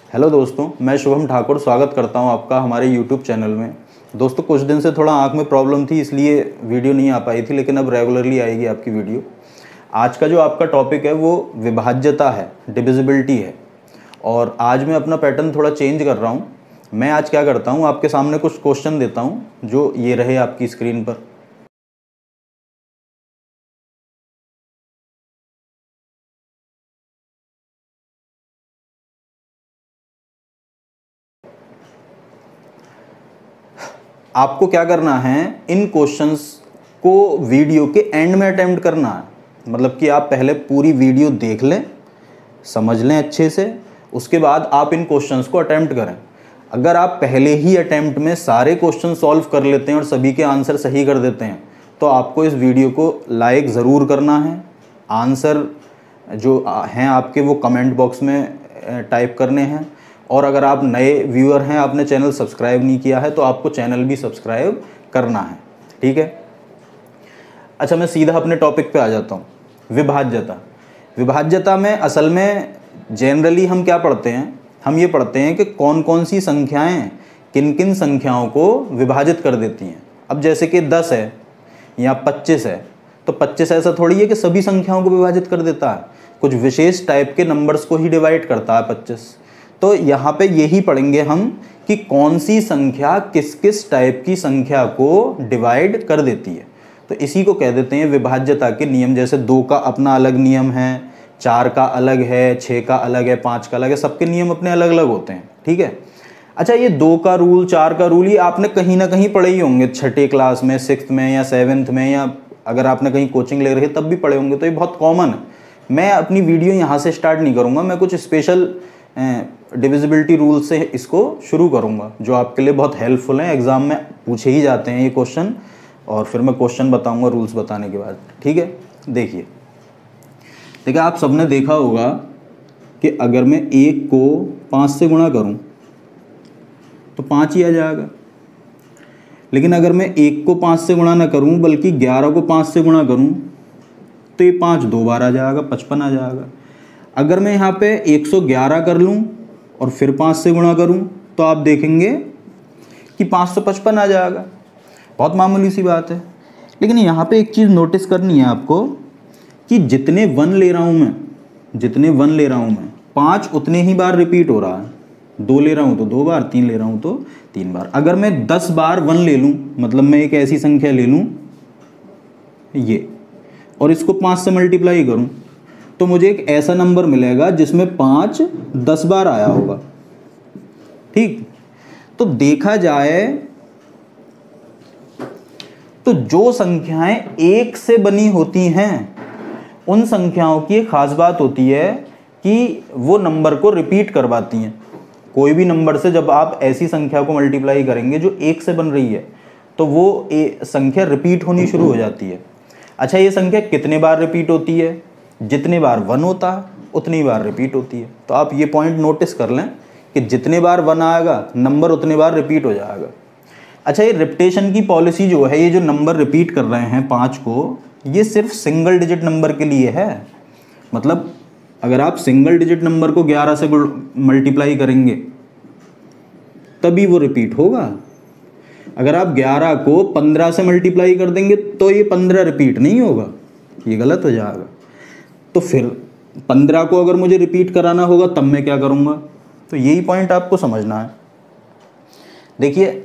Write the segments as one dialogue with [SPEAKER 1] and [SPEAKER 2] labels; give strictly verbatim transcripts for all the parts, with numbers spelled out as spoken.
[SPEAKER 1] Hello दोस्तों, मैं शुभम ठाकुर स्वागत करता हूं आपका हमारे यूट्यूब चैनल में। दोस्तों, कुछ दिन से थोड़ा आंख में प्रॉब्लम थी, इसलिए वीडियो नहीं आ पाई थी, लेकिन अब रेगुलरली आएगी आपकी वीडियो। आज का जो आपका टॉपिक है वो विभाज्यता है, डिविजिबिलिटी है। और आज मैं अपना पैटर्न थोड़ा चेंज कर रहा हूँ। मैं आज क्या करता हूँ, आपके सामने कुछ क्वेश्चन देता हूँ जो ये रहे आपकी स्क्रीन पर। आपको क्या करना है, इन क्वेश्चंस को वीडियो के एंड में अटेम्प्ट करना है। मतलब कि आप पहले पूरी वीडियो देख लें, समझ लें अच्छे से, उसके बाद आप इन क्वेश्चंस को अटेम्प्ट करें। अगर आप पहले ही अटेम्प्ट में सारे क्वेश्चन सॉल्व कर लेते हैं और सभी के आंसर सही कर देते हैं, तो आपको इस वीडियो को लाइक ज़रूर करना है। आंसर जो हैं आपके वो कमेंट बॉक्स में टाइप करने हैं। और अगर आप नए व्यूअर हैं, आपने चैनल सब्सक्राइब नहीं किया है, तो आपको चैनल भी सब्सक्राइब करना है। ठीक है। अच्छा, मैं सीधा अपने टॉपिक पे आ जाता हूँ। विभाज्यता। विभाज्यता में असल में जनरली हम क्या पढ़ते हैं, हम ये पढ़ते हैं कि कौन कौन सी संख्याएं किन किन संख्याओं को विभाजित कर देती हैं। अब जैसे कि दस है या पच्चीस है, तो पच्चीस ऐसा थोड़ी है कि सभी संख्याओं को विभाजित कर देता है, कुछ विशेष टाइप के नंबर्स को ही डिवाइड करता है पच्चीस। तो यहाँ पे यही पढ़ेंगे हम कि कौन सी संख्या किस किस टाइप की संख्या को डिवाइड कर देती है। तो इसी को कह देते हैं विभाज्यता के नियम। जैसे दो का अपना अलग नियम है, चार का अलग है, छः का अलग है, पाँच का अलग है, सबके नियम अपने अलग अलग होते हैं। ठीक है। अच्छा, ये दो का रूल, चार का रूल, ये आपने कहीं ना कहीं पढ़े ही होंगे, छठे क्लास में, सिक्स्थ में या सेवन्थ में, या अगर आपने कहीं कोचिंग ले रही है तब भी पढ़े होंगे। तो ये बहुत कॉमन है। मैं अपनी वीडियो यहाँ से स्टार्ट नहीं करूँगा, मैं कुछ स्पेशल डिविजिबिलिटी रूल से इसको शुरू करूँगा जो आपके लिए बहुत हेल्पफुल है। एग्ज़ाम में पूछे ही जाते हैं ये क्वेश्चन, और फिर मैं क्वेश्चन बताऊँगा रूल्स बताने के बाद। ठीक है। देखिए देखिए आप सबने देखा होगा कि अगर मैं एक को पाँच से गुणा करूं तो पाँच ही आ जाएगा। लेकिन अगर मैं एक को पाँच से गुणा ना करूं बल्कि ग्यारह को पाँच से गुणा करूं तो ये पाँच दो बार आ जाएगा, पचपन आ जाएगा। अगर मैं यहाँ पे एक सौ ग्यारह कर लूँ और फिर पाँच से गुणा करूँ तो आप देखेंगे कि पाँच सौ पचपन आ जाएगा। बहुत मामूली सी बात है। लेकिन यहाँ पे एक चीज़ नोटिस करनी है आपको कि जितने वन ले रहा हूँ मैं जितने वन ले रहा हूँ मैं पाँच उतने ही बार रिपीट हो रहा है। दो ले रहा हूँ तो दो बार, तीन ले रहा हूँ तो तीन बार। अगर मैं दस बार वन ले लूँ, मतलब मैं एक ऐसी संख्या ले लूँ ये, और इसको पाँच से मल्टीप्लाई करूँ, तो मुझे एक ऐसा नंबर मिलेगा जिसमें पाँच दस बार आया होगा। ठीक। तो देखा जाए तो जो संख्याएं एक से बनी होती हैं उन संख्याओं की एक खास बात होती है कि वो नंबर को रिपीट करवाती हैं। कोई भी नंबर से जब आप ऐसी संख्या को मल्टीप्लाई करेंगे जो एक से बन रही है, तो वो ए, संख्या रिपीट होनी शुरू हो जाती है। अच्छा, ये संख्या कितने बार रिपीट होती है? जितने बार वन होता है उतनी बार रिपीट होती है। तो आप ये पॉइंट नोटिस कर लें कि जितने बार वन आएगा नंबर उतने बार रिपीट हो जाएगा। अच्छा, ये रिपीटेशन की पॉलिसी जो है, ये जो नंबर रिपीट कर रहे हैं पाँच को, ये सिर्फ सिंगल डिजिट नंबर के लिए है। मतलब अगर आप सिंगल डिजिट नंबर को ग्यारह से मल्टीप्लाई करेंगे तभी वो रिपीट होगा। अगर आप ग्यारह को पंद्रह से मल्टीप्लाई कर देंगे तो ये पंद्रह रिपीट नहीं होगा, ये गलत हो जाएगा। तो फिर पंद्रह को अगर मुझे रिपीट कराना होगा तब मैं क्या करूँगा? तो यही पॉइंट आपको समझना है। देखिए,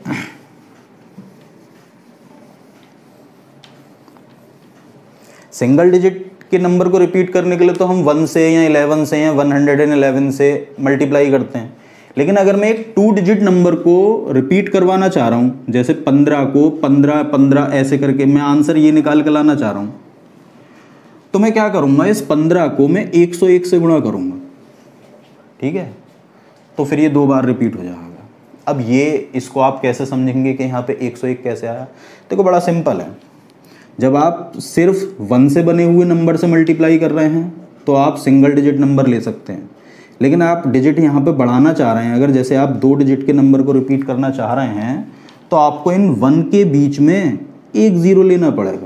[SPEAKER 1] सिंगल डिजिट के नंबर को रिपीट करने के लिए तो हम वन से या इलेवन से या वन हंड्रेड एंड इलेवन से मल्टीप्लाई करते हैं। लेकिन अगर मैं एक टू डिजिट नंबर को रिपीट करवाना चाह रहा हूँ, जैसे पंद्रह को पंद्रह पंद्रह ऐसे करके मैं आंसर ये निकाल के लाना चाह रहा हूँ, तो मैं क्या करूँगा, इस पंद्रह को मैं एक सौ एक से गुणा करूँगा। ठीक है। तो फिर ये दो बार रिपीट हो जाएगा। अब ये इसको आप कैसे समझेंगे कि यहाँ पे एक सौ एक कैसे आया? देखो, बड़ा सिंपल है। जब आप सिर्फ वन से बने हुए नंबर से मल्टीप्लाई कर रहे हैं तो आप सिंगल डिजिट नंबर ले सकते हैं। लेकिन आप डिजिट यहाँ पे बढ़ाना चाह रहे हैं, अगर जैसे आप दो डिजिट के नंबर को रिपीट करना चाह रहे हैं, तो आपको इन वन के बीच में एक ज़ीरो लेना पड़ेगा।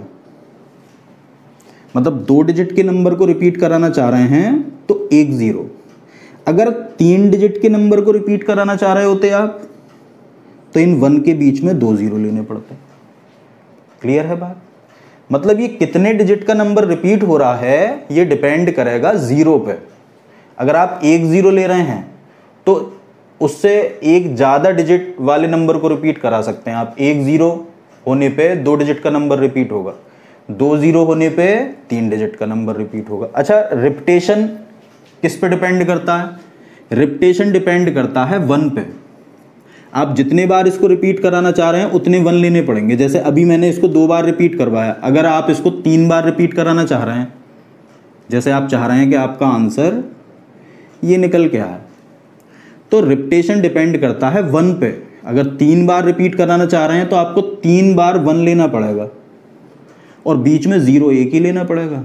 [SPEAKER 1] मतलब दो डिजिट के नंबर को रिपीट कराना चाह रहे हैं तो एक ज़ीरो। अगर तीन डिजिट के नंबर को रिपीट कराना चाह रहे होते आप तो इन वन के बीच में दो जीरो लेने पड़ते। क्लियर है बात? मतलब ये कितने डिजिट का नंबर रिपीट हो रहा है ये डिपेंड करेगा जीरो पे। अगर आप एक जीरो ले रहे हैं तो उससे एक ज़्यादा डिजिट वाले नंबर को रिपीट करा सकते हैं आप। एक जीरो होने पे दो डिजिट का नंबर रिपीट होगा, दो जीरो होने पे तीन डिजिट का नंबर रिपीट होगा। अच्छा, रिपीटेशन किस पे डिपेंड करता है? रिपीटेशन डिपेंड करता है वन पे। आप जितने बार इसको रिपीट कराना चाह रहे हैं उतने वन लेने पड़ेंगे। जैसे अभी मैंने इसको दो बार रिपीट करवाया, अगर आप इसको तीन बार रिपीट कराना चाह रहे हैं, जैसे आप चाह रहे हैं कि आपका आंसर ये निकल के आए, तो रिपीटेशन डिपेंड करता है वन पे। अगर तीन बार रिपीट कराना चाह रहे हैं तो आपको तीन बार वन लेना पड़ेगा और बीच में जीरो एक ही लेना पड़ेगा।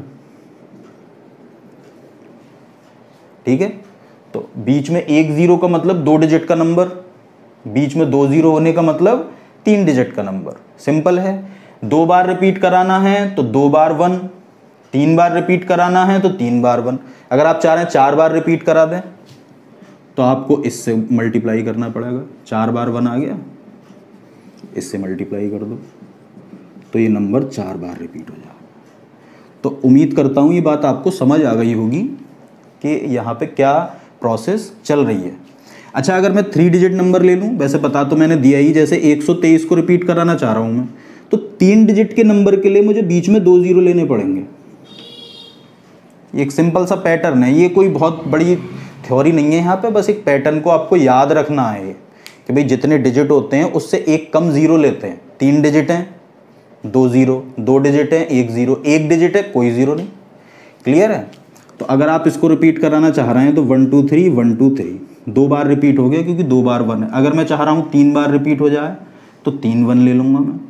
[SPEAKER 1] ठीक है, तो बीच में एक जीरो का मतलब दो डिजिट का नंबर, बीच में दो जीरो होने का मतलब तीन डिजिट का नंबर। सिंपल है। दो बार रिपीट कराना है तो दो बार वन, तीन बार रिपीट कराना है तो तीन बार वन। अगर आप चाह रहे हैं चार बार रिपीट करा दें तो आपको इससे मल्टीप्लाई करना पड़ेगा। चार बार वन आ गया, इससे मल्टीप्लाई कर दो तो ये नंबर चार बार रिपीट हो जाएगा। तो उम्मीद करता हूँ ये बात आपको समझ आ गई होगी कि यहाँ पे क्या प्रोसेस चल रही है। अच्छा, अगर मैं थ्री डिजिट नंबर ले लूँ, वैसे पता तो मैंने दिया ही, जैसे एक सौ तेईस को रिपीट कराना चाह रहा हूँ मैं, तो तीन डिजिट के नंबर के लिए मुझे बीच में दो जीरो लेने पड़ेंगे। ये एक सिंपल सा पैटर्न है, ये कोई बहुत बड़ी थ्योरी नहीं है यहाँ पे, बस एक पैटर्न को आपको याद रखना है ये कि भाई जितने डिजिट होते हैं उससे एक कम जीरो लेते हैं। तीन डिजिट हैं दो जीरो, दो डिजिट हैं एक जीरो, एक डिजिट है कोई जीरो नहीं। क्लियर है? तो अगर आप इसको रिपीट कराना चाह रहे हैं तो one two three one two three दो बार रिपीट हो गया क्योंकि दो बार वन है। अगर मैं चाह रहा हूँ तीन बार रिपीट हो जाए तो तीन वन ले लूँगा मैं।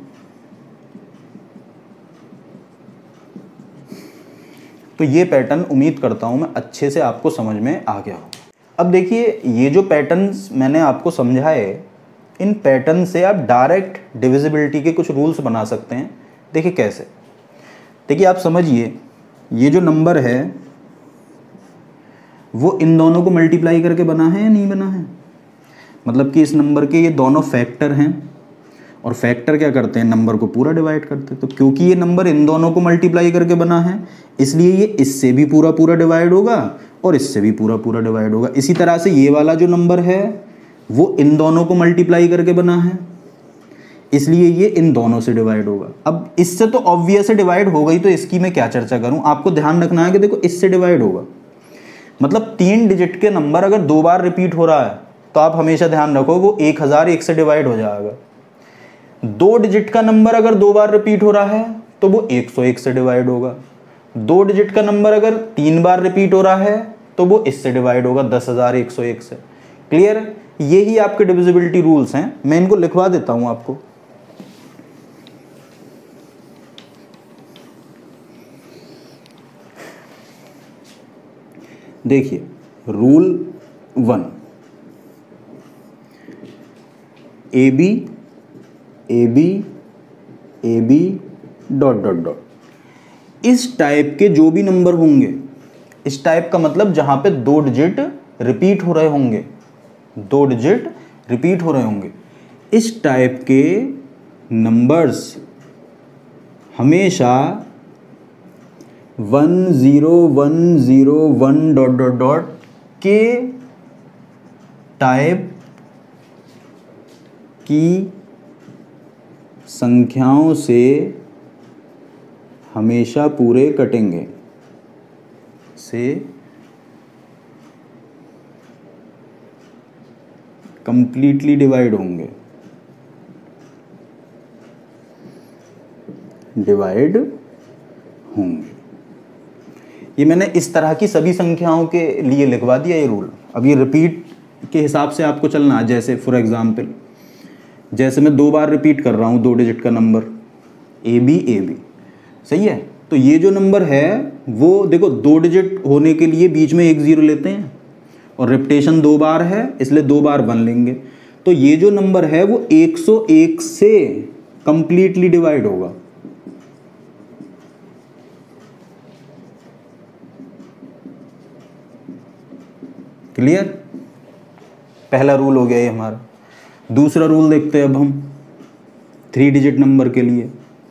[SPEAKER 1] तो ये पैटर्न उम्मीद करता हूँ मैं अच्छे से आपको समझ में आ गया हो। अब देखिए, ये जो पैटर्न्स मैंने आपको समझाए, इन पैटर्न से आप डायरेक्ट डिविजिबिलिटी के कुछ रूल्स बना सकते हैं। देखिए कैसे? देखिए आप समझिए, ये जो नंबर है वो इन दोनों को मल्टीप्लाई करके बना है या नहीं बना है? मतलब कि इस नंबर के ये दोनों फैक्टर हैं और फैक्टर क्या करते हैं, नंबर को पूरा डिवाइड करते हैं। तो क्योंकि ये नंबर इन दोनों को मल्टीप्लाई करके बना है इसलिए ये इससे भी पूरा पूरा डिवाइड होगा और इससे भी पूरा पूरा डिवाइड होगा। इसी तरह से ये वाला जो नंबर है वो इन दोनों को मल्टीप्लाई करके बना है इसलिए ये इन दोनों से डिवाइड होगा। अब इससे तो ऑब्वियस है डिवाइड हो गई, तो इसकी मैं क्या चर्चा करूं। आपको ध्यान रखना है कि देखो इससे डिवाइड होगा, मतलब तीन डिजिट के नंबर अगर दो बार रिपीट हो रहा है तो आप हमेशा ध्यान रखो वो एक हज़ार एक से डिवाइड हो जाएगा। दो डिजिट का नंबर अगर दो बार रिपीट हो रहा है तो वो एक सौ एक से डिवाइड होगा। दो डिजिट का नंबर अगर तीन बार रिपीट हो रहा है तो वो इससे डिवाइड होगा दस हज़ार एक सौ एक से। क्लियर? यही आपके डिविजिबिलिटी रूल्स हैं। मैं इनको लिखवा देता हूं आपको। देखिए, rule one, A B A B A B dot dot dot. इस टाइप के जो भी नंबर होंगे, इस टाइप का मतलब जहां पे दो डिजिट रिपीट हो रहे होंगे, दो डिजिट रिपीट हो रहे होंगे, इस टाइप के नंबर्स हमेशा one zero one zero one dot dot dot के टाइप की संख्याओं से हमेशा पूरे कटेंगे, से कंप्लीटली डिवाइड होंगे, डिवाइड होंगे। ये मैंने इस तरह की सभी संख्याओं के लिए लिखवा दिया ये रूल। अब ये रिपीट के हिसाब से आपको चलना है। जैसे फॉर एग्जांपल, जैसे मैं दो बार रिपीट कर रहा हूँ दो डिजिट का number A B A B, सही है? तो ये जो नंबर है वो देखो दो डिजिट होने के लिए बीच में एक ज़ीरो लेते हैं और रिपीटेशन दो बार है इसलिए दो बार वन लेंगे। तो ये जो नंबर है वो एक सौ एक से कंप्लीटली डिवाइड होगा। क्लियर? पहला रूल हो गया ये हमारा। दूसरा रूल देखते हैं अब हम थ्री डिजिट नंबर के लिए।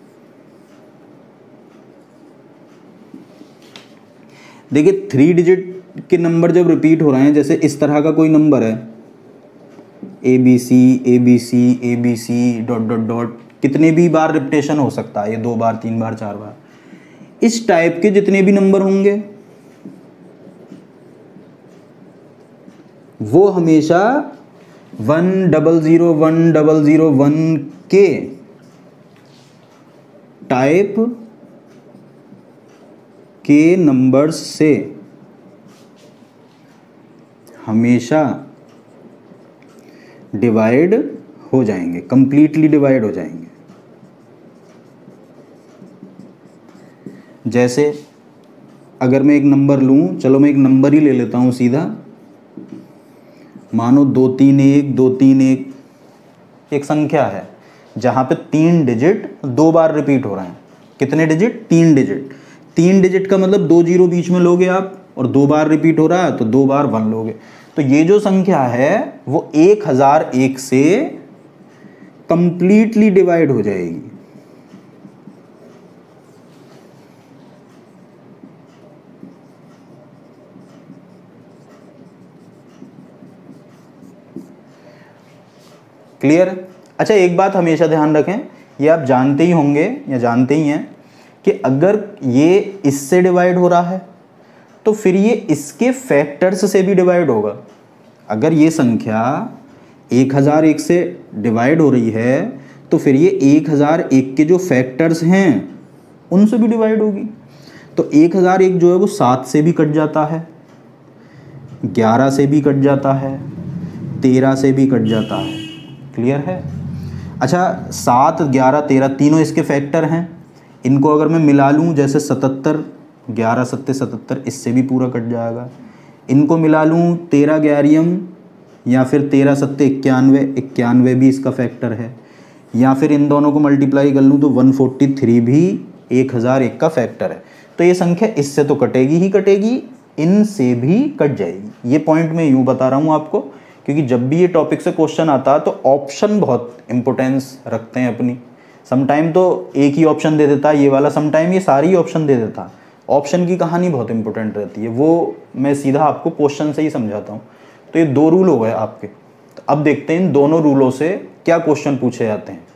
[SPEAKER 1] देखिए थ्री डिजिट के नंबर जब रिपीट हो रहे हैं, जैसे इस तरह का कोई नंबर है A B C A B C A B C dot dot dot, कितने भी बार रिपीटेशन हो सकता है, ये दो बार तीन बार चार बार, इस टाइप के जितने भी नंबर होंगे वो हमेशा one double zero one double zero one के टाइप के नंबर्स से हमेशा डिवाइड हो जाएंगे, कंप्लीटली डिवाइड हो जाएंगे। जैसे अगर मैं एक नंबर लूं, चलो मैं एक नंबर ही ले लेता हूं सीधा, मानो दो तीन एक दो तीन एक, एक संख्या है जहां पे तीन डिजिट दो बार रिपीट हो रहे हैं। कितने डिजिट? तीन डिजिट। तीन डिजिट का मतलब दो जीरो बीच में लोगे आप, और दो बार रिपीट हो रहा है तो दो बार वन लोगे। तो ये जो संख्या है वो एक हजार एक से कंप्लीटली डिवाइड हो जाएगी। क्लियर? अच्छा एक बात हमेशा ध्यान रखें, ये आप जानते ही होंगे या जानते ही हैं कि अगर ये इससे डिवाइड हो रहा है तो फिर ये इसके फैक्टर्स से भी डिवाइड होगा। अगर ये संख्या एक हज़ार एक से डिवाइड हो रही है तो फिर ये एक हज़ार एक के जो फैक्टर्स हैं उनसे भी डिवाइड होगी। तो एक हज़ार एक जो है वो सात से भी कट जाता है, ग्यारह से भी कट जाता है, तेरह से भी कट जाता है। क्लियर है? अच्छा सात ग्यारह तेरह तीनों इसके फैक्टर हैं, इनको अगर मैं मिला लूँ, जैसे सतहत्तर, ग्यारह सत्ते सतहत्तर, इससे भी पूरा कट जाएगा। इनको मिला लूँ तेरह ग्यारहम या फिर तेरह सत्ते इक्यानवे, इक्यानवे भी इसका फैक्टर है, या फिर इन दोनों को मल्टीप्लाई कर लूँ तो वन फोर्टी थ्री भी एक हज़ार एक का फैक्टर है। तो ये संख्या इससे तो कटेगी ही कटेगी, इनसे भी कट जाएगी। ये पॉइंट मैं यूँ बता रहा हूँ आपको, क्योंकि जब भी ये टॉपिक से क्वेश्चन आता है तो ऑप्शन बहुत इंपॉर्टेंस रखते हैं अपनी। समटाइम तो एक ही ऑप्शन दे देता है ये वाला, समटाइम ये सारी ही ऑप्शन दे देता है। ऑप्शन की कहानी बहुत इंपॉर्टेंट रहती है, वो मैं सीधा आपको क्वेश्चन से ही समझाता हूँ। तो ये दो रूल हो गए आपके। तो अब देखते हैं इन दोनों रूलों से क्या क्वेश्चन पूछे जाते हैं।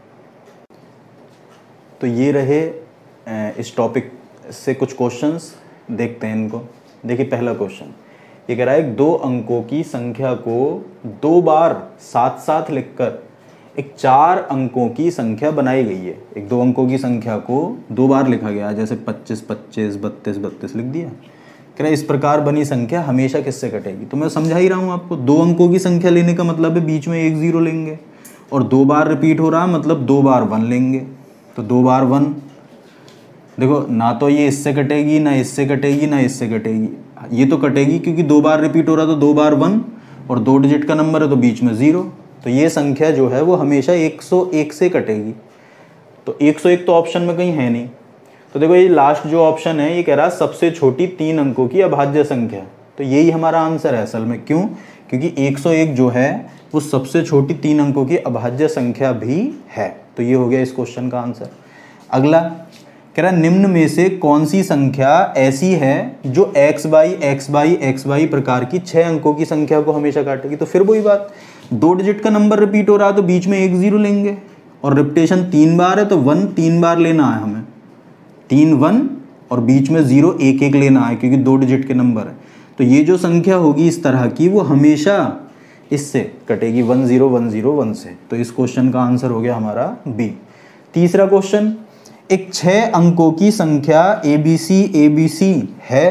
[SPEAKER 1] तो ये रहे इस टॉपिक से कुछ क्वेश्चंस, देखते हैं इनको। देखिए पहला क्वेश्चन ये कह रहा है दो अंकों की संख्या को दो बार साथ साथ लिखकर एक चार अंकों की संख्या बनाई गई है। एक दो अंकों की संख्या को दो बार लिखा गया, जैसे पच्चीस पच्चीस बत्तीस बत्तीस लिख दिया। कह रहा है इस प्रकार बनी संख्या हमेशा किससे कटेगी? तो मैं समझा ही रहा हूँ आपको, दो अंकों की संख्या लेने का मतलब है बीच में एक जीरो लेंगे, और दो बार रिपीट हो रहा है मतलब दो बार वन लेंगे। तो दो बार वन, देखो ना तो ये इससे कटेगी ना इससे कटेगी ना इससे कटेगी, ये तो कटेगी क्योंकि दो बार रिपीट हो रहा तो दो बार वन, और दो डिजिट का नंबर है तो बीच में ज़ीरो। तो ये संख्या जो है वो हमेशा एक सौ एक से कटेगी। तो एक सौ एक तो ऑप्शन में कहीं है नहीं। तो देखो ये लास्ट जो ऑप्शन है ये कह रहा है सबसे छोटी तीन अंकों की अभाज्य संख्या। तो यही हमारा आंसर है असल में। क्यों? क्योंकि एक सौ एक जो है वो सबसे छोटी तीन अंकों की अभाज्य संख्या भी है। तो ये हो गया इस क्वेश्चन का आंसर। अगला कह रहा है निम्न में से कौन सी संख्या ऐसी है जो x Y X Y X Y प्रकार की छः अंकों की संख्या को हमेशा काटेगी? तो फिर वही बात, दो डिजिट का नंबर रिपीट हो रहा तो बीच में एक जीरो लेंगे, और रिपीटेशन तीन बार है तो वन तीन बार लेना है हमें, तीन वन और बीच में जीरो एक एक लेना है क्योंकि दो डिजिट के नंबर है। तो ये जो संख्या होगी इस तरह की वो हमेशा इससे कटेगी, one zero one zero one से। तो इस क्वेश्चन का आंसर हो गया हमारा बी। तीसरा क्वेश्चन, एक छः अंकों की संख्या A B C A B सी है,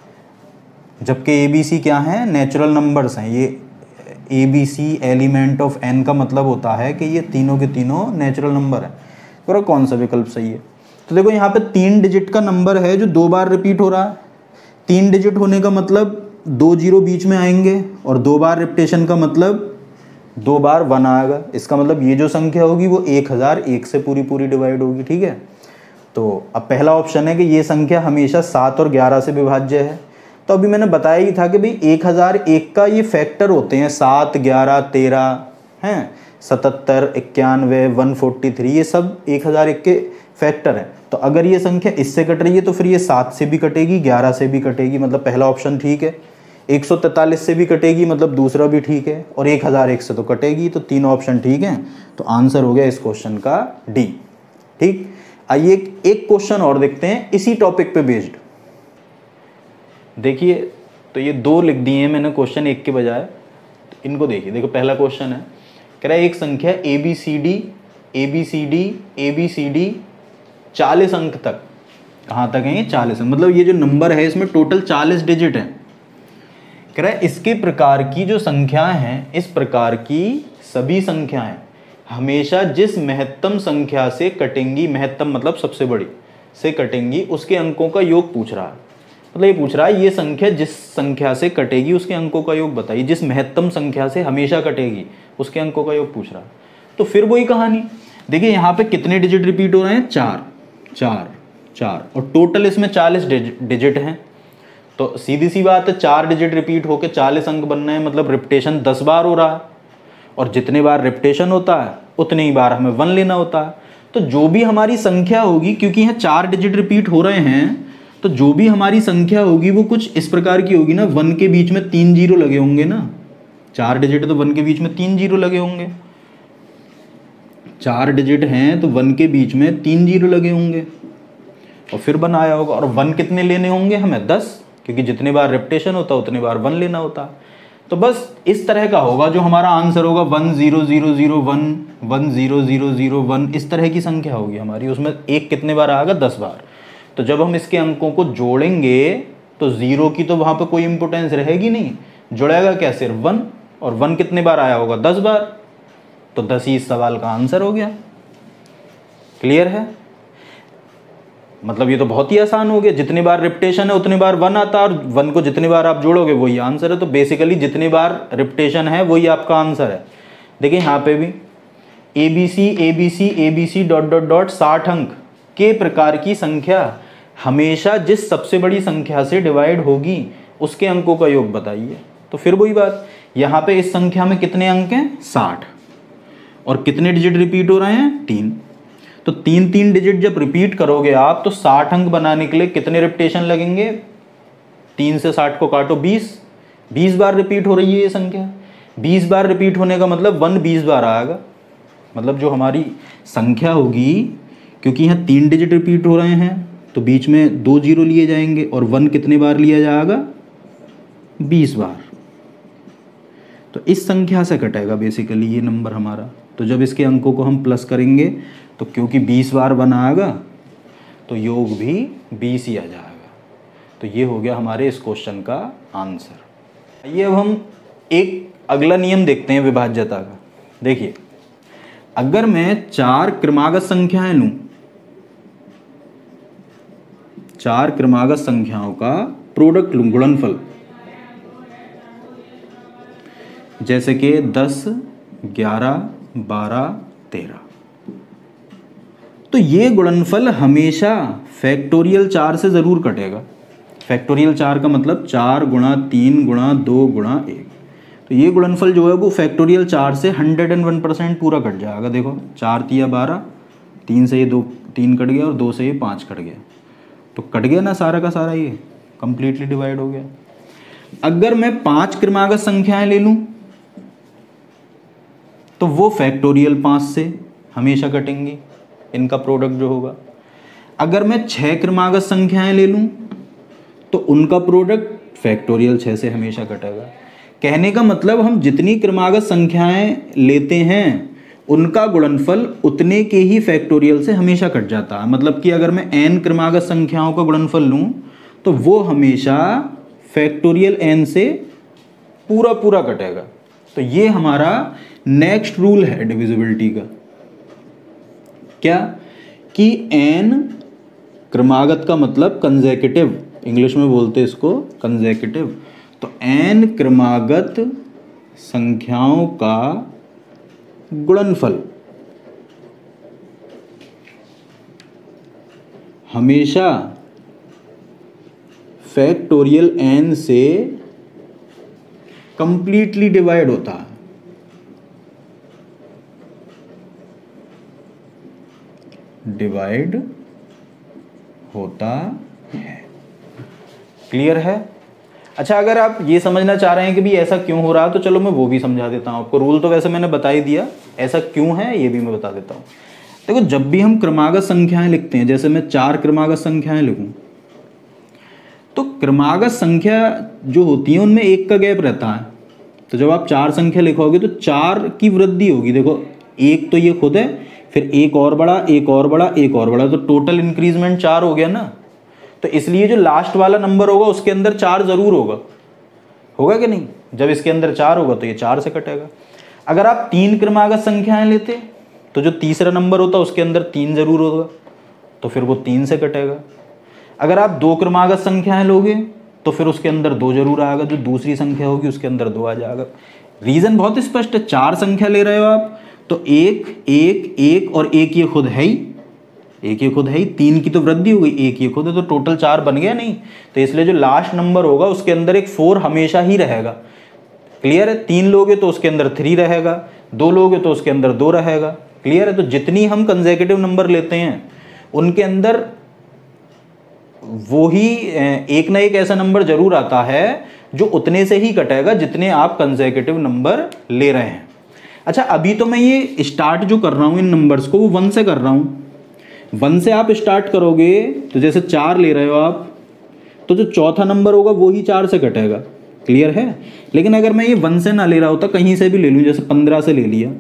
[SPEAKER 1] जबकि ए बी सी क्या है? नेचुरल नंबर्स हैं। ये A B C element of N का मतलब होता है कि ये तीनों के तीनों नेचुरल नंबर है। तो कौन सा विकल्प सही है? तो देखो यहाँ पे तीन डिजिट का नंबर है जो दो बार रिपीट हो रहा है। तीन डिजिट होने का मतलब दो जीरो बीच में आएंगे, और दो बार रिपीटेशन का मतलब दो बार वन आएगा। इसका मतलब ये जो संख्या होगी वो एक हज़ार एक से पूरी पूरी डिवाइड होगी। ठीक है, तो अब पहला ऑप्शन है कि ये संख्या हमेशा सात और ग्यारह से विभाज्य है। तो अभी मैंने बताया ही था कि भाई एक हज़ार एक का ये फैक्टर होते हैं सात, ग्यारह, तेरह, हैं सतहत्तर, इक्यानवे, वन फोर्टी थ्री, ये सब एक हज़ार एक के फैक्टर हैं। तो अगर ये संख्या इससे कट रही है तो फिर ये सात से भी कटेगी, ग्यारह से भी कटेगी, मतलब पहला ऑप्शन ठीक है। एक सौ तैंतालीस से भी कटेगी, मतलब दूसरा भी ठीक है। और एक हज़ार एक से तो कटेगी, तो तीनों ऑप्शन ठीक हैं। तो आंसर हो गया इस क्वेश्चन का डी। ठीक, आइए एक क्वेश्चन और देखते हैं इसी टॉपिक पे बेस्ड। देखिए, तो ये दो लिख दिए हैं मैंने क्वेश्चन एक के बजाय, तो इनको देखिए। देखो पहला क्वेश्चन है, कह रहा है एक संख्या A B C D A B C D A B C D चालीस अंक तक, कहाँ तक है ये चालीस अंक, मतलब ये जो नंबर है इसमें टोटल चालीस डिजिट है। कह रहा है इसके प्रकार की जो संख्याएं हैं, इस प्रकार की सभी संख्याएं हमेशा जिस महत्तम संख्या से कटेंगी, महत्तम मतलब सबसे बड़ी से कटेंगी, उसके अंकों का योग पूछ रहा है। मतलब ये पूछ रहा है ये संख्या जिस संख्या से कटेगी उसके अंकों का योग बताइए। जिस महत्तम संख्या से हमेशा कटेगी उसके अंकों का योग पूछ रहा है। तो फिर वही कहानी, देखिए यहाँ पे कितने डिजिट रिपीट हो रहे हैं, चार चार चार, और टोटल इसमें चालीस डिजिट हैं। तो सीधी सी बात है, चार डिजिट रिपीट होकर चालीस अंक बनना है, मतलब रिपीटेशन दस बार हो रहा है। और जितने बार रिपीटेशन होता है उतने ही बार हमें वन लेना होता है। तो जो भी हमारी संख्या होगी, क्योंकि यहाँ चार डिजिट रिपीट हो रहे हैं, तो जो भी हमारी संख्या होगी वो कुछ इस प्रकार की होगी ना, वन के बीच में तीन जीरो लगे होंगे ना, चार डिजिट तो वन के बीच में तीन जीरो लगे होंगे। चार डिजिट हैं तो वन के बीच में तीन जीरो लगे होंगे और फिर वन आया होगा। और वन कितने लेने होंगे हमें, दस, क्योंकि जितने बार रिपीटेशन होता है उतने बार वन लेना होता है। तो बस इस तरह का होगा जो हमारा आंसर होगा, one zero zero zero one, one zero zero zero one, इस तरह की संख्या होगी हमारी। उसमें एक कितने बार आएगा, दस बार। तो जब हम इसके अंकों को जोड़ेंगे तो जीरो की तो वहाँ पे कोई इंपोर्टेंस रहेगी नहीं, जुड़ेगा क्या, सिर्फ वन। और वन कितने बार आया होगा, दस बार। तो दस ही इस सवाल का आंसर हो गया। क्लियर है? मतलब ये तो बहुत ही आसान हो गया, जितनी बार रिपीटेशन है उतनी बार वन आता है, और वन को जितनी बार आप जोड़ोगे वही आंसर है। तो बेसिकली जितनी बार रिपीटेशन है वही आपका आंसर है। देखिए यहाँ पे भी A B C A B C A B C dot dot dot साठ अंक के प्रकार की संख्या हमेशा जिस सबसे बड़ी संख्या से डिवाइड होगी उसके अंकों का योग बताइए। तो फिर वही बात, यहाँ पे इस संख्या में कितने अंक हैं, साठ, और कितने डिजिट रिपीट हो रहे हैं, तीन। तो तीन तीन डिजिट जब रिपीट करोगे आप तो साठ अंक बनाने के लिए कितने रिपीटेशन लगेंगे, तीन से साठ को काटो, बीस, बीस बार रिपीट हो रही है ये संख्या। बीस बार रिपीट होने का मतलब वन बीस बार आएगा। मतलब जो हमारी संख्या होगी, क्योंकि यहाँ तीन डिजिट रिपीट हो रहे हैं तो बीच में दो जीरो लिए जाएंगे, और वन कितने बार लिया जाएगा, बीस बार। तो इस संख्या से कटेगा बेसिकली ये नंबर हमारा। तो जब इसके अंकों को हम प्लस करेंगे तो क्योंकि बीस बार बना आएगा तो योग भी बीस ही आ जाएगा। तो ये हो गया हमारे इस क्वेश्चन का आंसर। ये अब हम एक अगला नियम देखते हैं विभाज्यता का। देखिए, अगर मैं चार क्रमागत संख्याएं लूं, चार क्रमागत संख्याओं का प्रोडक्ट लूं, गुणनफल, जैसे कि दस, ग्यारह, बारह, तेरह, तो ये गुणनफल हमेशा फैक्टोरियल चार से ज़रूर कटेगा। फैक्टोरियल चार का मतलब चार गुणा तीन गुणा दो गुणा एक। तो ये गुणनफल जो है वो फैक्टोरियल चार से हंड्रेड एंड वन परसेंट पूरा कट जाएगा। देखो, चार तिया बारह, तीन से ये दो, तीन कट गया, और दो से ये पाँच कट गया। तो कट गया ना सारा का सारा, ये कंप्लीटली डिवाइड हो गया। अगर मैं पाँच क्रमागत संख्याएं ले लूँ तो वो फैक्टोरियल पाँच से हमेशा कटेंगी, इनका प्रोडक्ट जो होगा। अगर मैं छः क्रमागत संख्याएं ले लूँ तो उनका प्रोडक्ट फैक्टोरियल छः से हमेशा कटेगा। कहने का मतलब हम जितनी क्रमागत संख्याएं लेते हैं उनका गुणनफल उतने के ही फैक्टोरियल से हमेशा कट जाता है। मतलब कि अगर मैं एन क्रमागत संख्याओं का गुणनफल लूँ तो वो हमेशा फैक्टोरियल एन से पूरा पूरा कटेगा। तो ये हमारा नेक्स्ट रूल है डिविजिबिलिटी का, क्या कि एन क्रमागत का मतलब कंसेक्यूटिव, इंग्लिश में बोलते हैं इसको कंसेक्यूटिव। तो एन क्रमागत संख्याओं का गुणनफल हमेशा फैक्टोरियल एन से कंप्लीटली डिवाइड होता है। डिवाइड होता है। क्लियर है? अच्छा, अगर आप ये समझना चाह रहे हैं कि भी ऐसा क्यों हो रहा है तो चलो मैं वो भी समझा देता हूँ आपको। रूल तो वैसे मैंने बता ही दिया, ऐसा क्यों है ये भी मैं बता देता हूँ। देखो, जब भी हम क्रमागत संख्याएं लिखते हैं, जैसे मैं चार क्रमागत संख्याएं लिखूं, तो क्रमागत संख्या जो होती है उनमें एक का गैप रहता है। तो जब आप चार संख्या लिखोगे तो चार की वृद्धि होगी। देखो, एक तो ये खुद है, फिर एक और बड़ा, एक और बड़ा, एक और बड़ा, तो टोटल इंक्रीजमेंट चार हो गया ना। तो इसलिए जो लास्ट वाला नंबर होगा उसके अंदर चार जरूर होगा, होगा कि नहीं? जब इसके अंदर चार होगा तो ये चार से कटेगा। अगर आप तीन क्रमागत संख्याएं लेते तो जो तीसरा नंबर होता उसके अंदर तीन जरूर होगा, तो फिर वो तीन से कटेगा। अगर आप दो क्रमागत संख्याएं लोगे तो फिर उसके अंदर दो जरूर आएगा, जो दूसरी संख्या होगी उसके अंदर दो आ जाएगा। रीजन बहुत स्पष्ट है। चार संख्या ले रहे हो आप तो एक एक एक और एक ये खुद है ही, एक ये खुद है ही, तीन की तो वृद्धि हो गई, एक ये खुद है, तो टोटल चार बन गया नहीं। तो इसलिए जो लास्ट नंबर होगा उसके अंदर एक फोर हमेशा ही रहेगा। क्लियर है? तीन लोगे तो उसके अंदर थ्री रहेगा, दो लोगे तो उसके अंदर दो रहेगा। क्लियर है? तो जितनी हम कंसेक्यूटिव नंबर लेते हैं उनके अंदर वो ही एक ना एक ऐसा नंबर जरूर आता है जो उतने से ही कटेगा जितने आप कंसेक्यूटिव नंबर ले रहे हैं। अच्छा, अभी तो मैं ये स्टार्ट जो कर रहा हूं इन नंबर्स को वो वन से कर रहा हूं। वन से आप स्टार्ट करोगे तो जैसे चार ले रहे हो आप, तो जो चौथा नंबर होगा वो ही चार से कटेगा। क्लियर है? लेकिन अगर मैं ये वन से ना ले रहा होता, कहीं से भी ले लूं, जैसे पंद्रह से ले लिया,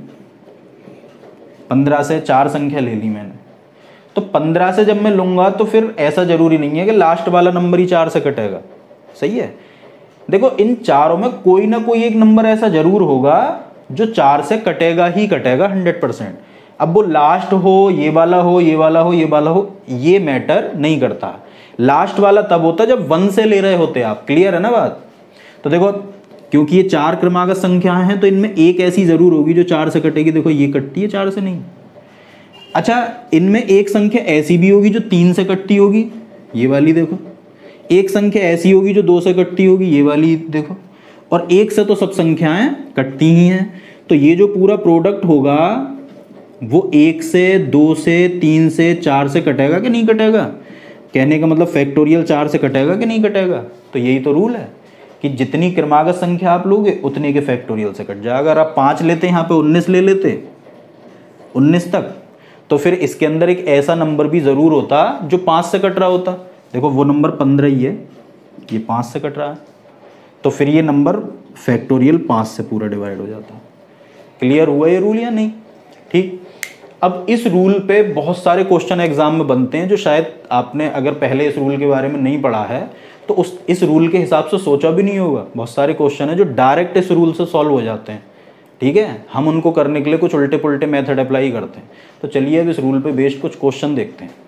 [SPEAKER 1] पंद्रह से चार संख्या ले ली मैंने, तो पंद्रह से जब मैं लूंगा तो फिर ऐसा जरूरी नहीं है कि लास्ट वाला नंबर ही चार से कटेगा। सही है? देखो, इन चारों में कोई ना कोई एक नंबर ऐसा जरूर होगा जो चार से कटेगा ही कटेगा हंड्रेड परसेंट। अब वो लास्ट हो, ये वाला हो, ये वाला हो, ये वाला हो, ये मैटर नहीं करता। लास्ट वाला तब होता जब वन से ले रहे होते आप। क्लियर है ना बात? तो देखो, क्योंकि ये चार क्रमागत संख्याएं हैं तो इनमें एक ऐसी जरूर होगी जो चार से कटेगी। देखो, ये कटती है चार से नहीं। अच्छा, इनमें एक संख्या ऐसी भी होगी जो तीन से कटती होगी, ये वाली देखो। एक संख्या ऐसी होगी जो दो से कटती होगी, ये वाली देखो। और एक से तो सब संख्याएं कटती ही हैं। तो ये जो पूरा प्रोडक्ट होगा वो एक से, दो से, तीन से, चार से कटेगा कि नहीं कटेगा? कहने का मतलब फैक्टोरियल चार से कटेगा कि नहीं कटेगा? तो यही तो रूल है कि जितनी क्रमागत संख्या आप लोगे उतने के फैक्टोरियल से कट जाएगा। अगर आप पाँच लेते यहाँ पे उन्नीस ले लेते, उन्नीस तक, तो फिर इसके अंदर एक ऐसा नंबर भी जरूर होता जो पाँच से कट रहा होता। देखो, वो नंबर पंद्रह ही है, ये पाँच से कट रहा है, तो फिर ये नंबर फैक्टोरियल पाँच से पूरा डिवाइड हो जाता है। क्लियर हुआ ये रूल या नहीं? ठीक। अब इस रूल पे बहुत सारे क्वेश्चन एग्जाम में बनते हैं जो शायद आपने अगर पहले इस रूल के बारे में नहीं पढ़ा है तो उस इस रूल के हिसाब से सोचा भी नहीं होगा। बहुत सारे क्वेश्चन है जो डायरेक्ट इस रूल से सॉल्व हो जाते हैं। ठीक है, हम उनको करने के लिए कुछ उल्टे पुल्टे मेथड अप्लाई करते हैं। तो चलिए अब इस रूल पे बेस्ड कुछ क्वेश्चन देखते हैं।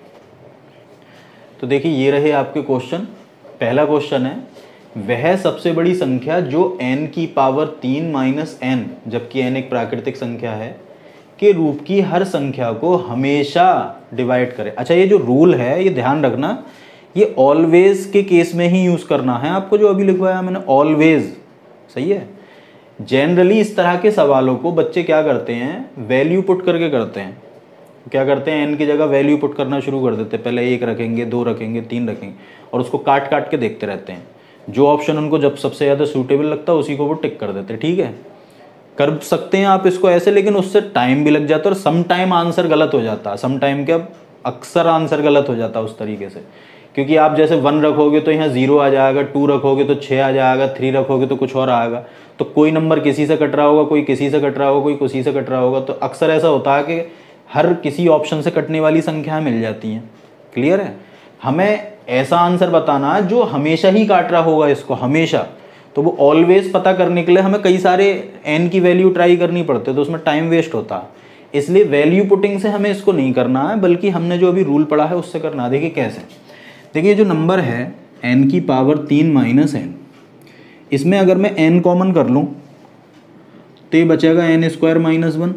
[SPEAKER 1] तो देखिए, ये रहे आपके क्वेश्चन। पहला क्वेश्चन है, वह सबसे बड़ी संख्या जो n की पावर तीन माइनस एन, जबकि n एक प्राकृतिक संख्या है, के रूप की हर संख्या को हमेशा डिवाइड करे। अच्छा, ये जो रूल है ये ध्यान रखना, ये ऑलवेज के केस में ही यूज करना है आपको, जो अभी लिखवाया मैंने, ऑलवेज। सही है? जनरली इस तरह के सवालों को बच्चे क्या करते हैं, वैल्यू पुट करके करते हैं। क्या करते हैं, n की जगह वैल्यू पुट करना शुरू कर देते हैं। पहले एक रखेंगे, दो रखेंगे, तीन रखेंगे, और उसको काट काट के देखते रहते हैं। जो ऑप्शन उनको जब सबसे ज़्यादा सूटेबल लगता है उसी को वो टिक कर देते हैं। ठीक है, कर सकते हैं आप इसको ऐसे, लेकिन उससे टाइम भी लग जाता है और सम टाइम आंसर गलत हो जाता है। सम टाइम क्या, अक्सर आंसर गलत हो जाता है उस तरीके से, क्योंकि आप जैसे वन रखोगे तो यहाँ जीरो आ जाएगा, टू रखोगे तो छः आ जाएगा, थ्री रखोगे तो कुछ और आएगा। तो कोई नंबर किसी से कट रहा होगा, कोई किसी से कट रहा होगा, कोई किसी से कट रहा होगा। तो अक्सर ऐसा होता है कि हर किसी ऑप्शन से कटने वाली संख्याएं मिल जाती हैं। क्लियर है? हमें ऐसा आंसर बताना है जो हमेशा ही काट रहा होगा इसको, हमेशा। तो वो ऑलवेज पता करने के लिए हमें कई सारे एन की वैल्यू ट्राई करनी पड़ती है, तो उसमें टाइम वेस्ट होता है। इसलिए वैल्यू पुटिंग से हमें इसको नहीं करना है, बल्कि हमने जो अभी रूल पढ़ा है उससे करना है। देखिए कैसे, देखिए जो नंबर है एन की पावर तीन माइनस एन, इसमें अगर मैं एन कॉमन कर लूँ तो ये बचेगा एन स्क्वायर माइनस वन।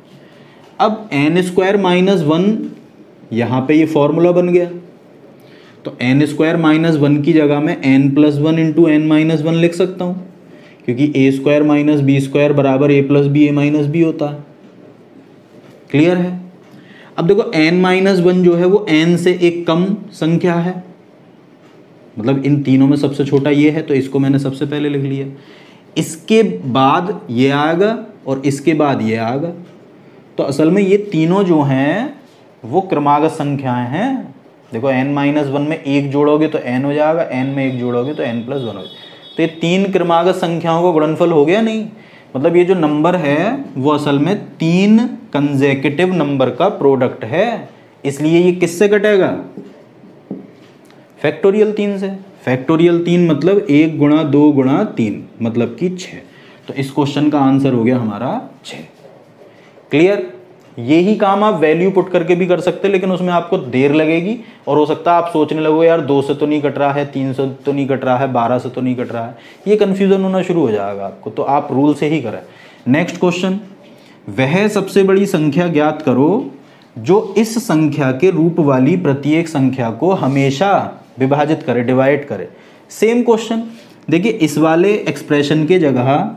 [SPEAKER 1] अब एन स्क्वायर माइनस वन, यहाँ पे ये फॉर्मूला बन गया, तो एन स्क्वायर माइनस वन की जगह में N plus one into N minus one लिख सकता हूँ, क्योंकि A square minus B square बराबर A plus B A minus B होता है। क्लियर है? अब देखो एन माइनस वन जो है वो एन से एक कम संख्या है, मतलब इन तीनों में सबसे छोटा ये है, तो इसको मैंने सबसे पहले लिख लिया। इसके बाद ये आएगा और इसके बाद ये आएगा। तो असल में ये तीनों जो हैं वो क्रमागत संख्याएं हैं। देखो n माइनस वन में एक जोड़ोगे तो n हो जाएगा, n में एक जोड़ोगे तो n प्लस वन हो जाएगा। तो ये तीन क्रमागत संख्याओं का गुणनफल हो गया नहीं, मतलब ये जो नंबर है वो असल में तीन कंसेक्यूटिव नंबर का प्रोडक्ट है, इसलिए ये किससे कटेगा? फैक्टोरियल तीन से। फैक्टोरियल तीन मतलब एक गुणा दो गुणा तीन मतलब कि छः। तो इस क्वेश्चन का आंसर हो गया हमारा छः। क्लियर? यही काम आप वैल्यू पुट करके भी कर सकते हैं, लेकिन उसमें आपको देर लगेगी और हो सकता है आप सोचने लगो यार दो से तो नहीं कट रहा है, तीन से तो नहीं कट रहा है, बारह से तो नहीं कट रहा है, ये कन्फ्यूजन होना शुरू हो जाएगा आपको। तो आप रूल से ही करें। नेक्स्ट क्वेश्चन, वह सबसे बड़ी संख्या ज्ञात करो जो इस संख्या के रूप वाली प्रत्येक संख्या को हमेशा विभाजित करे, डिवाइड करे। सेम क्वेश्चन देखिए, इस वाले एक्सप्रेशन के जगह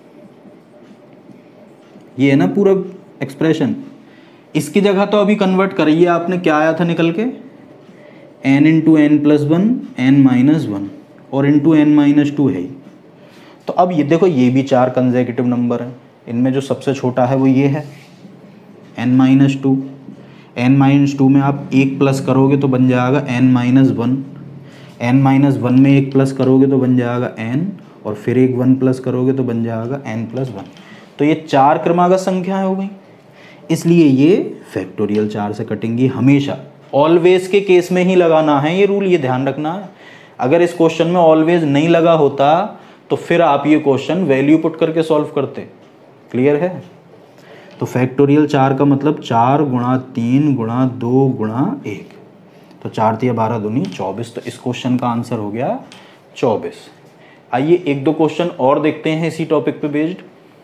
[SPEAKER 1] ये है ना पूरा एक्सप्रेशन, इसकी जगह तो अभी कन्वर्ट करिए आपने, क्या आया था निकल के? n into N plus one N minus one और इंटू एन माइनस टू है ही। तो अब ये देखो, ये भी चार कंसेक्यूटिव नंबर हैं, इनमें जो सबसे छोटा है वो ये है n minus two. N minus two में आप एक प्लस करोगे तो बन जाएगा n minus one, N minus one में एक प्लस करोगे तो बन जाएगा n, और फिर एक वन प्लस करोगे तो बन जाएगा n प्लस वन। तो ये चार क्रमागत संख्याएं हो गई, इसलिए ये फैक्टोरियल चार से कटेंगी हमेशा। ऑलवेज के केस में ही लगाना है ये रूल, ये ध्यान रखना है। अगर इस क्वेश्चन में ऑलवेज नहीं लगा होता तो फिर आप ये क्वेश्चन वैल्यू पुट करके सॉल्व करते। क्लियर है? तो फैक्टोरियल चार का मतलब चार गुणा तीन गुणा दो गुणा एक, तो चार तिया बारह दूनी चौबीस। तो इस क्वेश्चन का आंसर हो गया चौबीस। आइए एक दो क्वेश्चन और देखते हैं इसी टॉपिक पे बेस्ड।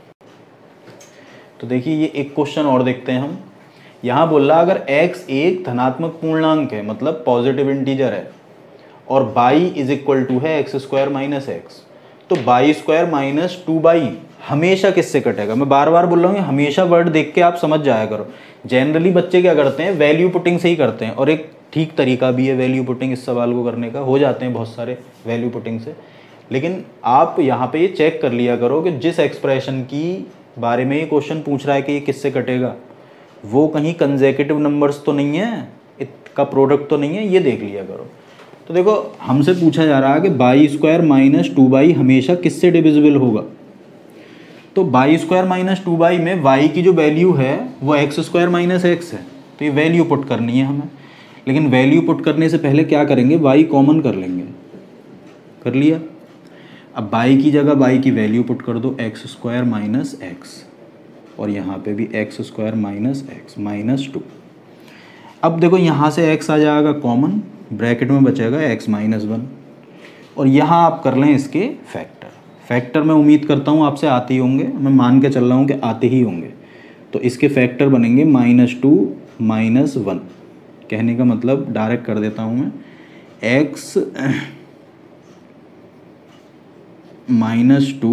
[SPEAKER 1] तो देखिए ये एक क्वेश्चन और देखते हैं हम। यहाँ बोल रहा अगर x एक धनात्मक पूर्णांक है, मतलब पॉजिटिव इंटीजर है, और y इज इक्वल टू है एक्स स्क्वायर माइनस एक्स, तो Y square minus two Y हमेशा किससे कटेगा? मैं बार बार बोल रहा हूँ, हमेशा वर्ड देख के आप समझ जाया करो। जनरली बच्चे क्या करते हैं, वैल्यू पुटिंग से ही करते हैं, और एक ठीक तरीका भी है वैल्यू पुटिंग इस सवाल को करने का, हो जाते हैं बहुत सारे वैल्यू पुटिंग से। लेकिन आप यहाँ पे ये चेक कर लिया करो कि जिस एक्सप्रेशन की बारे में ये क्वेश्चन पूछ रहा है कि ये किससे कटेगा, वो कहीं कंसेक्यूटिव नंबर्स तो नहीं है, इसका प्रोडक्ट तो नहीं है, ये देख लिया करो। तो देखो हमसे पूछा जा रहा है कि Y square minus two Y हमेशा किससे डिविजिबल होगा। तो Y square minus two Y में वाई की जो वैल्यू है वो एक्स स्क्वायर माइनस एक्स है, तो ये वैल्यू पुट करनी है हमें। लेकिन वैल्यू पुट करने से पहले क्या करेंगे, वाई कॉमन कर लेंगे। कर लिया। अब बाई की जगह बाई की वैल्यू पुट कर दो, एक्स स्क्वायर माइनस एक्स, और यहाँ पे भी X square minus X minus two. अब देखो यहाँ से x आ जाएगा कॉमन, ब्रैकेट में बचेगा x माइनस वन, और यहाँ आप कर लें इसके फैक्टर। फैक्टर मैं उम्मीद करता हूँ आपसे आते ही होंगे, मैं मान के चल रहा हूँ कि आते ही होंगे। तो इसके फैक्टर बनेंगे माइनस टू माइनस वन, कहने का मतलब डायरेक्ट कर देता हूँ मैं, x minus two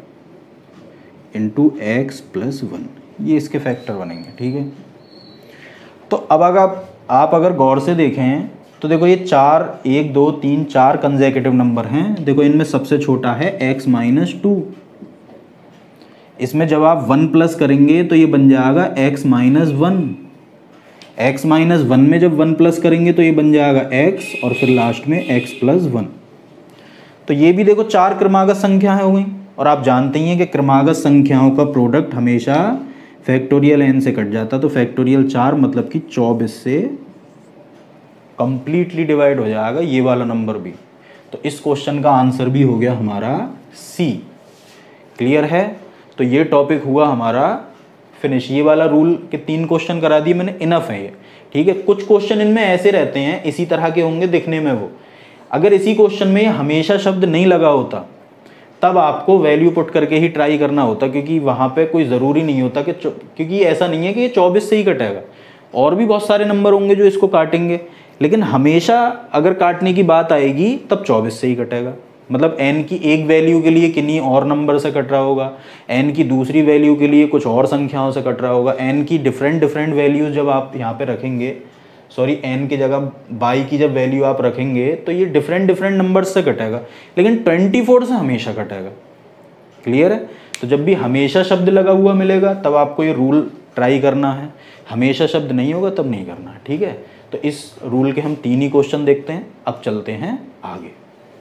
[SPEAKER 1] into X plus one, ये इसके फैक्टर बनेंगे। ठीक है, तो अब अगर आप, आप अगर गौर से देखें तो देखो ये चार, एक दो तीन चार कंसेक्यूटिव नंबर हैं। देखो इनमें सबसे छोटा है x माइनस टू, इसमें जब आप वन प्लस करेंगे तो ये बन जाएगा x minus one. X minus one में जब वन प्लस करेंगे तो ये बन जाएगा x, और फिर लास्ट में x प्लस वन। तो ये भी देखो चार क्रमागत संख्याएं हो गई, और आप जानते ही हैं कि क्रमागत संख्याओं का प्रोडक्ट हमेशा फैक्टोरियल n से कट जाता। तो फैक्टोरियल चार मतलब कि चौबीस से कंप्लीटली डिवाइड हो जाएगा ये वाला नंबर भी। तो इस क्वेश्चन का आंसर भी हो गया हमारा सी। क्लियर है? तो ये टॉपिक हुआ हमारा फिनिश। ये वाला रूल के तीन क्वेश्चन करा दिए मैंने, इनफ है ये। ठीक है, कुछ क्वेश्चन इनमें ऐसे रहते हैं, इसी तरह के होंगे दिखने में वो। अगर इसी क्वेश्चन में हमेशा शब्द नहीं लगा होता तब आपको वैल्यू पुट करके ही ट्राई करना होता, क्योंकि वहाँ पे कोई ज़रूरी नहीं होता कि, क्योंकि ऐसा नहीं है कि ये चौबीस से ही कटेगा, और भी बहुत सारे नंबर होंगे जो इसको काटेंगे। लेकिन हमेशा अगर काटने की बात आएगी तब चौबीस से ही कटेगा। मतलब n की एक वैल्यू के लिए किन्हीं और नंबर से कट रहा होगा, n की दूसरी वैल्यू के लिए कुछ और संख्याओं से कट रहा होगा, n की डिफरेंट डिफरेंट वैल्यूज जब आप यहाँ पे रखेंगे, सॉरी n की जगह बाई की जब वैल्यू आप रखेंगे तो ये डिफरेंट डिफरेंट नंबर्स से कटेगा, लेकिन चौबीस से हमेशा कटेगा। क्लियर है? तो जब भी हमेशा शब्द लगा हुआ मिलेगा तब आपको ये रूल ट्राई करना है, हमेशा शब्द नहीं होगा तब नहीं करना है। ठीक है, तो इस रूल के हम तीन ही क्वेश्चन देखते हैं। अब चलते हैं आगे।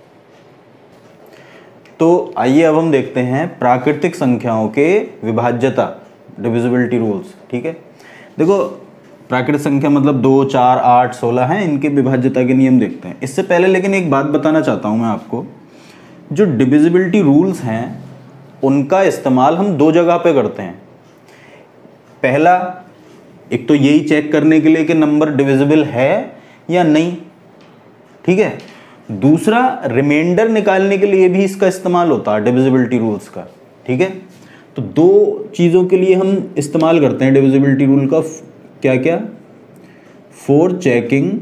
[SPEAKER 1] तो आइए अब हम देखते हैं प्राकृतिक संख्याओं के विभाज्यता, डिविजिबिलिटी रूल्स। ठीक है, देखो प्राकृतिक संख्या मतलब दो, चार, आठ, सोलह हैं, इनके विभाज्यता के नियम देखते हैं। इससे पहले लेकिन एक बात बताना चाहता हूं मैं आपको, जो डिविजिबिलिटी रूल्स हैं उनका इस्तेमाल हम दो जगह पे करते हैं। पहला, एक तो यही चेक करने के लिए कि नंबर डिविजिबल है या नहीं, ठीक है। दूसरा, रिमाइंडर निकालने के लिए भी इसका इस्तेमाल होता है डिविजिबिलिटी रूल्स का। ठीक है, तो दो चीज़ों के लिए हम इस्तेमाल करते हैं डिविजिबिलिटी रूल का। क्या क्या? फॉर चेकिंग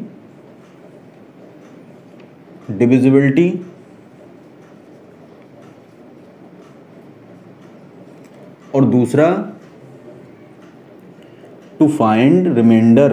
[SPEAKER 1] डिविजिबिलिटी और दूसरा टू फाइंड रिमाइंडर।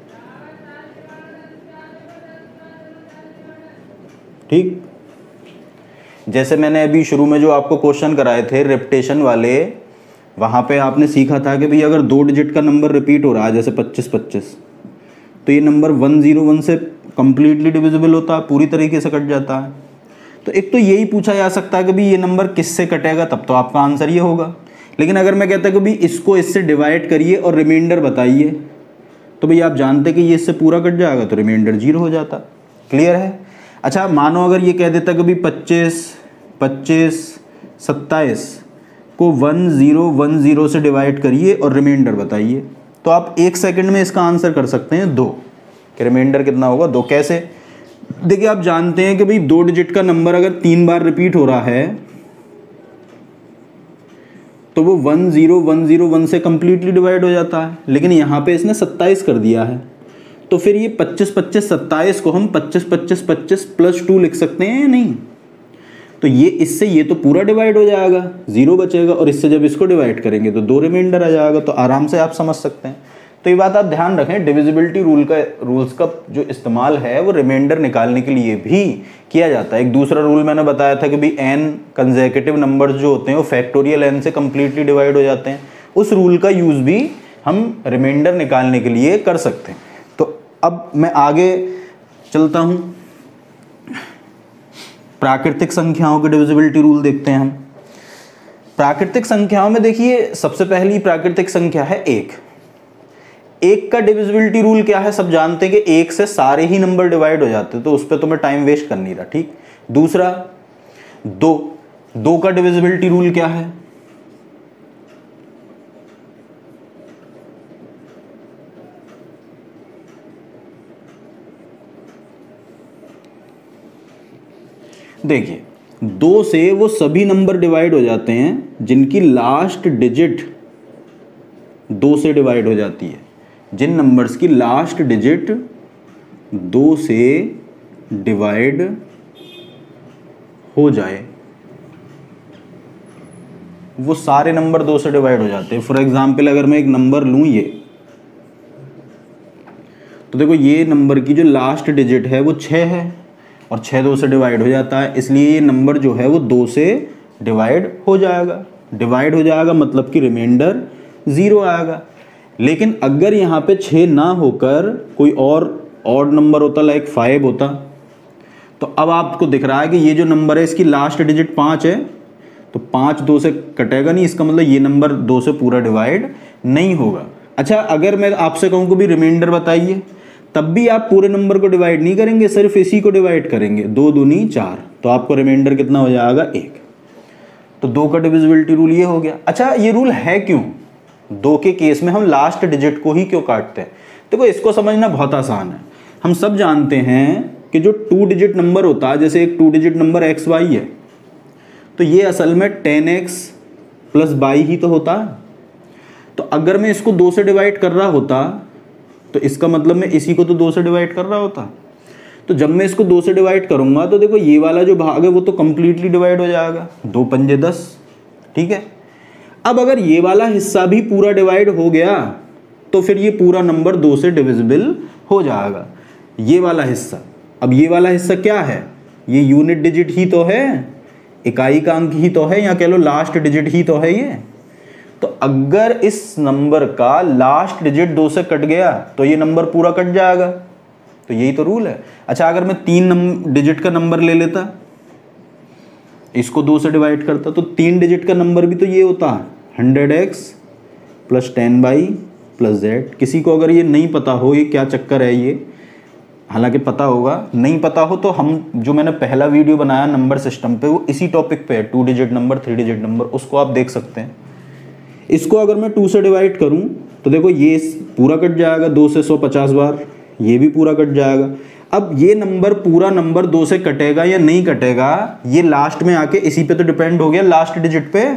[SPEAKER 1] ठीक, जैसे मैंने अभी शुरू में जो आपको क्वेश्चन कराए थे रिपीटेशन वाले, वहां पे आपने सीखा था कि भाई अगर दो डिजिट का नंबर रिपीट हो रहा है जैसे पच्चीस पच्चीस, तो ये नंबर वन जीरो वन से कंप्लीटली डिविजिबल होता है, पूरी तरीके से कट जाता है। तो एक तो यही पूछा जा सकता है कि भाई ये नंबर किससे कटेगा, तब तो आपका आंसर ये होगा। लेकिन अगर मैं कहता कि भाई इसको इससे डिवाइड करिए और रिमाइंडर बताइए, तो भाई आप जानते कि ये इससे पूरा कट जाएगा, तो रिमाइंडर जीरो हो जाता। क्लियर है? अच्छा, मानो अगर ये कह देता कि भाई पच्चीस पच्चीस सत्ताईस को वन ज़ीरो वन ज़ीरो से डिवाइड करिए और रिमाइंडर बताइए, तो आप एक सेकंड में इसका आंसर कर सकते हैं दो, कि रिमाइंडर कितना होगा दो। कैसे? देखिए, आप जानते हैं कि भाई दो डिजिट का नंबर अगर तीन बार रिपीट हो रहा है तो वो one zero one zero one से कंप्लीटली डिवाइड हो जाता है, लेकिन यहाँ पे इसने सत्ताईस कर दिया है, तो फिर ये पच्चीस पच्चीस सत्ताईस को हम पच्चीस पच्चीस पच्चीस प्लस टू लिख सकते हैं या नहीं? तो ये इससे ये तो पूरा डिवाइड हो जाएगा, जीरो बचेगा, और इससे जब इसको डिवाइड करेंगे तो दो रिमाइंडर आ जाएगा। तो आराम से आप समझ सकते हैं। तो ये बात आप ध्यान रखें, डिविजिबिलिटी रूल का रूल्स का जो इस्तेमाल है वो रिमाइंडर निकालने के लिए भी किया जाता है। एक दूसरा रूल मैंने बताया था कि भाई एन कंसेक्यूटिव नंबर्स जो होते हैं वो फैक्टोरियल एन से कंप्लीटली डिवाइड हो जाते हैं। उस रूल का यूज़ भी हम रिमाइंडर निकालने के लिए कर सकते हैं। तो अब मैं आगे चलता हूँ, प्राकृतिक संख्याओं के डिविजिबिलिटी रूल देखते हैं हम। प्राकृतिक संख्याओं में देखिए, सबसे पहली प्राकृतिक संख्या है एक। एक का डिविजिबिलिटी रूल क्या है, सब जानते हैं कि एक से सारे ही नंबर डिवाइड हो जाते हैं, तो उस पर तो मैं टाइम वेस्ट कर नहीं रहा। ठीक, दूसरा दो, दो का डिविजिबिलिटी रूल क्या है? देखिए, दो से वो सभी नंबर डिवाइड हो जाते हैं जिनकी लास्ट डिजिट दो से डिवाइड हो जाती है। जिन नंबर्स की लास्ट डिजिट दो से डिवाइड हो जाए वो सारे नंबर दो से डिवाइड हो जाते हैं। फॉर एग्जाम्पल, अगर मैं एक नंबर लूं ये, तो देखो ये नंबर की जो लास्ट डिजिट है वो छः है और छः दो से डिवाइड हो जाता है, इसलिए ये नंबर जो है वो दो से डिवाइड हो जाएगा। डिवाइड हो जाएगा मतलब कि रिमाइंडर ज़ीरो आएगा। लेकिन अगर यहाँ पे छः ना होकर कोई और ऑड नंबर होता, लाइक फाइव होता, तो अब आपको दिख रहा है कि ये जो नंबर है इसकी लास्ट डिजिट पाँच है, तो पाँच दो से कटेगा नहीं, इसका मतलब ये नंबर दो से पूरा डिवाइड नहीं होगा। अच्छा, अगर मैं आपसे कहूँ कि भी रिमाइंडर बताइए, तब भी आप पूरे नंबर को डिवाइड नहीं करेंगे, सिर्फ इसी को डिवाइड करेंगे। दो दूनी चार, तो आपको रिमाइंडर कितना हो जाएगा? एक। तो दो का डिविजिबिलिटी रूल ये हो गया। अच्छा, ये रूल है क्यों? दो के केस में हम लास्ट डिजिट को ही क्यों काटते हैं? देखो, इसको समझना बहुत आसान है। हम सब जानते हैं कि जो टू डिजिट नंबर होता है, जैसे एक two digit number X Y है, तो ये असल में टेन एक्स प्लस बाई ही तो होता है। तो अगर मैं इसको दो से डिवाइड कर रहा होता तो इसका मतलब मैं इसी को तो दो से डिवाइड कर रहा होता। तो जब मैं इसको दो से डिवाइड करूँगा तो देखो ये वाला जो भाग है वो तो कम्प्लीटली डिवाइड हो जाएगा, दो पंजे दस, ठीक है। अब अगर ये वाला हिस्सा भी पूरा डिवाइड हो गया तो फिर ये पूरा नंबर दो से डिविजिबल हो जाएगा, ये वाला हिस्सा। अब ये वाला हिस्सा क्या है, ये यूनिट डिजिट ही तो है, इकाई का अंक ही तो है, या कह लो लास्ट डिजिट ही तो है ये। तो अगर इस नंबर का लास्ट डिजिट दो से कट गया तो ये नंबर पूरा कट जाएगा, तो यही तो रूल है। अच्छा अगर मैं तीन डिजिट का नंबर ले लेता, इसको दो से डिवाइड करता, तो तीन डिजिट का नंबर भी तो ये होता है hundred X plus ten Y plus Z. किसी को अगर ये नहीं पता हो ये क्या चक्कर है ये, हालांकि पता होगा, नहीं पता हो तो हम जो मैंने पहला वीडियो बनाया नंबर सिस्टम पे वो इसी टॉपिक पे है, two digit number, three digit number, उसको आप देख सकते हैं। इसको अगर मैं टू से डिवाइड करूं तो देखो ये पूरा कट जाएगा दो से सौ पचास बार, ये भी पूरा कट जाएगा। अब ये नंबर पूरा नंबर दो से कटेगा या नहीं कटेगा ये लास्ट में आके इसी पे तो डिपेंड हो गया, लास्ट डिजिट पे।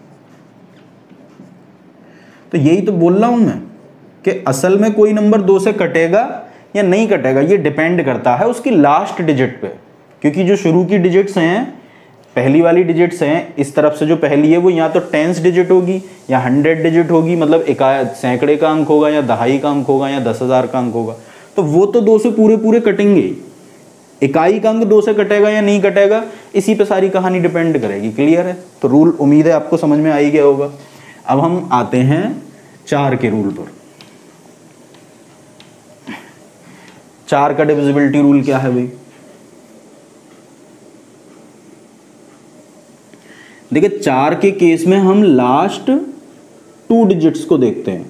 [SPEAKER 1] तो यही तो बोल रहा हूं मैं कि असल में कोई नंबर दो से कटेगा या नहीं कटेगा ये डिपेंड करता है उसकी लास्ट डिजिट पे, क्योंकि जो शुरू की डिजिट्स हैं, पहली वाली डिजिट्स हैं, इस तरफ से जो पहली है वो या तो टेंस डिजिट होगी या हंड्रेड डिजिट होगी, मतलब इकाई सैकड़े का अंक होगा या दहाई का अंक होगा या दस हजार का अंक होगा, तो वो तो दो से पूरे पूरे कटेंगे। इकाई का अंक दो से कटेगा या नहीं कटेगा इसी पे सारी कहानी डिपेंड करेगी। क्लियर है? तो रूल उम्मीद है आपको समझ में आ ही गया होगा। अब हम आते हैं चार के रूल पर। चार का डिविजिबिलिटी रूल क्या है भाई? देखिए चार के केस में हम लास्ट टू डिजिट्स को देखते हैं,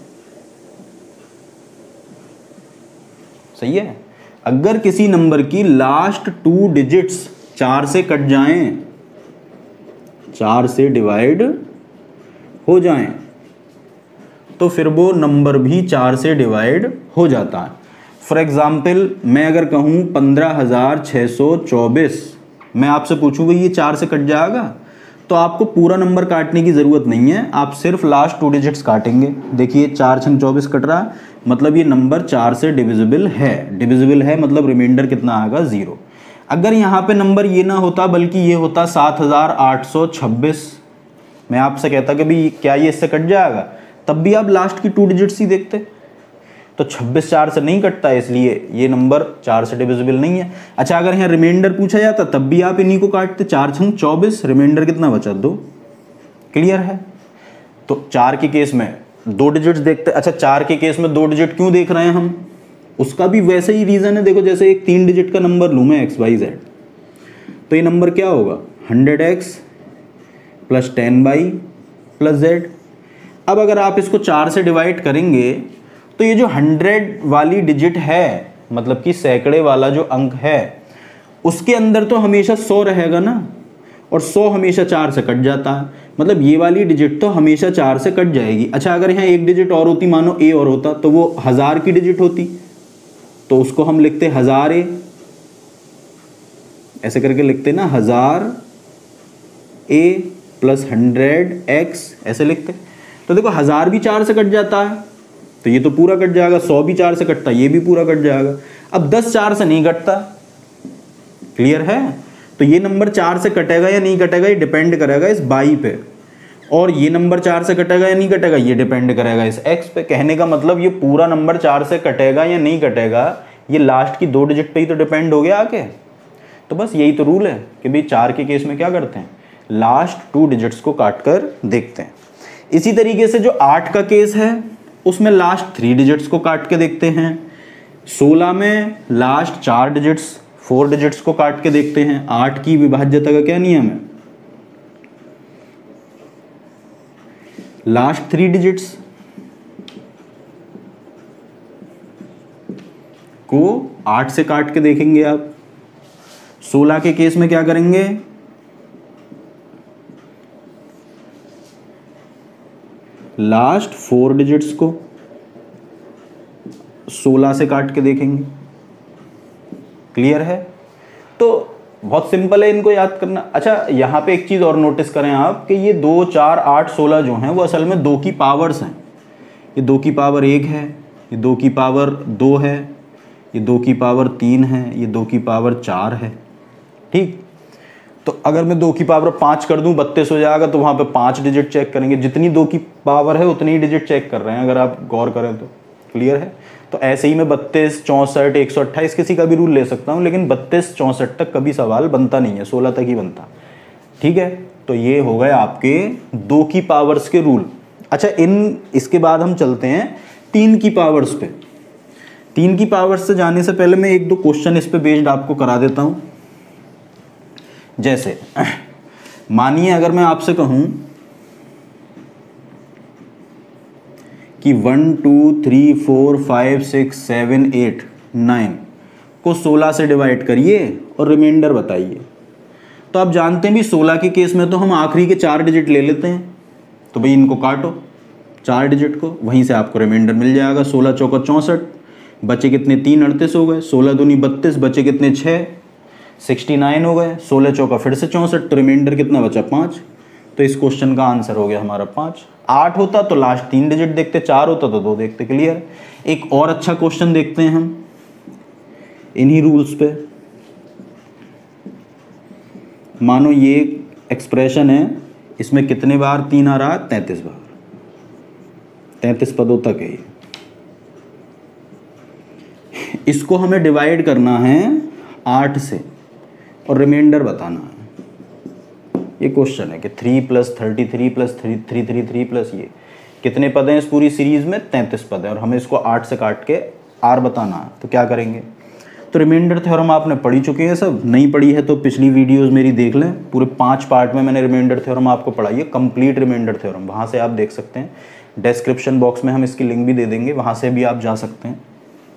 [SPEAKER 1] सही है। अगर किसी नंबर की लास्ट टू डिजिट्स चार से कट जाएं, चार से डिवाइड हो जाएं, तो फिर वो नंबर भी चार से डिवाइड हो जाता है। फॉर एग्जाम्पल मैं अगर कहूं पंद्रह हजार छः सौ चौबीस, मैं आपसे पूछूं भाई ये चार से कट जाएगा, तो आपको पूरा नंबर काटने की ज़रूरत नहीं है, आप सिर्फ लास्ट टू डिजिट्स काटेंगे। देखिए चार छंग चौबीस कट रहा है, मतलब ये नंबर चार से डिविजिबल है। डिविजिबल है मतलब रिमाइंडर कितना आएगा? ज़ीरो। अगर यहाँ पे नंबर ये ना होता बल्कि ये होता सात हज़ार आठ सौ छब्बीस, मैं आपसे कहता कि भाई क्या ये इससे कट जाएगा, तब भी आप लास्ट की टू डिजिट्स ही देखते। तो छब्बीस चार से नहीं कटता, इसलिए ये नंबर चार से डिविजिबल नहीं है। अच्छा अगर यहाँ रिमाइंडर पूछा जाता तब भी आप इन्हीं को काटते, चार छंग चौबीस, रिमाइंडर कितना बचा? दो। क्लियर है? तो चार के केस में दो डिजिट्स देखते। अच्छा चार के केस में दो डिजिट क्यों देख रहे हैं हम, उसका भी वैसे ही रीज़न है। देखो जैसे एक तीन डिजिट का नंबर लूँ मैं एक्स वाई जेड, तो ये नंबर क्या होगा? Hundred X plus ten Y plus Z. अब अगर आप इसको चार से डिवाइड करेंगे तो ये जो हंड्रेड वाली डिजिट है, मतलब कि सैकड़े वाला जो अंक है, उसके अंदर तो हमेशा सौ रहेगा ना, और सौ हमेशा चार से कट जाता है, मतलब ये वाली डिजिट तो हमेशा चार से कट जाएगी। अच्छा अगर यहाँ एक डिजिट और होती, मानो ए और होता, तो वो हज़ार की डिजिट होती, तो उसको हम लिखते हज़ार ए, ऐसे करके लिखते ना, हज़ार ए प्लस हंड्रेड एक्स, ऐसे लिखते। तो देखो हज़ार भी चार से कट जाता है, तो ये तो पूरा कट जाएगा। सौ भी चार से कटता है, ये भी पूरा कट जाएगा। अब दस चार से नहीं कटता। क्लियर है? तो ये नंबर चार से कटेगा या नहीं कटेगा ये डिपेंड करेगा इस बाई पे, और ये नंबर चार से कटेगा या नहीं कटेगा ये डिपेंड करेगा इस एक्स पे। कहने का मतलब ये पूरा नंबर चार से कटेगा या नहीं कटेगा ये लास्ट की दो डिजिट पे ही तो डिपेंड हो गया आके। तो बस यही तो रूल है कि भाई चार के केस में क्या करते हैं, लास्ट टू डिजिट्स को काट कर देखते हैं। इसी तरीके से जो आठ का केस है उसमें लास्ट थ्री डिजिट्स को काट के देखते हैं। सोलह में लास्ट चार डिजिट्स, फोर डिजिट्स को काट के देखते हैं। आठ की विभाज्यता का क्या नियम है? लास्ट थ्री डिजिट्स को आठ से काट के देखेंगे आप। सोलह के केस में क्या करेंगे? लास्ट फोर डिजिट्स को सोलह से काट के देखेंगे। क्लियर है? तो बहुत सिंपल है इनको याद करना। अच्छा यहाँ पे एक चीज़ और नोटिस करें आप कि ये दो चार आठ सोलह जो हैं वो असल में दो की पावर्स हैं। ये दो की पावर एक है, ये दो की पावर दो है, ये दो की पावर तीन है, ये दो की पावर चार है। ठीक, तो अगर मैं दो की पावर पाँच कर दूं बत्तीस हो जाएगा, तो वहाँ पे पाँच डिजिट चेक करेंगे, जितनी दो की पावर है उतनी ही डिजिट चेक कर रहे हैं अगर आप गौर करें तो। क्लियर है? तो ऐसे ही मैं बत्तीस, चौंसठ, एक सौ अट्ठाईस किसी का भी रूल ले सकता हूँ, लेकिन बत्तीस चौंसठ तक कभी सवाल बनता नहीं है, सोलह तक ही बनता। ठीक है, तो ये हो गए आपके दो की पावर्स के रूल। अच्छा, इन इसके बाद हम चलते हैं तीन की पावर्स पे। तीन की पावर्स से जाने से पहले मैं एक दो क्वेश्चन इस पे बेस्ड आपको करा देता हूँ। जैसे मानिए अगर मैं आपसे कहूं कि one two three four five six seven eight nine को सोलह से डिवाइड करिए और रिमाइंडर बताइए, तो आप जानते हैं भी सोलह के केस में तो हम आखिरी के चार डिजिट ले लेते हैं। तो भाई इनको काटो चार डिजिट को, वहीं से आपको रिमाइंडर मिल जाएगा। सोलह चौका चौंसठ, बचे कितने तीन, अड़तीस हो गए। सोलह दूनी बत्तीस, बचे कितने छः, सिक्सटी नाइन हो गए। सोलह चौका फिर से चौंसठ, तो रिमाइंडर कितना बचा पाँच। तो इस क्वेश्चन का आंसर हो गया हमारा पाँच। आठ होता तो लास्ट तीन डिजिट देखते, चार होता तो दो देखते। क्लियर? एक और अच्छा क्वेश्चन देखते हैं हम इन्हीं रूल्स पे। मानो ये एक्सप्रेशन है, इसमें कितने बार तीन आ रहा है, तैंतीस बार, तैंतीस पदों तक है ये। इसको हमें डिवाइड करना है आठ से और रिमाइंडर बताना है। ये क्वेश्चन है कि three plus thirty three plus three three three three plus ये कितने पद हैं इस पूरी सीरीज में, तैंतीस पद हैं, और हमें इसको आठ से काट के आर बताना है। तो क्या करेंगे? तो रिमाइंडर थ्योरम आपने पढ़ी चुके हैं, सब नहीं पढ़ी है तो पिछली वीडियोस मेरी देख लें, पूरे पांच पार्ट में मैंने रिमाइंडर थ्योरम आपको पढ़ाई है, कंप्लीट रिमाइंडर थ्योरम, वहाँ से आप देख सकते हैं। डिस्क्रिप्शन बॉक्स में हम इसकी लिंक भी दे देंगे, वहाँ से भी आप जा सकते हैं।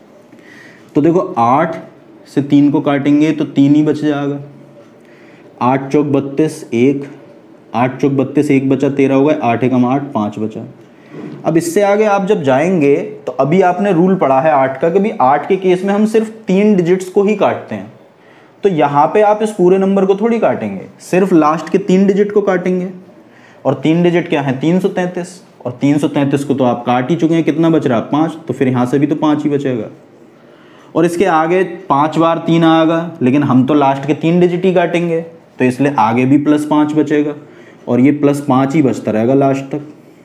[SPEAKER 1] तो देखो आठ से तीन को काटेंगे तो तीन ही बच जाएगा। आठ चौक बत्तीस, एक, आठ चौक बत्तीस, एक बचा, तेरह हो गए, आठ एकम आठ, पाँच बचा। अब इससे आगे आप जब जाएंगे तो अभी आपने रूल पढ़ा है आठ का, कि भी आठ के केस में हम सिर्फ तीन डिजिट्स को ही काटते हैं। तो यहाँ पे आप इस पूरे नंबर को थोड़ी काटेंगे, सिर्फ लास्ट के तीन डिजिट को काटेंगे। और तीन डिजिट क्या है? तीन सौ तैंतीस, और तीन सौ तैंतीस को तो आप काट ही चुके हैं, कितना बच रहा? पाँच। तो फिर यहाँ से भी तो पाँच ही बचेगा। और इसके आगे पाँच बार तीन आएगा, लेकिन हम तो लास्ट के तीन डिजिट ही काटेंगे, तो इसलिए आगे भी प्लस पाँच बचेगा, और ये प्लस पाँच ही बचता रहेगा लास्ट तक।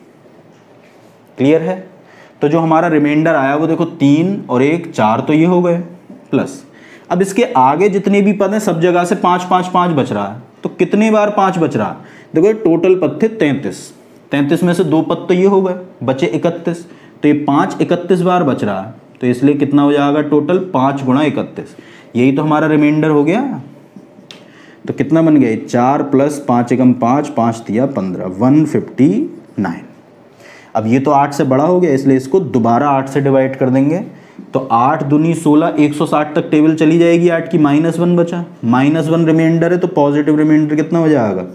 [SPEAKER 1] क्लियर है? तो जो हमारा रिमाइंडर आया वो देखो तीन और एक, चार, तो ये हो गए प्लस। अब इसके आगे जितने भी पद हैं सब जगह से पाँच पाँच पाँच बच रहा है, तो कितने बार पाँच बच रहा है? देखो टोटल पद थे तैंतीस, तैंतीस में से दो पद तो ये हो गए, बचे इकतीस, तो ये पाँच इकतीस बार बच रहा है, तो इसलिए कितना हो जाएगा टोटल? पाँच गुणा इकतीस, यही तो हमारा रिमाइंडर हो गया। तो कितना बन गया? चार प्लस पाँच एकम पाँच, पाँच दिया पंद्रह, वन फिफ्टी नाइन। अब ये तो आठ से बड़ा हो गया, इसलिए इसको दोबारा आठ से डिवाइड कर देंगे। तो आठ दूनी सोलह, एक सौ साठ तक टेबल चली जाएगी आठ की, माइनस वन बचा, माइनस वन रिमाइंडर है, तो पॉजिटिव रिमाइंडर कितना हो जाएगा?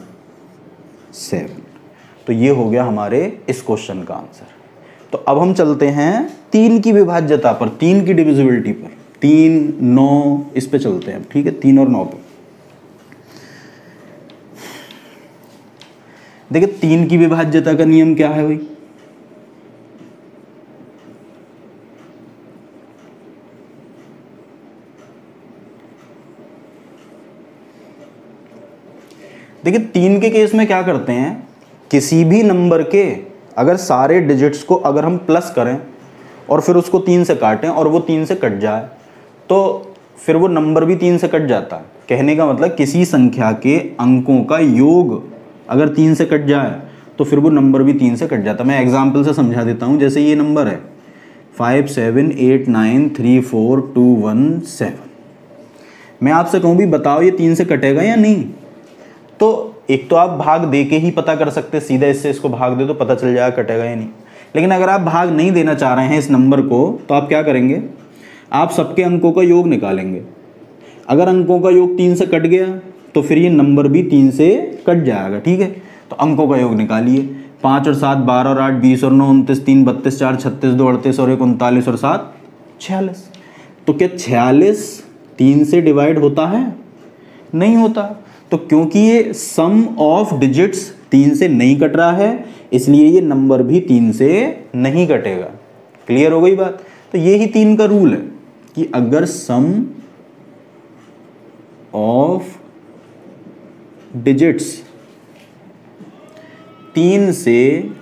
[SPEAKER 1] सेवन। तो ये हो गया हमारे इस क्वेश्चन का आंसर। तो अब हम चलते हैं तीन की विभाज्यता पर, तीन की डिविजिबिलिटी पर। तीन, नौ, इस पे चलते हैं। ठीक है, तीन और नौ पे देखिए तीन की विभाज्यता का नियम क्या है भाई? देखिए तीन के केस में क्या करते हैं, किसी भी नंबर के अगर सारे डिजिट्स को अगर हम प्लस करें और फिर उसको तीन से काटें और वो तीन से कट जाए, तो फिर वो नंबर भी तीन से कट जाता है। कहने का मतलब किसी संख्या के अंकों का योग अगर तीन से कट जाए तो फिर वो नंबर भी तीन से कट जाता है। मैं एग्जाम्पल से समझा देता हूँ। जैसे ये नंबर है five seven eight nine three four two one seven, मैं आपसे कहूँ भी बताओ ये तीन से कटेगा या नहीं, तो एक तो आप भाग दे के ही पता कर सकते, सीधा इससे इसको भाग दे तो पता चल जाएगा कटेगा या नहीं। लेकिन अगर आप भाग नहीं देना चाह रहे हैं इस नंबर को, तो आप क्या करेंगे, आप सबके अंकों का योग निकालेंगे। अगर अंकों का योग तीन से कट गया तो फिर ये नंबर भी तीन से कट जाएगा। ठीक है, तो अंकों का योग निकालिए। पाँच और सात बारह और आठ बीस और नौ उनतीस, तीन बत्तीस, चार छत्तीस, दो अड़तीस और एक उनतालीस और सात छियालीस। तो क्या छियालीस तीन से डिवाइड होता है? नहीं होता। तो क्योंकि ये सम ऑफ डिजिट्स तीन से नहीं कट रहा है, इसलिए ये नंबर भी तीन से नहीं कटेगा। क्लियर हो गई बात? तो ये ही तीन का रूल है कि अगर सम ऑफ डिजिट्स तीन से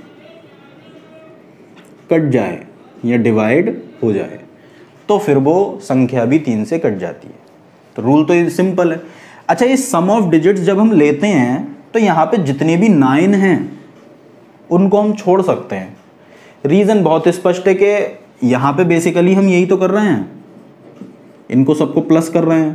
[SPEAKER 1] कट जाए या डिवाइड हो जाए तो फिर वो संख्या भी तीन से कट जाती है। तो रूल तो ये सिंपल है। अच्छा, ये सम ऑफ डिजिट्स जब हम लेते हैं तो यहाँ पे जितने भी नाइन हैं उनको हम छोड़ सकते हैं। रीज़न बहुत स्पष्ट है कि यहाँ पे बेसिकली हम यही तो कर रहे हैं, इनको सबको प्लस कर रहे हैं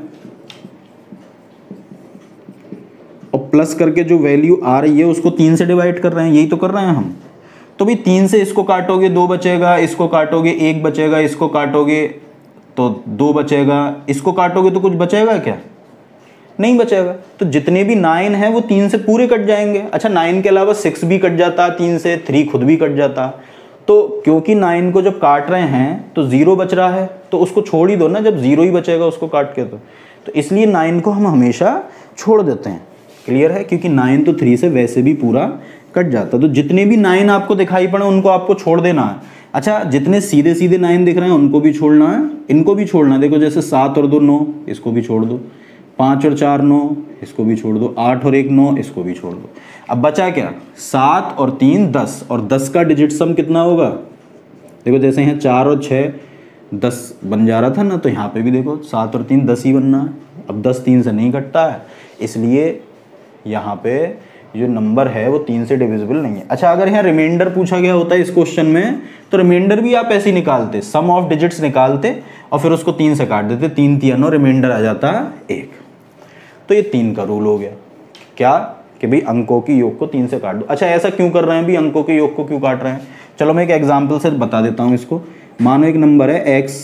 [SPEAKER 1] और प्लस करके जो वैल्यू आ रही है उसको तीन से डिवाइड कर रहे हैं, यही तो कर रहे हैं हम। तो भाई तीन से इसको काटोगे दो बचेगा, इसको काटोगे एक बचेगा, इसको काटोगे तो दो बचेगा, इसको काटोगे तो कुछ बचेगा क्या? नहीं बचेगा। तो जितने भी नाइन है वो तीन से पूरे कट जाएंगे। अच्छा, नाइन के अलावा सिक्स भी कट जाता तीन से, थ्री खुद भी कट जाता। तो क्योंकि नाइन को जब काट रहे हैं तो ज़ीरो बच रहा है तो उसको छोड़ ही दो ना, जब ज़ीरो ही बचेगा उसको काट के। तो तो इसलिए नाइन को हम हमेशा छोड़ देते हैं। क्लियर है? क्योंकि नाइन तो थ्री से वैसे भी पूरा कट जाता। तो जितने भी नाइन आपको दिखाई पड़े उनको आपको छोड़ देना है। अच्छा, जितने सीधे सीधे नाइन दिख रहे हैं उनको भी छोड़ना है, इनको भी छोड़ना है। देखो जैसे सात और दो नौ, इसको भी छोड़ दो। पाँच और चार नौ, इसको भी छोड़ दो। आठ और एक नौ, इसको भी छोड़ दो। अब बचा क्या? सात और तीन दस, और दस का डिजिट सम कितना होगा? देखो जैसे यहाँ चार और छः दस बन जा रहा था ना, तो यहाँ पे भी देखो सात और तीन दस ही बनना है। अब दस तीन से नहीं कटता है, इसलिए यहाँ पे जो नंबर है वो तीन से डिविजिबल नहीं है। अच्छा, अगर यहाँ रिमाइंडर पूछा गया होता है इस क्वेश्चन में तो रिमाइंडर भी आप ऐसे ही निकालते, सम ऑफ डिजिट्स निकालते और फिर उसको तीन से काट देते। तीन तिया नौ, रिमाइंडर आ जाता एक। तो ये तीन का रूल हो गया क्या कि भाई अंकों की योग को तीन से काट दो। अच्छा, ऐसा क्यों कर रहे हैं भी, अंकों के योग को क्यों काट रहे हैं? चलो मैं एक एग्जाम्पल से बता देता हूँ इसको। मानो एक नंबर है X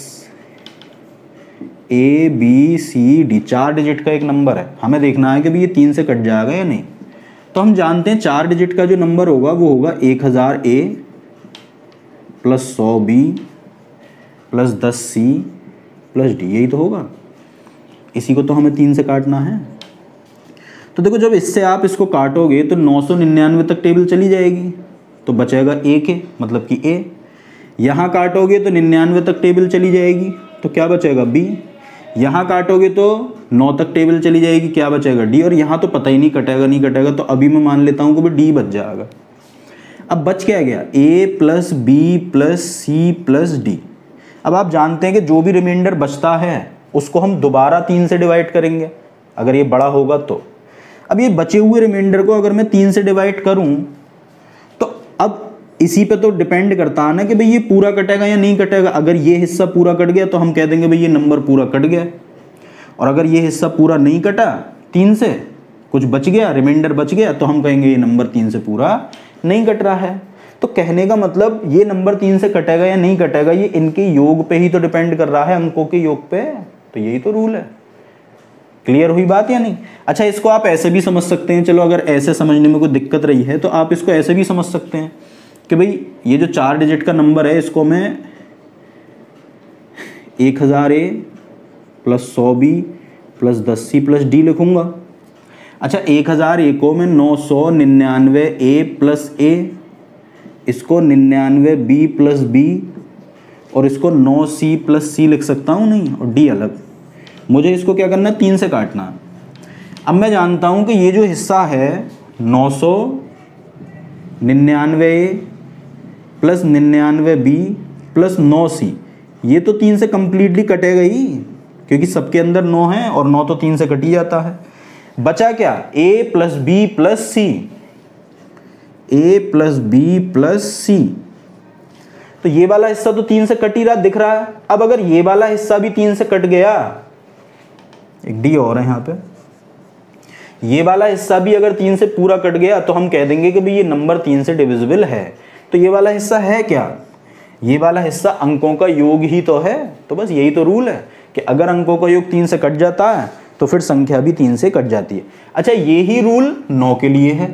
[SPEAKER 1] A B C D, चार डिजिट का एक नंबर है। हमें देखना है कि भाई ये तीन से कट जाएगा या नहीं। तो हम जानते हैं चार डिजिट का जो नंबर होगा वो होगा एक हज़ार ए प्लस सौ बी प्लस दस सी प्लस डी, यही तो होगा। इसी को तो हमें तीन से काटना है। तो देखो जब इससे आप इसको काटोगे तो नौ सौ निन्यानवे तक टेबल चली जाएगी, तो बचेगा ए के, मतलब कि ए। यहाँ काटोगे तो निन्यानवे तक टेबल चली जाएगी, तो क्या बचेगा? बी। यहाँ काटोगे तो नौ तक टेबल चली जाएगी, क्या बचेगा? डी। और यहाँ तो पता ही नहीं कटेगा नहीं कटेगा, तो अभी मैं मान लेता हूँ कि भाई डी बच जाएगा। अब बच क्या गया? A plus B plus C plus D. अब आप जानते हैं कि जो भी रिमाइंडर बचता है उसको हम दोबारा तीन से डिवाइड करेंगे अगर ये बड़ा होगा तो। अब ये बचे हुए रिमाइंडर को अगर मैं तीन से डिवाइड करूँ तो अब इसी पे तो डिपेंड करता है ना कि भाई ये पूरा कटेगा या नहीं कटेगा। अगर ये हिस्सा पूरा कट गया तो हम कह देंगे भाई ये नंबर पूरा कट गया, और अगर ये हिस्सा पूरा नहीं कटा, तीन से कुछ बच गया, रिमाइंडर बच गया, तो हम कहेंगे ये नंबर तीन से पूरा नहीं कट रहा है। तो कहने का मतलब ये नंबर तीन से कटेगा या नहीं कटेगा ये इनके योग पे ही तो डिपेंड कर रहा है, अंकों के योग पे। तो यही तो रूल है। क्लियर हुई बात या नहीं? अच्छा, इसको आप ऐसे भी समझ सकते हैं। चलो अगर ऐसे समझने में कोई दिक्कत रही है तो आप इसको ऐसे भी समझ सकते हैं कि भाई ये जो चार डिजिट का नंबर है इसको मैं एक हज़ार ए प्लस सौ बी प्लस दस सी प्लस डी लिखूंगा। अच्छा, एक हज़ार ए को मैं नौ सौ निन्यानवे ए प्लस ए, इसको निन्यानवे बी प्लस बी, और इसको नौ सी प्लस सी लिख सकता हूँ नहीं, और डी अलग। मुझे इसको क्या करना है? तीन से काटना है। अब मैं जानता हूँ कि ये जो हिस्सा है नौ सौ निन्यानवे ए प्लस निन्यानवे बी प्लस नौ सी, ये तो तीन से कंप्लीटली कटेगा ही, क्योंकि सबके अंदर नौ है और नौ तो तीन से कट ही जाता है। बचा क्या? A plus B plus C, A plus B plus C. तो ये वाला हिस्सा तो तीन से कट ही रहा दिख रहा है। अब अगर ये वाला हिस्सा भी तीन से कट गया, एक डी और है यहाँ पे, ये वाला हिस्सा भी अगर तीन से पूरा कट गया तो हम कह देंगे कि भाई ये नंबर तीन से डिविजिबल है। तो ये वाला हिस्सा है क्या? ये वाला हिस्सा अंकों का योग ही तो है। तो बस यही तो रूल है कि अगर अंकों का योग तीन से कट जाता है तो फिर संख्या भी तीन से कट जाती है। अच्छा, ये ही रूल नौ के लिए है,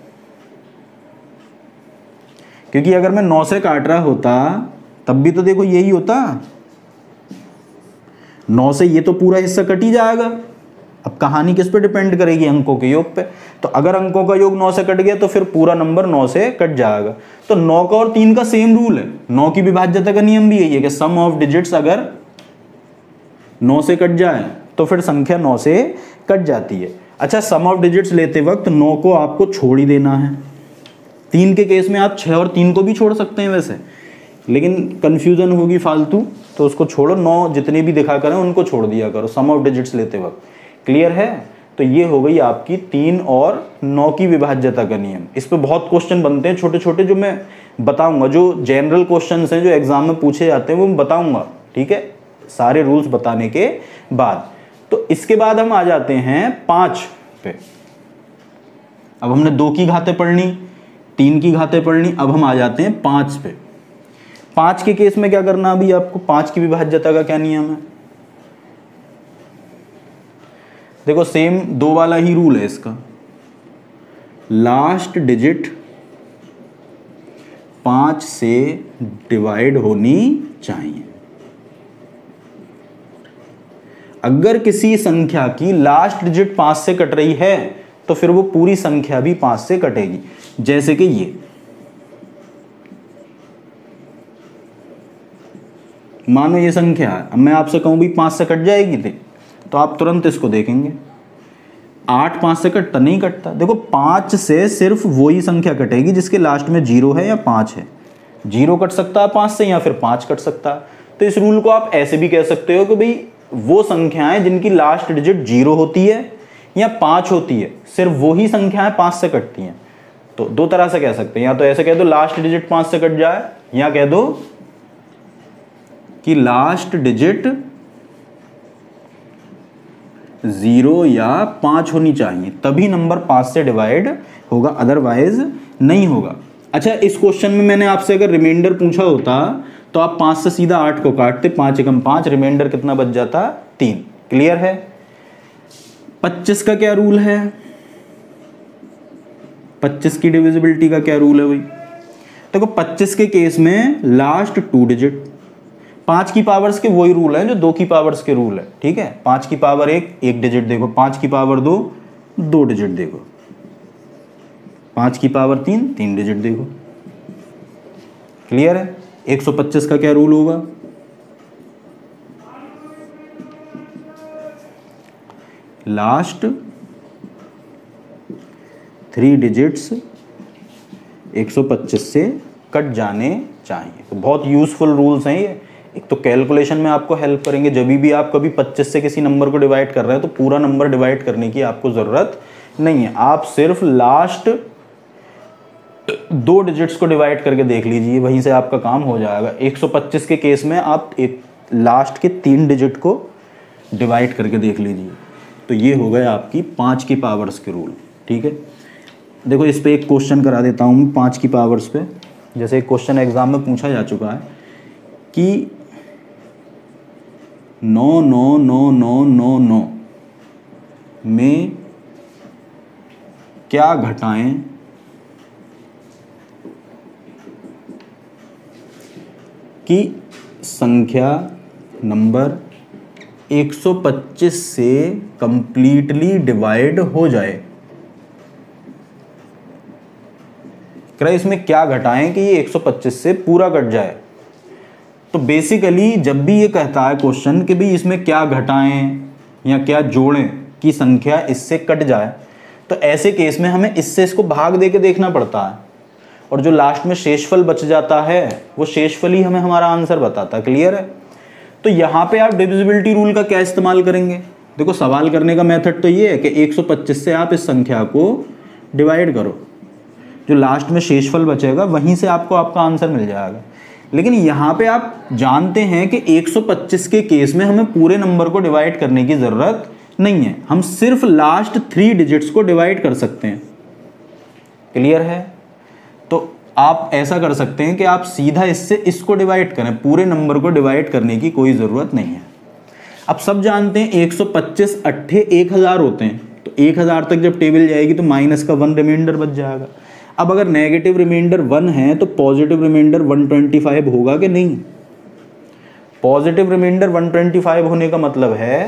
[SPEAKER 1] क्योंकि अगर मैं नौ से काट रहा होता तब भी तो देखो यही होता, नौ से ये तो पूरा हिस्सा कट ही जाएगा, अब कहानी किस पे डिपेंड करेगी, अंकों के योग पे। तो अगर अंकों का योग नौ से कट गया तो फिर पूरा नंबर नौ से कट जाएगा। तो नौ का और तीन का सेम रूल है, नौ की विभाज्यता का नियम भी यही है कि सम ऑफ डिजिट्स अगर नौ से कट जाए तो फिर संख्या नौ से कट जाती है। अच्छा, सम ऑफ डिजिट्स लेते वक्त नौ को आपको छोड़ ही देना है। तीन के केस में आप छः और तीन को भी छोड़ सकते हैं वैसे, लेकिन कन्फ्यूजन होगी फालतू, तो उसको छोड़ो, नौ जितने भी दिखा करें उनको छोड़ दिया करो सम ऑफ डिजिट्स लेते वक्त। क्लियर है? तो ये हो गई आपकी तीन और नौ की विभाज्यता का नियम। इस पे बहुत क्वेश्चन बनते हैं छोटे छोटे, जो मैं बताऊंगा, जो जनरल क्वेश्चंस हैं जो एग्जाम में पूछे जाते हैं वो मैं बताऊंगा, ठीक है, सारे रूल्स बताने के बाद। तो इसके बाद हम आ जाते हैं पाँच पे। अब हमने दो की घातें पढ़नी, तीन की घातें पढ़नी, अब हम आ जाते हैं पाँच पे। पाँच के केस में क्या करना अभी आपको, पाँच की विभाज्यता का क्या नियम है? देखो सेम दो वाला ही रूल है इसका, लास्ट डिजिट पाँच से डिवाइड होनी चाहिए। अगर किसी संख्या की लास्ट डिजिट पाँच से कट रही है तो फिर वो पूरी संख्या भी पाँच से कटेगी। जैसे कि ये मानो ये संख्या है, अब मैं आपसे कहूं भी पाँच से कट जाएगी थी, तो आप तुरंत इसको देखेंगे, आठ पाँच से कटता नहीं कटता। देखो पाँच से सिर्फ वही संख्या कटेगी जिसके लास्ट में जीरो है या पाँच है। जीरो कट सकता है पाँच से या फिर पाँच कट सकता है। तो इस रूल को आप ऐसे भी कह सकते हो कि भाई वो संख्याएं जिनकी लास्ट डिजिट जीरो होती है या पाँच होती है, सिर्फ वही संख्याएं पाँच से कटती हैं। तो दो तरह से कह सकते हैं, या तो ऐसे कह दो लास्ट डिजिट पाँच से कट जाए, या कह दो कि लास्ट डिजिट जीरो या पाँच होनी चाहिए, तभी नंबर पाँच से डिवाइड होगा, अदरवाइज नहीं होगा। अच्छा, इस क्वेश्चन में मैंने आपसे अगर रिमाइंडर पूछा होता तो आप पाँच से सीधा आठ को काटते, पाँच एकम पाँच, रिमाइंडर कितना बच जाता? तीन। क्लियर है? पच्चीस का क्या रूल है? पच्चीस की डिविजिबिलिटी का क्या रूल है भाई? देखो पच्चीस के केस में लास्ट टू डिजिट, पाँच की पावर्स के वही रूल है जो दो की पावर्स के रूल है, ठीक है। पाँच की पावर एक, एक डिजिट देखो, पाँच की पावर दो, दो डिजिट देखो, पाँच की पावर तीन, तीन डिजिट देखो। क्लियर है? एक सौ पच्चीस का क्या रूल होगा? लास्ट थ्री डिजिट्स एक सौ पच्चीस से कट जाने चाहिए। तो बहुत यूजफुल रूल्स हैं ये। एक तो कैलकुलेशन में आपको हेल्प करेंगे, जब भी आप कभी पच्चीस से किसी नंबर को डिवाइड कर रहे हैं तो पूरा नंबर डिवाइड करने की आपको ज़रूरत नहीं है, आप सिर्फ लास्ट दो डिजिट्स को डिवाइड करके देख लीजिए, वहीं से आपका काम हो जाएगा। एक सौ पच्चीस के केस में आप एक लास्ट के तीन डिजिट को डिवाइड करके देख लीजिए। तो ये हो गए आपकी पाँच की पावर्स के रूल, ठीक है। देखो इस पे एक क्वेश्चन करा देता हूँ पाँच की पावर्स पे। जैसे एक क्वेश्चन एग्जाम में पूछा जा चुका है कि नौ नौ नौ नौ नौ नौ में क्या घटाएं कि संख्या नंबर एक सौ पच्चीस से कंप्लीटली डिवाइड हो जाए। कह रहा इसमें क्या घटाएं कि ये एक सौ पच्चीस से पूरा कट जाए। तो बेसिकली जब भी ये कहता है क्वेश्चन कि भाई इसमें क्या घटाएं या क्या जोड़ें कि संख्या इससे कट जाए, तो ऐसे केस में हमें इससे इसको भाग दे के देखना पड़ता है, और जो लास्ट में शेषफल बच जाता है वो शेषफल ही हमें हमारा आंसर बताता है। क्लियर है? तो यहाँ पे आप डिविजिबिलिटी रूल का क्या इस्तेमाल करेंगे? देखो सवाल करने का मेथड तो ये है कि एक सौ पच्चीस से आप इस संख्या को डिवाइड करो, जो लास्ट में शेषफल बचेगा वहीं से आपको आपका आंसर मिल जाएगा। लेकिन यहाँ पे आप जानते हैं कि एक सौ पच्चीस के केस में हमें पूरे नंबर को डिवाइड करने की ज़रूरत नहीं है, हम सिर्फ लास्ट थ्री डिजिट्स को डिवाइड कर सकते हैं। क्लियर है? तो आप ऐसा कर सकते हैं कि आप सीधा इससे इसको डिवाइड करें, पूरे नंबर को डिवाइड करने की कोई ज़रूरत नहीं है। अब सब जानते हैं एक सौ पच्चीस अट्ठे एक हज़ार होते हैं, तो एक हज़ार तक जब टेबल जाएगी तो माइनस का वन रिमाइंडर बच जाएगा। अब अगर नेगेटिव रिमाइंडर वन है तो positive reminder one twenty five होगा कि नहीं? Positive reminder one twenty five होने का मतलब है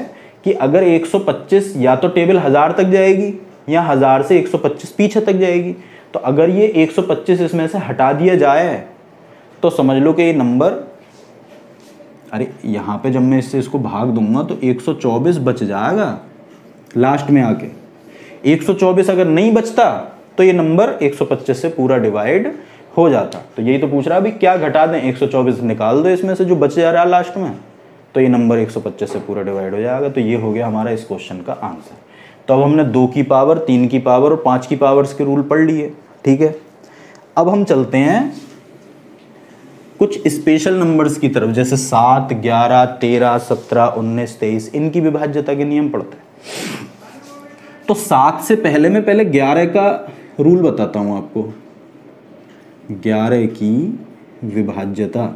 [SPEAKER 1] कि अगर एक सौ पच्चीस या तो टेबल हज़ार तक जाएगी या हज़ार से एक सौ पच्चीस पीछे तक जाएगी, तो अगर ये एक सौ पच्चीस इसमें से हटा दिया जाए तो समझ लो कि ये नंबर, अरे यहाँ पे जब मैं इससे इसको भाग दूंगा तो एक सौ चौबीस बच जाएगा लास्ट में आके। एक सौ चौबीस अगर नहीं बचता तो ये नंबर एक सौ पच्चीस से पूरा डिवाइड हो जाता। तो यही तो पूछ रहा है अभी क्या घटा दें, एक सौ चौबीस निकाल दो इसमें से जो बच जा रहा है लास्ट में, तो ये नंबर एक सौ पच्चीस से पूरा डिवाइड हो जाएगा। तो ये हो गया हमारा इस क्वेश्चन का आंसर। तो अब हमने दो की पावर, तीन की पावर और पाँच की पावर्स के रूल पढ़ लिए, ठीक है। अब हम चलते हैं कुछ स्पेशल नंबर्स की तरफ, जैसे सात, ग्यारह, तेरह, सत्रह, उन्नीस, तेईस, इनकी विभाज्यता के नियम पढ़ते हैं। तो सात से पहले मैं पहले ग्यारह का रूल बताता हूं आपको। ग्यारह की विभाज्यता,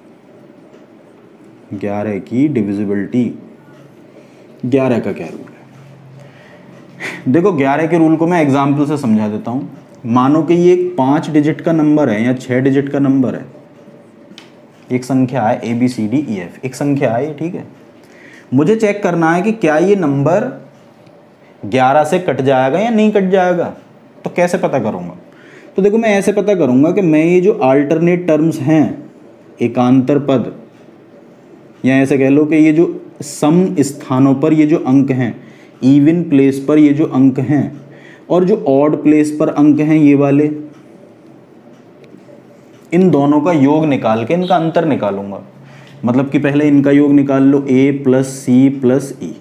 [SPEAKER 1] ग्यारह की डिविजिबिलिटी, ग्यारह का क्या रूल है। देखो ग्यारह के रूल को मैं एग्जाम्पल से समझा देता हूं। मानो कि ये एक पाँच डिजिट का नंबर है या छः डिजिट का नंबर है, एक संख्या है A B C D E F, एक संख्या है, ठीक है। मुझे चेक करना है कि क्या ये नंबर ग्यारह से कट जाएगा या नहीं कट जाएगा। तो कैसे पता करूँगा, तो देखो मैं ऐसे पता करूँगा कि मैं ये जो अल्टरनेट टर्म्स हैं, एकांतर पद, या ऐसे कह लो कि ये जो सम स्थानों पर ये जो अंक हैं, इवन प्लेस पर ये जो अंक हैं और जो ऑड प्लेस पर अंक हैं ये वाले, इन दोनों का योग निकाल के इनका अंतर निकालूंगा। मतलब कि पहले इनका योग निकाल लो a plus C plus E,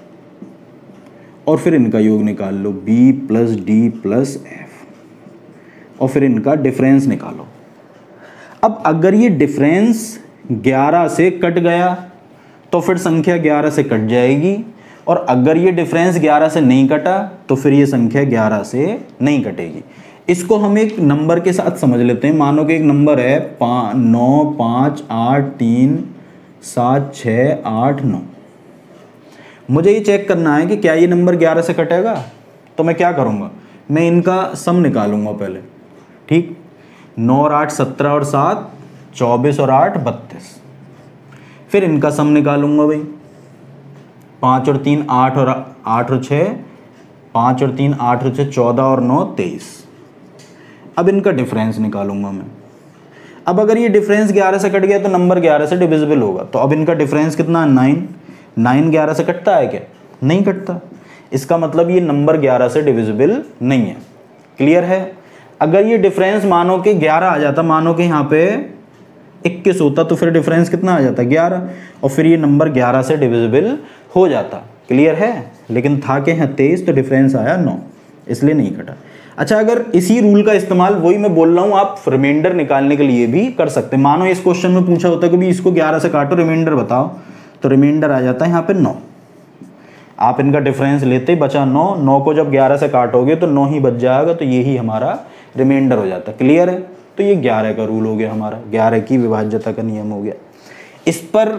[SPEAKER 1] और फिर इनका योग निकाल लो b plus D plus F, और फिर इनका डिफरेंस निकालो। अब अगर ये डिफरेंस ग्यारह से कट गया तो फिर संख्या ग्यारह से कट जाएगी, और अगर ये डिफरेंस ग्यारह से नहीं कटा तो फिर ये संख्या ग्यारह से नहीं कटेगी। इसको हम एक नंबर के साथ समझ लेते हैं। मानो कि एक नंबर है पा नौ पाँच आठ तीन सात छः आठ नौ। मुझे ये चेक करना है कि क्या ये नंबर ग्यारह से कटेगा। तो मैं क्या करूँगा, मैं इनका सम निकालूंगा पहले, ठीक। नौ और आठ सत्रह और सात चौबीस और आठ बत्तीस। फिर इनका सम निकालूंगा भाई, पाँच और तीन आठ और आठ और छः, पाँच और तीन आठ और छः चौदह और नौ तेईस। अब इनका डिफरेंस निकालूंगा मैं। अब अगर ये डिफरेंस ग्यारह से कट गया तो नंबर ग्यारह से डिविजिबल होगा। तो अब इनका डिफरेंस कितना, नाइन। नाइन ग्यारह से कटता है क्या, नहीं कटता। इसका मतलब ये नंबर ग्यारह से डिविजिबल नहीं है। क्लियर है। अगर ये डिफरेंस मानो कि ग्यारह आ जाता, मानो कि यहाँ पे इक्कीस होता, तो फिर डिफरेंस कितना आ जाता, ग्यारह, और फिर ये नंबर ग्यारह से डिविजिबल हो जाता। क्लियर है। लेकिन था कि यहाँ तेईस, तो डिफरेंस आया नौ, इसलिए नहीं कटा। अच्छा, अगर इसी रूल का इस्तेमाल, वही मैं बोल रहा हूँ, आप रिमाइंडर निकालने के लिए भी कर सकते हैं। मानो इस क्वेश्चन में पूछा होता है कि भी इसको ग्यारह से काटो, रिमाइंडर बताओ, तो रिमाइंडर आ जाता है यहाँ पे नौ। आप इनका डिफरेंस लेते बचा नौ, नौ को जब ग्यारह से काटोगे तो नौ ही बच जाएगा, तो यही हमारा रिमाइंडर हो जाता है। क्लियर है। तो ये ग्यारह का रूल हो गया हमारा, ग्यारह की विभाज्यता का नियम हो गया। इस पर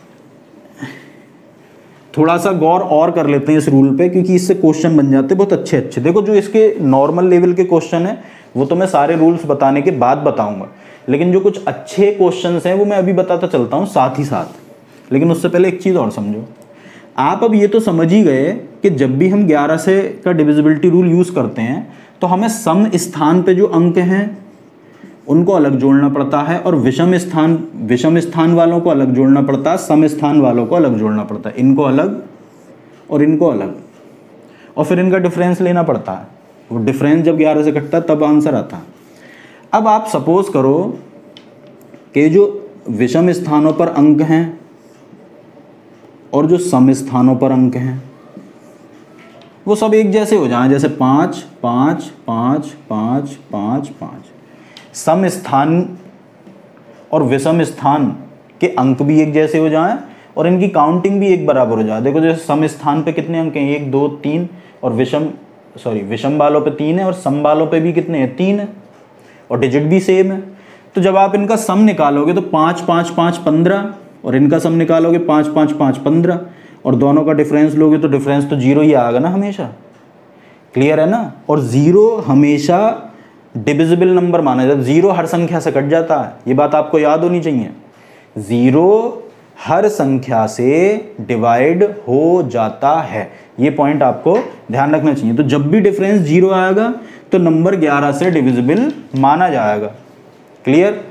[SPEAKER 1] थोड़ा सा गौर और कर लेते हैं इस रूल पे, क्योंकि इससे क्वेश्चन बन जाते हैं बहुत अच्छे अच्छे। देखो जो इसके नॉर्मल लेवल के क्वेश्चन है वो तो मैं सारे रूल्स बताने के बाद बताऊंगा, लेकिन जो कुछ अच्छे क्वेश्चंस हैं वो मैं अभी बताता चलता हूँ साथ ही साथ। लेकिन उससे पहले एक चीज़ और समझो। आप अब ये तो समझ ही गए कि जब भी हम ग्यारह से का डिविजिबिलिटी रूल यूज़ करते हैं तो हमें सम स्थान पे जो अंक हैं उनको अलग जोड़ना पड़ता है, और विषम स्थान विषम स्थान वालों को अलग जोड़ना पड़ता है, सम स्थान वालों को अलग जोड़ना पड़ता है। इनको अलग और इनको अलग, और फिर इनका डिफरेंस लेना पड़ता है। वो डिफरेंस जब ग्यारह से कटता है तब आंसर आता है। अब आप सपोज करो कि जो विषम स्थानों पर अंक हैं और जो सम स्थानों पर अंक हैं वो सब एक जैसे हो जाएं, जैसे पाँच पाँच पाँच पाँच पाँच पाँच। सम स्थान और विषम स्थान के अंक भी एक जैसे हो जाएं और इनकी काउंटिंग भी एक बराबर हो जाए। देखो जैसे सम स्थान पे कितने अंक हैं, एक दो तीन, और विषम सॉरी विषम वालों पे तीन है और सम वालों पे भी कितने हैं, तीन है, और डिजिट भी सेम है। तो जब आप इनका सम निकालोगे तो पाँच पाँच पाँच पंद्रह, और इनका सम निकालोगे पाँच पाँच पाँच पंद्रह, और दोनों का डिफरेंस लोगे तो डिफरेंस तो जीरो ही आएगा ना हमेशा। क्लियर है ना। और जीरो हमेशा डिविजिबल नंबर माना जाता है। जीरो हर संख्या से कट जाता है, ये बात आपको याद होनी चाहिए। जीरो हर संख्या से डिवाइड हो जाता है। ये पॉइंट आपको ध्यान रखना चाहिए। तो जब भी डिफरेंस जीरो आएगा तो नंबर ग्यारह से डिविजिबल माना जाएगा। क्लियर?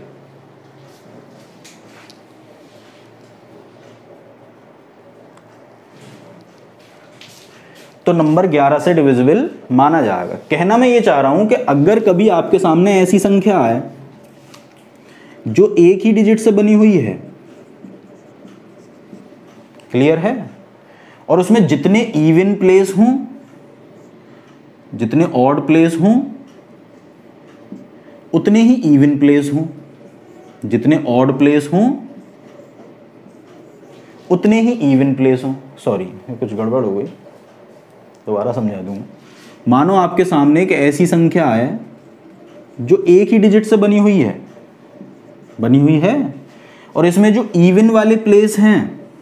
[SPEAKER 1] तो नंबर ग्यारह से डिविजिबल माना जाएगा। कहना मैं ये चाह रहा हूं कि अगर कभी आपके सामने ऐसी संख्या है जो एक ही डिजिट से बनी हुई है, क्लियर है, और उसमें जितने इवन प्लेस हों, जितने ऑड प्लेस हों उतने ही इवन प्लेस हों, जितने ऑड प्लेस हों उतने ही इवन प्लेस हों। सॉरी, कुछ गड़बड़ हो गई, दोबारा समझा दूंगा। मानो आपके सामने एक ऐसी संख्या है जो एक ही डिजिट से बनी हुई है बनी हुई है और इसमें जो इवन वाले प्लेस हैं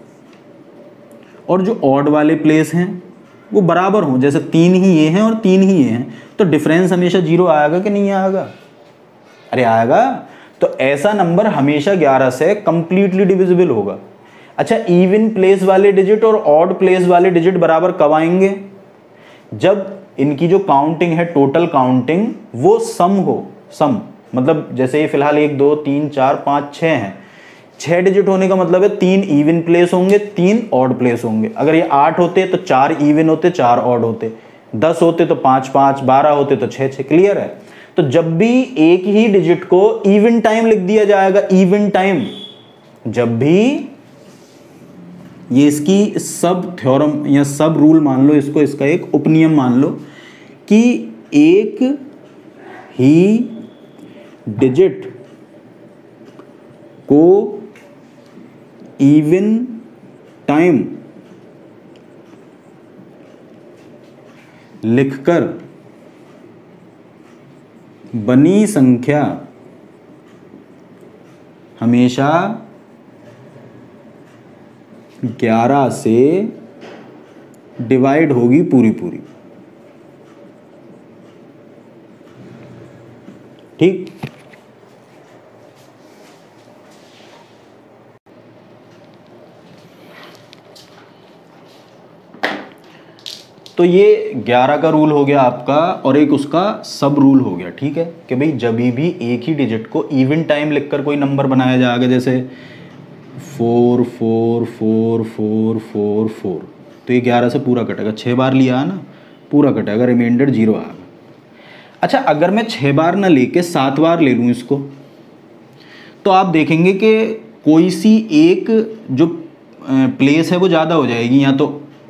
[SPEAKER 1] और जो ऑड वाले प्लेस हैं वो बराबर हों, जैसे तीन ही ये हैं और तीन ही ये हैं, तो डिफरेंस हमेशा जीरो आएगा कि नहीं आएगा? अरे आएगा। तो ऐसा नंबर हमेशा ग्यारह से कंप्लीटली डिविजिबल होगा। अच्छा, इवन प्लेस वाले डिजिट और ऑड प्लेस वाले डिजिट बराबर कब आएंगे? जब इनकी जो काउंटिंग है, टोटल काउंटिंग, वो सम हो। सम मतलब जैसे ये फिलहाल एक दो तीन चार पाँच छः हैं, छः डिजिट होने का मतलब है तीन इवन प्लेस होंगे, तीन ऑड प्लेस होंगे। अगर ये आठ होते तो चार इवन होते, चार ऑड होते, दस होते तो पाँच पाँच, बारह होते तो छः छः। क्लियर है? तो जब भी एक ही डिजिट को इवन टाइम लिख दिया जाएगा, इवन टाइम, जब भी ये इसकी सब थ्योरम या सब रूल मान लो इसको, इसका एक उपनियम मान लो कि एक ही डिजिट को इवन टाइम लिखकर बनी संख्या हमेशा ग्यारह से डिवाइड होगी पूरी पूरी। ठीक? तो ये ग्यारह का रूल हो गया आपका, और एक उसका सब रूल हो गया। ठीक है कि भाई जब भी एक ही डिजिट को इवन टाइम लिखकर कोई नंबर बनाया जाएगा, जैसे four four four four four four, तो ये ग्यारह से पूरा कटेगा। छः बार लिया है ना, पूरा कटेगा, रिमाइंडर जीरो आएगा। अच्छा, अगर मैं छः बार ना लेके सात बार ले लूँ इसको, तो आप देखेंगे कि कोई सी एक जो प्लेस है वो ज़्यादा हो जाएगी, या तो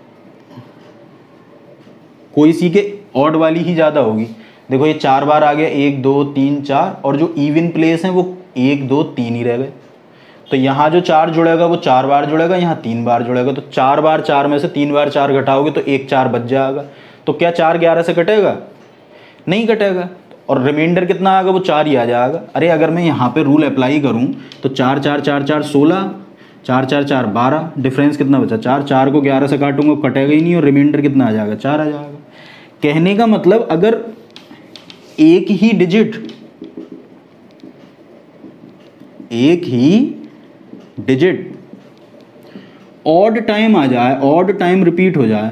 [SPEAKER 1] कोई सी के ऑड वाली ही ज़्यादा होगी। देखो ये चार बार आ गया, एक दो तीन चार, और जो इवन प्लेस हैं वो एक दो तीन ही रह गए। तो यहाँ जो चार जुड़ेगा वो चार बार जुड़ेगा, यहाँ तीन बार जुड़ेगा। तो चार बार चार में से तीन बार चार घटाओगे तो एक चार बच जाएगा। तो क्या चार ग्यारह से कटेगा? नहीं कटेगा। और रिमाइंडर कितना आएगा? वो चार ही आ जाएगा। अरे अगर मैं यहाँ पे रूल अप्लाई करूँ तो चार चार चार चार सोलह, चार चार चार बारह, डिफरेंस कितना बचा? चार। चार को ग्यारह से काटूंगा कटेगा ही नहीं, और रिमाइंडर कितना आ जाएगा? चार आ जाएगा। कहने का मतलब अगर एक ही डिजिट एक ही डिजिट ऑड टाइम आ जाए, ऑड टाइम रिपीट हो जाए,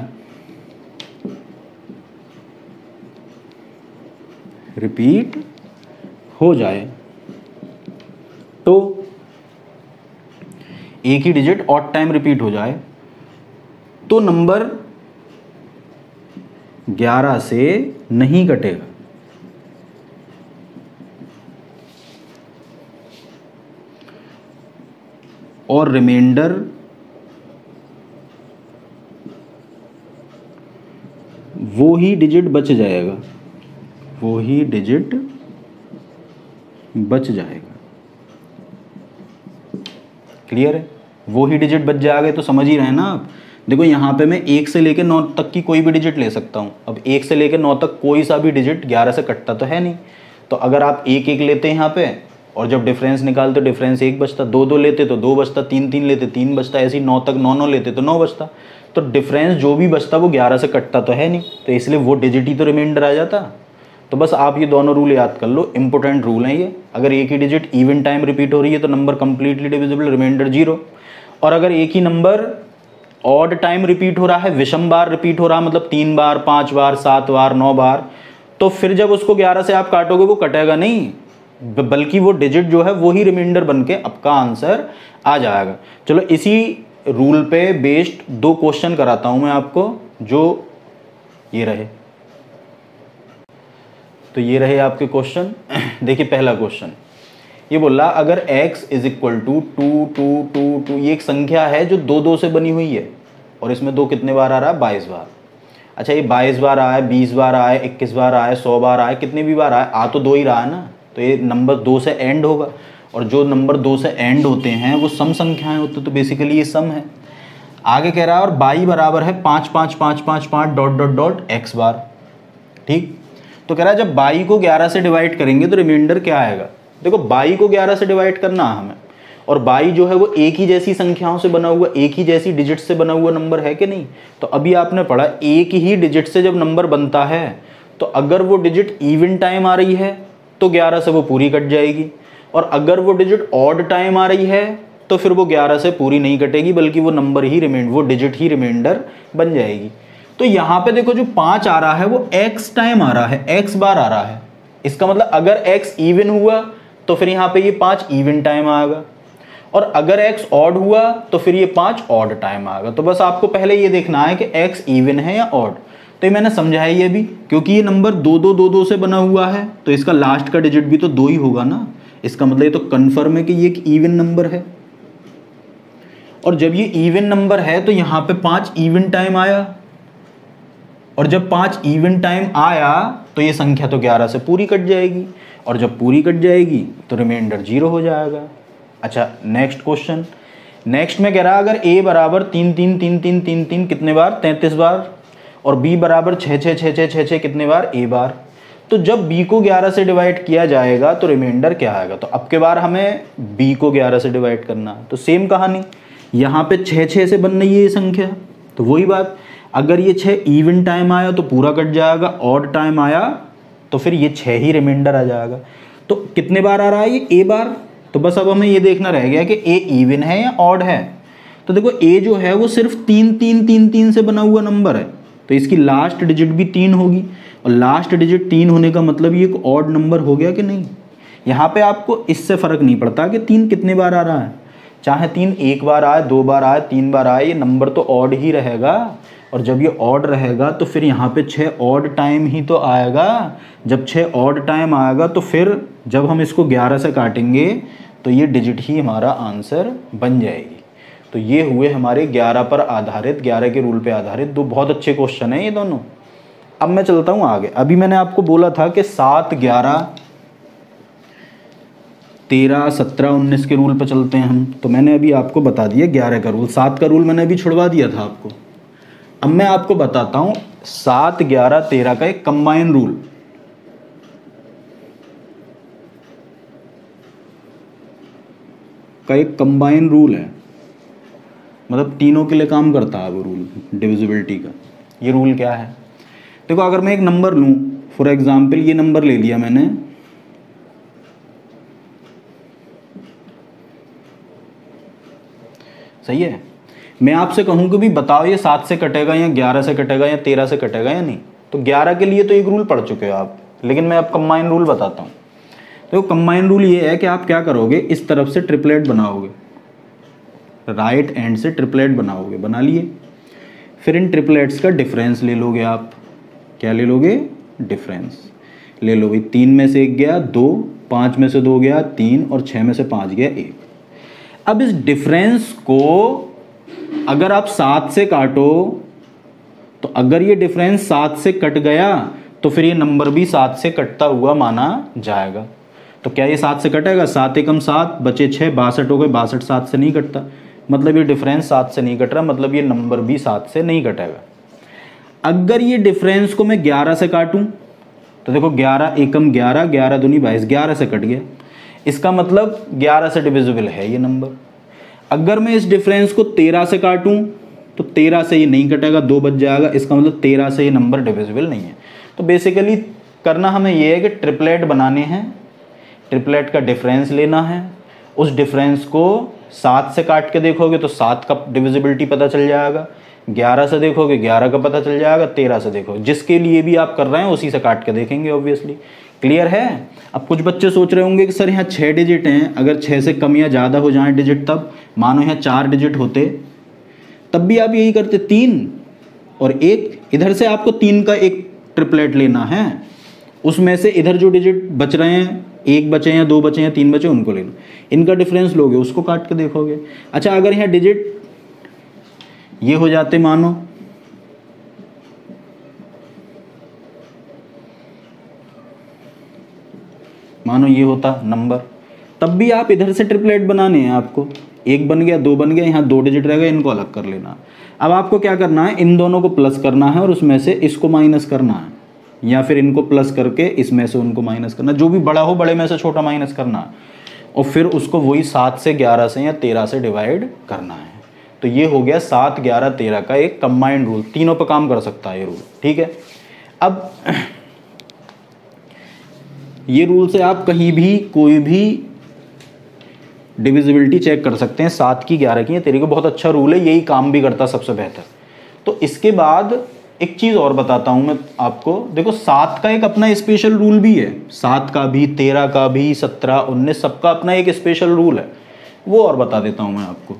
[SPEAKER 1] रिपीट हो जाए तो एक ही डिजिट ऑड टाइम रिपीट हो जाए तो नंबर ग्यारह से नहीं कटेगा। और रिमाइंडर वो ही डिजिट बच जाएगा, वो ही डिजिट बच जाएगा। क्लियर है? वो ही डिजिट बच जाएगा तो समझ ही रहे ना आप। देखो यहाँ पे मैं एक से लेकर नौ तक की कोई भी डिजिट ले सकता हूँ। अब एक से लेकर नौ तक कोई सा भी डिजिट ग्यारह से कटता तो है नहीं। तो अगर आप एक एक लेते हैं यहाँ पे, और जब डिफरेंस निकालते डिफरेंस एक बचता, दो दो लेते तो दो बचता, तीन तीन लेते तीन बचता, ऐसे ही नौ तक नौ नौ लेते तो नौ बचता। तो डिफरेंस जो भी बचता वो ग्यारह से कटता तो है नहीं, तो इसलिए वो डिजिट ही तो रिमाइंडर आ जाता। तो बस आप ये दोनों रूल याद कर लो, इंपॉर्टेंट रूल हैं ये। अगर एक ही डिजिट इवन टाइम रिपीट हो रही है तो number completely divisible, remainder zero. और अगर एक ही नंबर ऑड टाइम रिपीट हो रहा है, विषम बार रिपीट हो रहा है, मतलब तीन बार, पाँच बार, सात बार, नौ बार, तो फिर जब उसको ग्यारह से आप काटोगे वो कटेगा नहीं, बल्कि वो डिजिट जो है वो ही रिमाइंडर बन के आपका आंसर आ जाएगा। चलो इसी रूल पे बेस्ड दो क्वेश्चन कराता हूं मैं आपको, जो ये रहे। तो ये रहे आपके क्वेश्चन। देखिए पहला क्वेश्चन ये बोल रहा अगर x is equal to two two two two, ये एक संख्या है जो दो दो से बनी हुई है और इसमें दो कितने बार आ रहा है, बाईस बार। अच्छा ये बाईस बार आया, बीस बार आया, इक्कीस बार आया, सौ बार आया, कितने भी बार आया, आ तो दो ही रहा है ना, तो ये नंबर दो से एंड होगा, और जो नंबर दो से एंड होते हैं वो सम संख्याएं होती, तो बेसिकली ये सम है। आगे कह रहा है और बाई बराबर है पाँच पाँच पाँच पाँच पाँच डॉट डॉट डॉट एक्स बार। ठीक, तो कह रहा है जब बाई को ग्यारह से डिवाइड करेंगे तो रिमाइंडर क्या आएगा। देखो बाई को ग्यारह से डिवाइड करना है हमें, और बाई जो है वो एक ही जैसी संख्याओं से बना हुआ, एक ही जैसी डिजिट से बना हुआ नंबर है कि नहीं। तो अभी आपने पढ़ा एक ही डिजिट से जब नंबर बनता है तो अगर वो डिजिट इवन टाइम आ रही है तो ग्यारह से वो पूरी कट जाएगी, और अगर वो डिजिट ऑड टाइम आ रही है तो फिर वो ग्यारह से पूरी नहीं कटेगी, बल्कि वो नंबर ही रिमाइंड वो डिजिट ही रिमाइंडर बन जाएगी। तो यहाँ पे देखो जो पाँच आ रहा है वो एक्स टाइम आ रहा है, एक्स बार आ रहा है। इसका मतलब अगर एक्स इवन हुआ तो फिर यहाँ पे ये पाँच इवन टाइम आएगा, और अगर x ऑड हुआ तो फिर ये पाँच ऑड टाइम आएगा। तो बस आपको पहले ये देखना है कि x इवन है या ऑड। तो ये मैंने समझाया ये भी, क्योंकि ये नंबर दो दो दो दो से बना हुआ है तो इसका लास्ट का डिजिट भी तो दो ही होगा ना। इसका मतलब ये तो कन्फर्म है कि ये एक इवन नंबर है, और जब ये इवन नंबर है तो यहाँ पे पाँच इवन टाइम आया, और जब पाँच इवन टाइम आया तो ये संख्या तो ग्यारह से पूरी कट जाएगी, और जब पूरी कट जाएगी तो रिमाइंडर जीरो हो जाएगा। अच्छा नेक्स्ट क्वेश्चन, नेक्स्ट में कह रहा है अगर a बराबर तीन तीन तीन तीन तीन तीन कितने बार, तैंतीस बार, और b बराबर छः छः छः छः छः छः कितने बार, a बार, तो जब b को ग्यारह से डिवाइड किया जाएगा तो रिमाइंडर क्या आएगा। तो अब के बार हमें b को ग्यारह से डिवाइड करना है, तो सेम कहानी, यहाँ पे छः छः से बन रही है ये संख्या, तो वही बात, अगर ये छः इवन टाइम आया तो पूरा कट जाएगा, ऑड टाइम आया तो फिर ये छः ही रिमाइंडर आ जाएगा। तो कितने बार आ रहा है ये, a बार। तो बस अब हमें ये देखना रह गया कि a इवन है या ऑड है। तो देखो a जो है वो सिर्फ तीन तीन तीन तीन से बना हुआ नंबर है, तो इसकी लास्ट डिजिट भी तीन होगी, और लास्ट डिजिट तीन होने का मतलब ये एक ऑड नंबर हो गया कि नहीं। यहाँ पे आपको इससे फ़र्क नहीं पड़ता कि तीन कितने बार आ रहा है, चाहे तीन एक बार आए, दो बार आए, तीन बार आए, ये नंबर तो ऑड ही रहेगा। और जब ये ऑड रहेगा तो फिर यहाँ पे छः ऑड टाइम ही तो आएगा। जब छः ऑड टाइम आएगा तो फिर जब हम इसको ग्यारह से काटेंगे तो ये डिजिट ही हमारा आंसर बन जाएगी। तो ये हुए हमारे ग्यारह पर आधारित, ग्यारह के रूल पे आधारित दो बहुत अच्छे क्वेश्चन हैं ये दोनों। अब मैं चलता हूँ आगे। अभी मैंने आपको बोला था कि सात, ग्यारह, तेरह, सत्रह, उन्नीस के रूल पे चलते हैं हम, तो मैंने अभी आपको बता दिया ग्यारह का रूल, सात का रूल मैंने अभी छुड़वा दिया था आपको। अब मैं आपको बताता हूँ सात, ग्यारह, तेरह का एक कंबाइन रूल। का एक कंबाइन रूल है, मतलब तीनों के लिए काम करता है वो रूल डिविजिबिलिटी का। ये रूल क्या है, देखो अगर मैं एक नंबर लूँ, फॉर एग्जांपल ये नंबर ले लिया मैंने, सही है। मैं आपसे कहूँ कि भी बताओ ये सात से कटेगा या ग्यारह से कटेगा या तेरह से कटेगा या नहीं, तो ग्यारह के लिए तो एक रूल पढ़ चुके हो आप, लेकिन मैं अब कंबाइन रूल बताता हूँ। तो कंबाइन रूल ये है कि आप क्या करोगे, इस तरफ से ट्रिपलेट बनाओगे, राइट एंड से ट्रिपलेट बनाओगे, बना लिए, फिर इन ट्रिपलेट्स का डिफरेंस ले लोगे आप। क्या ले लोगे, डिफरेंस ले लो भाई। तीन में से एक गया दो, पाँच में से दो गया तीन, और छः में से पाँच गया एक। अब इस डिफरेंस को अगर आप सात से काटो तो अगर ये डिफरेंस सात से कट गया तो फिर ये नंबर भी सात से कटता हुआ माना जाएगा। तो क्या ये सात से कटेगा, सात एकम सात, बचे छः, बासठ हो गए, बासठ सात से नहीं कटता, मतलब ये डिफरेंस सात से नहीं कट रहा, मतलब ये नंबर भी सात से नहीं कटेगा। अगर ये डिफरेंस को मैं ग्यारह से काटूं तो देखो ग्यारह एकम ग्यारह, ग्यारह दूनी बाईस, ग्यारह से कट गया, इसका मतलब ग्यारह से डिविजिबल है ये नंबर। अगर मैं इस डिफरेंस को तेरह से काटूं तो तेरह से ये नहीं कटेगा, दो बच जाएगा, इसका मतलब तेरह से ये नंबर डिविजिबल नहीं है। तो बेसिकली करना हमें ये है कि ट्रिपलेट बनाने हैं, ट्रिपलेट का डिफरेंस लेना है, उस डिफरेंस को सात से काट के देखोगे तो सात का डिविजिबिलिटी पता चल जाएगा, ग्यारह से देखोगे ग्यारह का पता चल जाएगा, तेरह से देखो, जिसके लिए भी आप कर रहे हैं उसी से काट के देखेंगे ऑब्वियसली। क्लियर है? अब कुछ बच्चे सोच रहे होंगे कि सर यहाँ छः डिजिट हैं, अगर छः से कम या ज़्यादा हो जाएं डिजिट, तब मानो यहाँ चार डिजिट होते तब भी आप यही करते, तीन और एक, इधर से आपको तीन का एक ट्रिपलेट लेना है, उसमें से इधर जो डिजिट बच रहे हैं, एक बचे या दो बचे या तीन बचे, उनको लेना, इनका डिफरेंस लोगे, उसको काट के देखोगे। अच्छा अगर यहाँ डिजिट ये हो जाते, मानो मानो ये होता नंबर, तब भी आप इधर से ट्रिपलेट बनाने हैं आपको, एक बन गया, दो बन गया, यहाँ दो डिजिट रह गए, इनको अलग कर लेना। अब आपको क्या करना है, इन दोनों को प्लस करना है और उसमें से इसको माइनस करना है, या फिर इनको प्लस करके इसमें से उनको माइनस करना, जो भी बड़ा हो बड़े में से छोटा माइनस करना है, और फिर उसको वही सात से ग्यारह से या तेरह से डिवाइड करना है। तो ये हो गया सात ग्यारह तेरह का एक कंबाइंड रूल, तीनों पर काम कर सकता है ये रूल। ठीक है, अब ये रूल से आप कहीं भी कोई भी डिविजिबिलिटी चेक कर सकते हैं, सात की ग्यारह की या तेरह का, बहुत अच्छा रूल है, यही काम भी करता सबसे बेहतर। तो इसके बाद एक चीज़ और बताता हूँ मैं आपको, देखो सात का एक अपना स्पेशल रूल भी है, सात का भी, तेरह का भी, सत्रह उन्नीस, सबका अपना एक स्पेशल रूल है, वो और बता देता हूँ मैं आपको।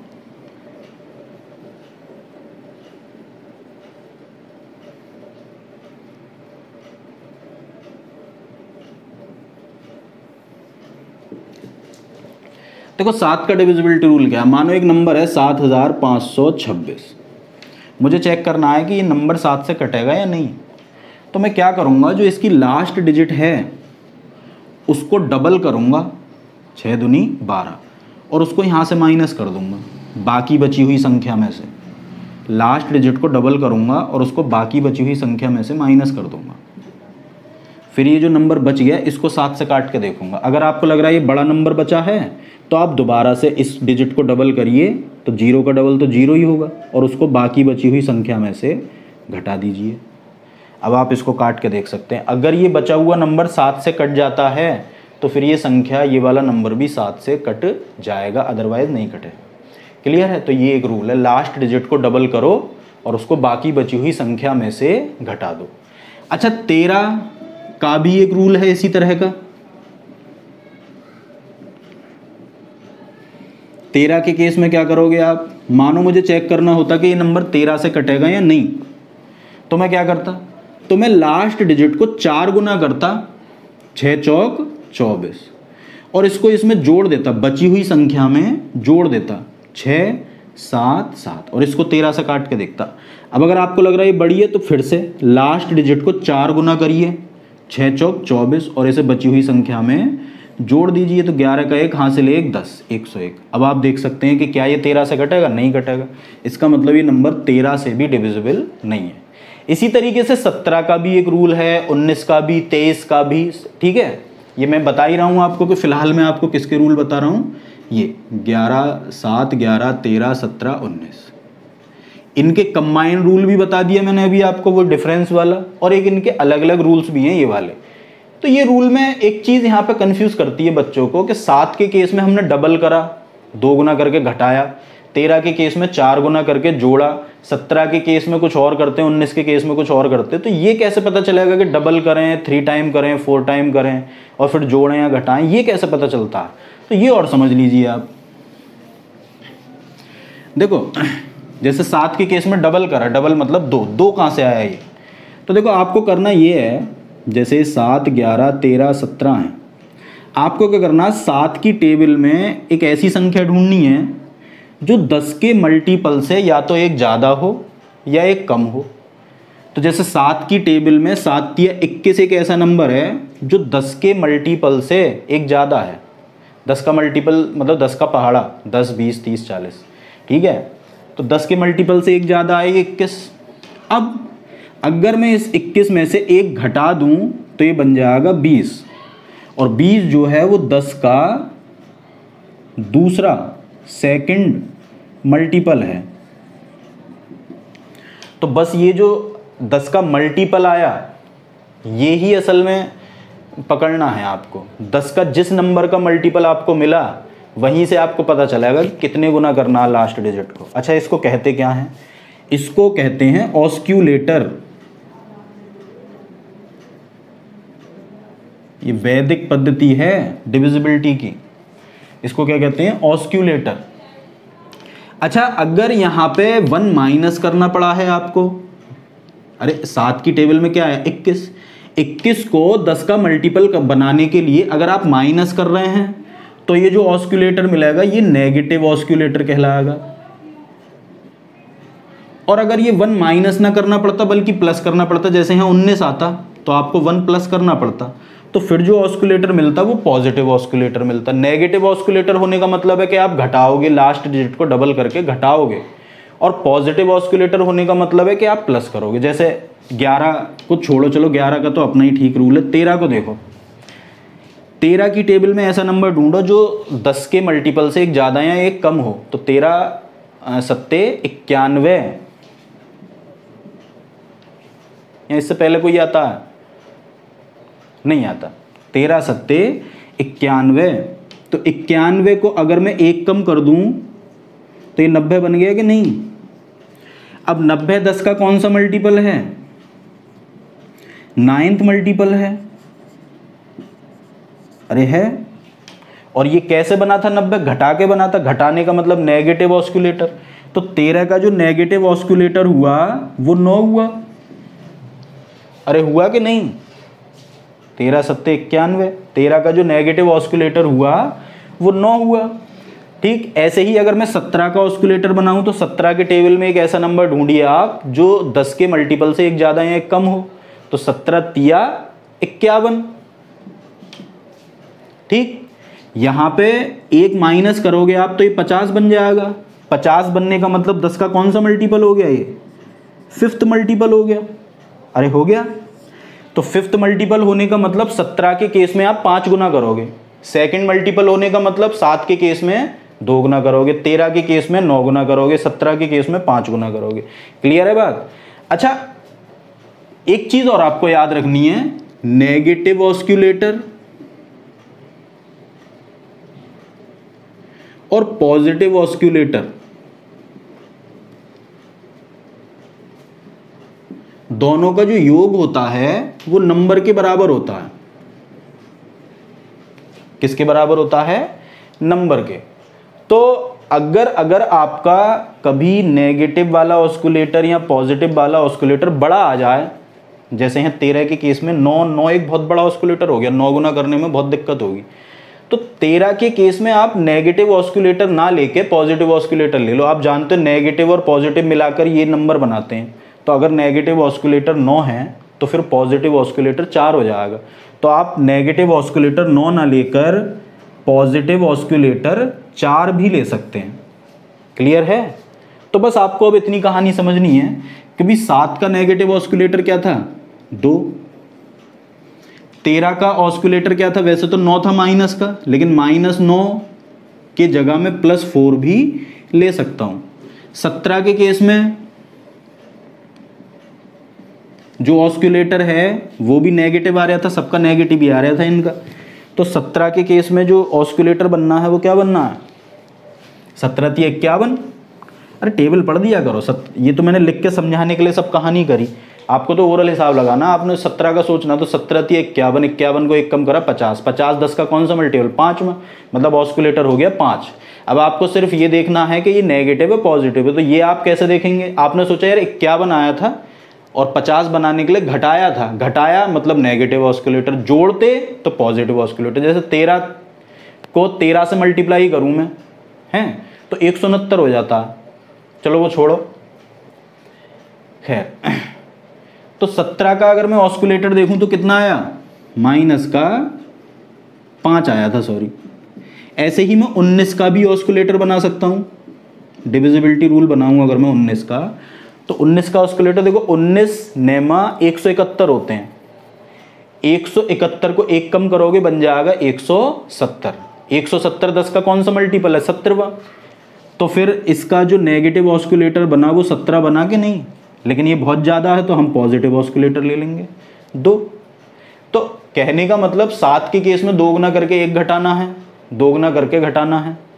[SPEAKER 1] देखो सात का डिविजिबिलिटी रूल क्या है, मानो एक नंबर है सात हज़ार पाँच सौ छब्बीस, मुझे चेक करना है कि ये नंबर सात से कटेगा या नहीं। तो मैं क्या करूँगा, जो इसकी लास्ट डिजिट है उसको डबल करूँगा, छः दूनी बारह, और उसको यहाँ से माइनस कर दूँगा बाकी बची हुई संख्या में से, लास्ट डिजिट को डबल करूँगा और उसको बाकी बची हुई संख्या में से माइनस कर दूँगा। फिर ये जो नंबर बच गया इसको सात से काट के देखूँगा, अगर आपको लग रहा है ये बड़ा नंबर बचा है तो आप दोबारा से इस डिजिट को डबल करिए, तो जीरो का डबल तो जीरो ही होगा, और उसको बाकी बची हुई संख्या में से घटा दीजिए। अब आप इसको काट के देख सकते हैं, अगर ये बचा हुआ नंबर सात से कट जाता है तो फिर ये संख्या, ये वाला नंबर भी सात से कट जाएगा, अदरवाइज नहीं कटे। क्लियर है? तो ये एक रूल है, लास्ट डिजिट को डबल करो और उसको बाकी बची हुई संख्या में से घटा दो। अच्छा तेरह का भी एक रूल है इसी तरह का, तेरह के केस में क्या करोगे आप, मानो मुझे चेक करना होता कि ये नंबर तेरह से कटेगा या नहीं, तो मैं क्या करता, तो मैं लास्ट डिजिट को चार गुना करता, छः चौक चौबीस, और इसको इसमें जोड़ देता, बची हुई संख्या में जोड़ देता, छः सात सात, और इसको तेरह से काट के देखता। अब अगर आपको लग रहा है ये बड़ी है तो फिर से लास्ट डिजिट को चार गुना करिए, छः चौक चौबीस, और इसे बची हुई संख्या में जोड़ दीजिए, तो ग्यारह का एक हासिल एक, दस, एक सौ एक। अब आप देख सकते हैं कि क्या ये तेरह से कटेगा, नहीं कटेगा, इसका मतलब ये नंबर तेरह से भी डिविजिबल नहीं है। इसी तरीके से सत्रह का भी एक रूल है, उन्नीस का भी, तेईस का भी। ठीक है, ये मैं बता ही रहा हूँ आपको कि फिलहाल मैं आपको किसके रूल बता रहा हूँ, ये ग्यारह, सात, ग्यारह, तेरह, सत्रह, उन्नीस, इनके कंबाइंड रूल भी बता दिया मैंने अभी आपको, वो डिफरेंस वाला, और एक इनके अलग अलग रूल्स भी हैं ये वाले। तो ये रूल में एक चीज़ यहाँ पे कंफ्यूज करती है बच्चों को कि सात के केस में हमने डबल करा, दो गुना करके घटाया, तेरह के केस में चार गुना करके जोड़ा, सत्रह के केस में कुछ और करते हैं, उन्नीस के केस में कुछ और करते हैं। तो ये कैसे पता चलेगा कि डबल करें, थ्री टाइम करें, फोर टाइम करें और फिर जोड़ें या घटाएं, ये कैसे पता चलता है? तो ये और समझ लीजिए आप। देखो जैसे सात के केस में डबल करा, डबल मतलब दो, दो कहाँ से आया ये? तो देखो आपको करना ये है, जैसे सात, ग्यारह, तेरह, सत्रह हैं, आपको क्या करना है, सात की टेबल में एक ऐसी संख्या ढूंढनी है जो दस के मल्टीपल से या तो एक ज़्यादा हो या एक कम हो। तो जैसे सात की टेबल में सात या इक्कीस एक ऐसा नंबर है जो दस के मल्टीपल से एक ज़्यादा है। दस का मल्टीपल मतलब दस का पहाड़ा, दस, बीस, तीस, चालीस, ठीक है। तो दस के मल्टीपल से एक ज़्यादा आएगी इक्कीस। अब अगर मैं इस इक्कीस में से एक घटा दूं तो ये बन जाएगा बीस, और बीस जो है वो दस का दूसरा सेकंड मल्टीपल है। तो बस ये जो दस का मल्टीपल आया ये ही असल में पकड़ना है आपको। दस का जिस नंबर का मल्टीपल आपको मिला वहीं से आपको पता चलेगा कि कितने गुना करना है लास्ट डिजिट को। अच्छा, इसको कहते क्या हैं? इसको कहते हैं ऑस्क्यूलेटर। ये वैदिक पद्धति है डिविजिबिलिटी की, इसको क्या कहते हैं? ऑस्क्यूलेटर। अच्छा, अगर यहाँ पे वन माइनस करना पड़ा है आपको, अरे सात की टेबल में क्या है? इक्कीस। इक्कीस को दस का मल्टीपल बनाने के लिए अगर आप माइनस कर रहे हैं तो ये जो ऑस्क्यूलेटर मिलेगा ये नेगेटिव ऑस्क्यूलेटर कहलाएगा। और अगर ये वन माइनस ना करना पड़ता बल्कि प्लस करना पड़ता, जैसे यहाँ उन्नीस आता तो आपको वन प्लस करना पड़ता, तो फिर जो ऑस्क्यूलेटर मिलता वो पॉजिटिव ऑस्क्यूलेटर मिलता। नेगेटिव ऑस्क्यूलेटर होने का मतलब है कि आप घटाओगे, लास्ट डिजिट को डबल करके घटाओगे, और पॉजिटिव ऑस्क्यूलेटर होने का मतलब है कि आप प्लस करोगे। जैसे ग्यारह को छोड़ो, चलो ग्यारह का तो अपना ही ठीक रूल है, तेरह को देखो, तेरह की टेबल में ऐसा नंबर ढूंढो जो दस के मल्टीपल से एक ज़्यादा या एक कम हो। तो तेरह सत्ते इक्यानवे, या इससे पहले कोई आता है? नहीं आता। तेरह सत्ते इक्यानवे, तो इक्यानवे को अगर मैं एक कम कर दूं तो ये नब्बे बन गया कि नहीं? अब नब्बे दस का कौन सा मल्टीपल है? नाइन्थ मल्टीपल है। अरे है। और ये कैसे बना था? नब्बे घटा के बना था। घटाने का मतलब नेगेटिव ऑस्क्यूलेटर। तो तेरह का जो नेगेटिव ऑस्क्यूलेटर हुआ वो नौ हुआ। अरे हुआ कि नहीं? तेरह सत्ते इक्यानवे, तेरह का जो नेगेटिव ऑस्क्यूलेटर हुआ वो नौ हुआ। ठीक ऐसे ही अगर मैं सत्रह का ऑस्क्यूलेटर बनाऊं तो सत्रह के टेबल में एक ऐसा नंबर ढूंढिए आप जो दस के मल्टीपल से एक ज़्यादा या एक कम हो। तो सत्रह तिया इक्यावन। ठीक, यहाँ पे एक माइनस करोगे आप तो ये पचास बन जाएगा। पचास बनने का मतलब दस का कौन सा मल्टीपल हो गया? ये फिफ्थ मल्टीपल हो गया। अरे हो गया। तो फिफ्थ मल्टीपल होने का मतलब सत्रह के केस में आप पाँच गुना करोगे, सेकंड मल्टीपल होने का मतलब सात के केस में दो गुना करोगे, तेरह के केस में नौ गुना करोगे, सत्रह के केस में पाँच गुना करोगे। क्लियर है बात? अच्छा, एक चीज और आपको याद रखनी है, नेगेटिव ऑस्क्यूलेटर और पॉजिटिव ऑस्क्यूलेटर दोनों का जो योग होता है वो नंबर के बराबर होता है। किसके बराबर होता है? नंबर के। तो अगर अगर आपका कभी नेगेटिव वाला ऑस्क्यूलेटर या पॉजिटिव वाला ऑस्क्यूलेटर बड़ा आ जाए, जैसे यहाँ तेरह के केस में नौ नौ एक बहुत बड़ा ऑस्क्यूलेटर हो गया, नौ गुना करने में बहुत दिक्कत होगी, तो तेरह के केस में आप नेगेटिव ऑस्क्यूलेटर ना लेके पॉजिटिव ऑस्क्यूलेटर ले लो। आप जानते हो नेगेटिव और पॉजिटिव मिलाकर ये नंबर बनाते हैं। तो अगर नेगेटिव ऑस्क्यूलेटर नौ है तो फिर पॉजिटिव ऑस्क्यूलेटर चार हो जाएगा। तो आप नेगेटिव ऑस्क्यूलेटर नौ ना लेकर पॉजिटिव ऑस्क्यूलेटर चार भी ले सकते हैं। क्लियर है? तो बस आपको अब इतनी कहानी समझनी है कि भी सात का नेगेटिव ऑस्क्यूलेटर क्या था? दो। तेरह का ऑस्क्यूलेटर क्या था? वैसे तो नौ था माइनस का, लेकिन माइनस नौ के जगह में प्लस फोर भी ले सकता हूं। सत्रह के केस में जो ऑस्क्यूलेटर है वो भी नेगेटिव आ रहा था, सबका नेगेटिव ही आ रहा था इनका। तो सत्रह के केस में जो ऑस्क्यूलेटर बनना है वो क्या बनना है? सत्रह तिया इक्यावन। अरे टेबल पढ़ दिया करो। सत ये तो मैंने लिख के समझाने के लिए सब कहानी करी, आपको तो ओरल हिसाब लगाना। आपने सत्रह का सोचना, तो सत्रह तिया इक्यावन, इक्यावन को एक कम करा पचास, पचास दस का कौन सा मल्टीपल? पाँच में, मतलब ऑस्क्यूलेटर हो गया पाँच। अब आपको सिर्फ ये देखना है कि ये नेगेटिव है पॉजिटिव है। तो ये आप कैसे देखेंगे? आपने सोचा यार इक्यावन आया था और पचास बनाने के लिए घटाया था, घटाया मतलब नेगेटिव ऑस्क्यूलेटर, जोड़ते तो पॉजिटिव ऑस्क्यूलेटर। जैसे तेरह को तेरह से मल्टीप्लाई करूं मैं, हैं तो एक सौ उनहत्तर हो जाता है। चलो वो छोड़ो, खैर। तो सत्रह का अगर मैं ऑस्क्यूलेटर देखूं तो कितना आया? माइनस का पाँच आया था, सॉरी। ऐसे ही मैं उन्नीस का भी ऑस्क्यूलेटर बना सकता हूं। डिविजिबिलिटी रूल बनाऊंगा अगर मैं उन्नीस का, तो उन्नीस का ऑस्क्यूलेटर देखो, उन्नीस नेमा एक सौ इकहत्तर होते हैं। एक सौ इकहत्तर को एक कम करोगे बन जाएगा एक सौ सत्तर। एक सौ सत्तर दस का कौन सा मल्टीपल है? सत्रहवां। तो फिर इसका जो नेगेटिव ऑस्क्यूलेटर बना वो सत्रह बना के नहीं, लेकिन ये बहुत ज़्यादा है तो हम पॉजिटिव ऑस्क्यूलेटर ले लेंगे, दो। तो कहने का मतलब सात के केस में दो गुना करके एक घटाना है, दो गुना करके घटाना है,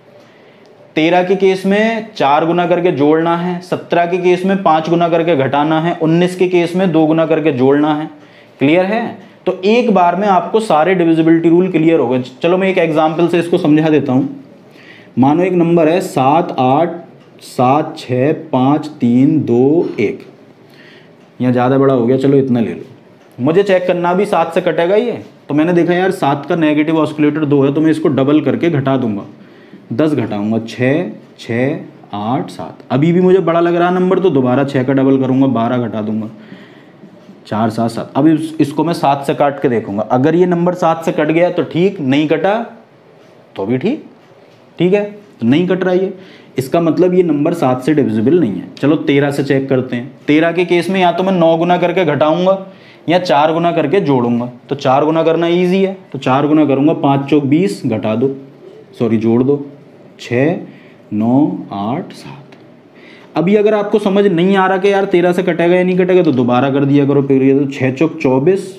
[SPEAKER 1] तेरह के केस में चार गुना करके जोड़ना है, सत्रह के केस में पाँच गुना करके घटाना है, उन्नीस के केस में दो गुना करके जोड़ना है। क्लियर है? तो एक बार में आपको सारे डिविजिबिलिटी रूल क्लियर हो गए। चलो मैं एक एग्जाम्पल से इसको समझा देता हूँ। मानो एक नंबर है सात आठ सात छः पाँच तीन दो एक, यहाँ ज़्यादा बड़ा हो गया, चलो इतना ले लो। मुझे चेक करना भी सात से कटेगा ये, तो मैंने देखा यार सात का नेगेटिव ऑस्किलेटर दो है, तो मैं इसको डबल करके घटा दूंगा, दस घटाऊंगा, छः छः आठ सात। अभी भी मुझे बड़ा लग रहा नंबर, तो दोबारा छः का डबल करूंगा, बारह घटा दूंगा, चार सात सात। अब इस, इसको मैं सात से काट के देखूंगा। अगर ये नंबर सात से कट गया तो ठीक, नहीं कटा तो भी ठीक। ठीक है, तो नहीं कट रहा ये, इसका मतलब ये नंबर सात से डिविजिबल नहीं है। चलो तेरह से चेक करते हैं। तेरह के केस में या तो मैं नौ गुना करके घटाऊंगा या चार गुना करके जोड़ूंगा। तो चार गुना करना इजी है, तो चार गुना करूंगा, पाँच चौक बीस, घटा दो, सॉरी जोड़ दो, छः नौ आठ सात। अभी अगर आपको समझ नहीं आ रहा कि यार तेरह से कटेगा या नहीं कटेगा, तो दोबारा कर दिया करो। फिर ये तो छः चौक चौबीस,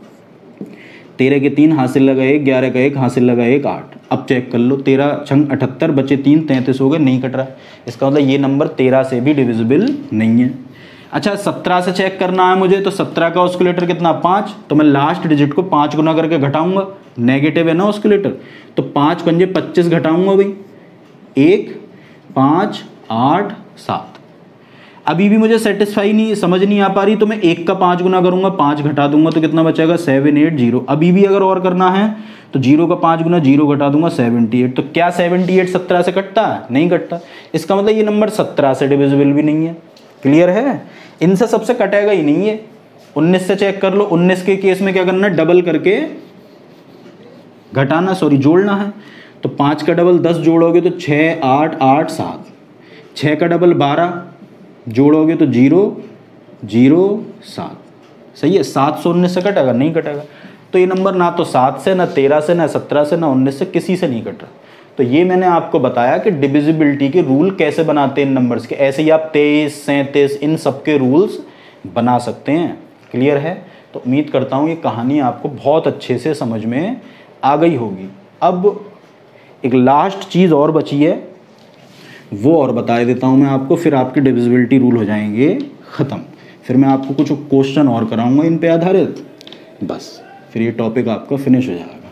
[SPEAKER 1] तेरह के तीन हासिल लगा एक, ग्यारह का एक हासिल लगा एक, आठ। अब चेक कर लो, तेरह छंग अठहत्तर, बचे तीन, तैंतीस हो गए, नहीं कट रहा। इसका मतलब ये नंबर तेरह से भी डिविजिबल नहीं है। अच्छा, सत्रह से चेक करना है मुझे, तो सत्रह का ऑस्किलेटर कितना, पाँच। तो मैं लास्ट डिजिट को पाँच गुना करके घटाऊंगा, नेगेटिव है ना ऑस्किलेटर, तो पाँच पंजे पच्चीस घटाऊंगा भाई, एक पाँच आठ सात। अभी भी मुझे सेटिस्फाई नहीं, समझ नहीं आ पा रही, तो मैं एक का पाँच गुना करूंगा, पाँच घटा दूंगा, तो कितना बचेगा, सेवन एट जीरो। अभी भी अगर और करना है तो जीरो का पाँच गुना, जीरो घटा दूंगा, सेवेंटी एट। तो क्या सेवेंटी एट सत्रह से कटता है? नहीं कटता। इसका मतलब ये नंबर सत्रह से डिविजिबल भी नहीं है। क्लियर है? इनसे सबसे कटेगा ही नहीं है। उन्नीस से चेक कर लो। उन्नीस के केस में क्या करना है, डबल करके घटाना, सॉरी जोड़ना है। तो पाँच का डबल दस जोड़ोगे तो छः आठ आठ सात, छः का डबल बारह जोड़ोगे तो जीरो जीरो सात। सही है? सात सौ उन्नीस से कटेगा? नहीं कटेगा। तो ये नंबर ना तो सात से, ना तेरह से, ना सत्रह से, ना उन्नीस से, किसी से नहीं कट रहा। तो ये मैंने आपको बताया कि डिविजिबिलिटी के रूल कैसे बनाते हैं इन नंबर्स के। ऐसे ही आप तेईस सैंतीस इन सब के रूल्स बना सकते हैं। क्लियर है? तो उम्मीद करता हूँ ये कहानी आपको बहुत अच्छे से समझ में आ गई होगी। अब एक लास्ट चीज़ और बची है, वो और बता देता हूँ मैं आपको, फिर आपके डिविजिबिलिटी रूल हो जाएंगे ख़त्म। फिर मैं आपको कुछ क्वेश्चन और कराऊंगा इन पे आधारित, बस फिर ये टॉपिक आपका फिनिश हो जाएगा।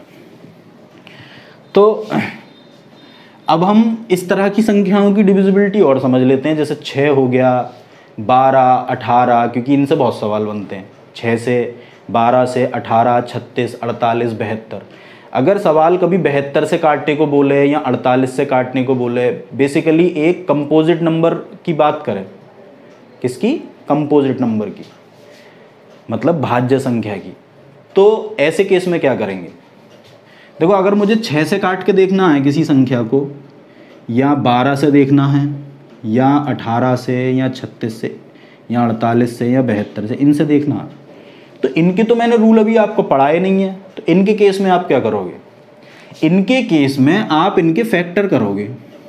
[SPEAKER 1] तो अब हम इस तरह की संख्याओं की डिविजिबिलिटी और समझ लेते हैं। जैसे छः हो गया, बारह, अठारह, क्योंकि इनसे बहुत सवाल बनते हैं। छः से, बारह से, अठारह, छत्तीस, अड़तालीस, बहत्तर। अगर सवाल कभी बहत्तर से काटने को बोले या अड़तालीस से काटने को बोले, बेसिकली एक कंपोजिट नंबर की बात करें। किसकी? कंपोजिट नंबर की, मतलब भाज्य संख्या की। तो ऐसे केस में क्या करेंगे? देखो, अगर मुझे छः से काट के देखना है किसी संख्या को, या बारह से देखना है, या अठारह से, या छत्तीस से, या अड़तालीस से, या बहत्तर से, इनसे देखना है, तो इनके तो मैंने रूल अभी आपको पढ़ाए नहीं है। तो इनके केस में आप क्या करोगे? इनके केस में आप इनके फैक्टर करोगे।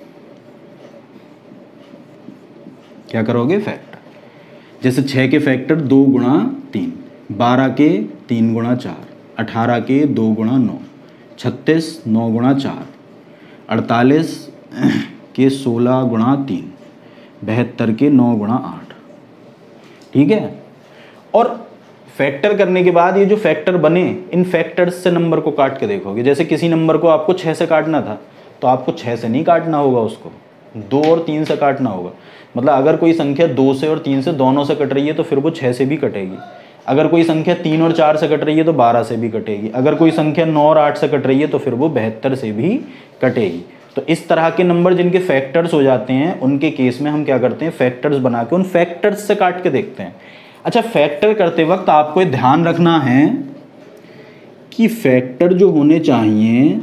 [SPEAKER 1] क्या करोगे? फैक्टर। जैसे छः के फैक्टर दो गुणा तीन, बारह के तीन गुणा चार, अठारह के दो गुणा नौ, छत्तीस नौ गुणा चार, अड़तालीस के सोलह गुणा तीन, बहत्तर के नौ गुणा आठ। ठीक है? और फैक्टर करने के बाद ये जो फैक्टर बने, इन फैक्टर्स से नंबर को काट के देखोगे। जैसे किसी नंबर को आपको छः से काटना था, तो आपको छः से नहीं काटना होगा, उसको दो और तीन से काटना होगा। मतलब अगर कोई संख्या दो से और तीन से दोनों से कट रही है, तो फिर वो छः से भी कटेगी। अगर कोई संख्या तीन और चार से कट रही है, तो बारह से भी कटेगी। अगर कोई संख्या नौ और आठ से कट रही है, तो फिर वो बहत्तर से भी कटेगी। तो इस तरह के नंबर जिनके फैक्टर्स हो जाते हैं, उनके केस में हम क्या करते हैं, फैक्टर्स बना के उन फैक्टर्स से काट के देखते हैं। अच्छा, फैक्टर करते वक्त आपको ध्यान रखना है कि फैक्टर जो होने चाहिए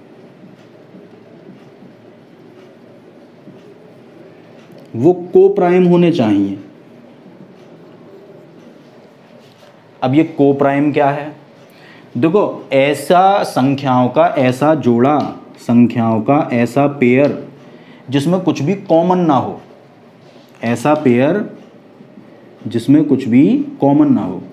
[SPEAKER 1] वो को प्राइम होने चाहिए। अब ये को प्राइम क्या है? देखो, ऐसा संख्याओं का ऐसा जोड़ा, संख्याओं का ऐसा पेयर जिसमें कुछ भी कॉमन ना हो, ऐसा पेयर जिसमें कुछ भी कॉमन ना हो।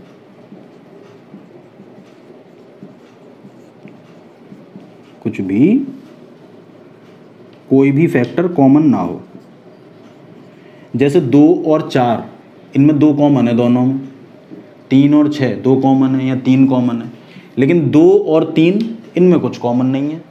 [SPEAKER 1] कुछ भी कोई भी फैक्टर कॉमन ना हो। जैसे दो और चार, इनमें दो कॉमन है दोनों में, तीन और छः दो कॉमन है या तीन कॉमन है, लेकिन दो और तीन इनमें कुछ कॉमन नहीं है।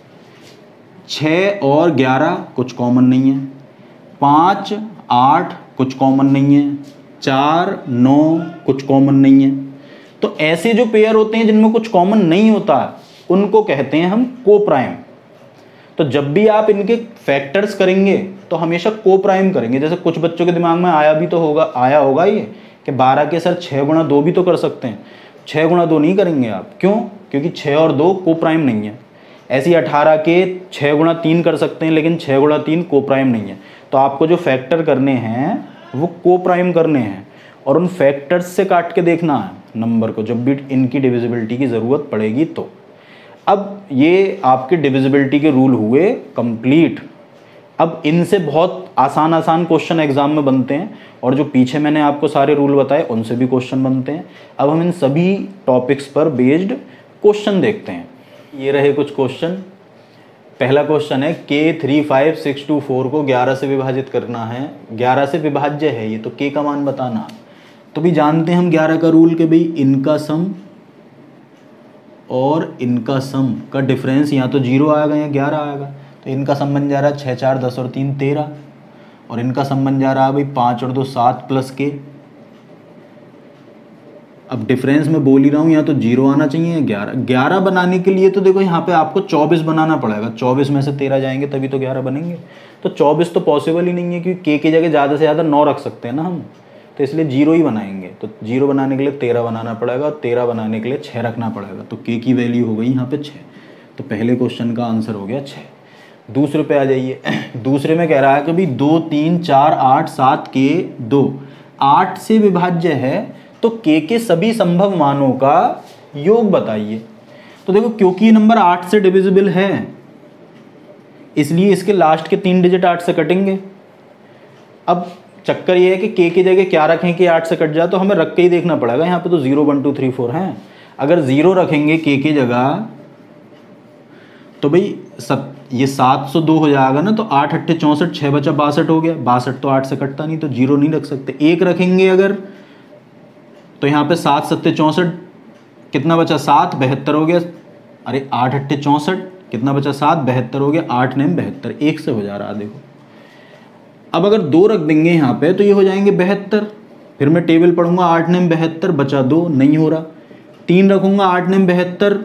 [SPEAKER 1] छः और ग्यारह कुछ कॉमन नहीं है। पाँच आठ कुछ कॉमन नहीं है। चार नौ कुछ कॉमन नहीं है। तो ऐसे जो पेयर होते हैं जिनमें कुछ कॉमन नहीं होता उनको कहते हैं हम को प्राइम। तो जब भी आप इनके फैक्टर्स करेंगे तो हमेशा को प्राइम करेंगे। जैसे कुछ बच्चों के दिमाग में आया भी तो होगा आया होगा ये कि बारह के सर छः गुणा दो भी तो कर सकते हैं। छः गुणा दो नहीं करेंगे आप, क्यों? क्योंकि छः और दो को प्राइम नहीं है। ऐसे ही अठारह के छः गुणा तीन कर सकते हैं, लेकिन छः गुणा तीन को प्राइम नहीं है। तो आपको जो फैक्टर करने हैं वो को प्राइम करने हैं और उन फैक्टर्स से काट के देखना है नंबर को जब भी इनकी डिविजिबिलिटी की ज़रूरत पड़ेगी। तो अब ये आपके डिविजिबिलिटी के रूल हुए कंप्लीट। अब इनसे बहुत आसान आसान क्वेश्चन एग्जाम में बनते हैं और जो पीछे मैंने आपको सारे रूल बताए उनसे भी क्वेश्चन बनते हैं। अब हम इन सभी टॉपिक्स पर बेस्ड क्वेश्चन देखते हैं। ये रहे कुछ क्वेश्चन। पहला क्वेश्चन है के three five six two four को ग्यारह से विभाजित करना है। ग्यारह से विभाज्य है ये, तो के का मान बताना। तो भी जानते हैं हम ग्यारह का रूल कि भाई इनका सम और इनका सम का डिफरेंस या तो जीरो आएगा या ग्यारह आएगा। तो इनका सम बन जा रहा है छः चार दस और तीन तेरह, और इनका सम बन जा रहा है भाई पाँच और दो सात प्लस के। अब डिफरेंस में बोल ही रहा हूँ, या तो जीरो आना चाहिए ग्यारह। ग्यारह बनाने के लिए तो देखो यहाँ पे आपको चौबीस बनाना पड़ेगा। चौबीस में से तेरह जाएंगे तभी तो ग्यारह बनेंगे। तो चौबीस तो पॉसिबल ही नहीं है, क्योंकि के की जगह ज़्यादा से ज़्यादा नौ रख सकते हैं ना हम, तो इसलिए जीरो ही बनाएंगे। तो जीरो बनाने के लिए तेरह बनाना पड़ेगा और तेरह बनाने के लिए छः रखना पड़ेगा। तो के की वैल्यू हो गई यहाँ पे छः। तो पहले क्वेश्चन का आंसर हो गया छः। दूसरे पे आ जाइए। दूसरे में कह रहा है कि भाई दो तीन चार आठ सात के दो आठ से विभाज्य है, तो के के सभी संभव मानों का योग बताइए। तो देखो क्योंकि ये नंबर आठ से डिविजिबल है इसलिए इसके लास्ट के तीन डिजिट आठ से कटेंगे। अब चक्कर ये है कि के की जगह क्या रखें कि आठ से कट जाए, तो हमें रख के ही देखना पड़ेगा। यहाँ पे तो zero one two three four हैं। अगर जीरो रखेंगे के की जगह तो भाई सब ये सात सौ दो हो जाएगा ना, तो आठ अट्ठे चौंसठ, छः बचा बासठ हो गया। बासठ तो आठ से कटता नहीं, तो जीरो नहीं रख सकते। एक रखेंगे अगर तो यहाँ पे सात सत्ते चौंसठ, कितना बचा सात, बहत्तर हो गया। अरे आठ अट्ठे चौंसठ, कितना बचा सात, बहत्तर हो गया। आठ नेम बहत्तर, एक से हो जा रहा देखो। अब अगर दो रख देंगे यहाँ पे तो ये हो जाएंगे बहत्तर। फिर मैं टेबल पढ़ूंगा, आठ नेम बहत्तर, बचा दो, नहीं हो रहा। तीन रखूंगा, आठ नेम बहत्तर,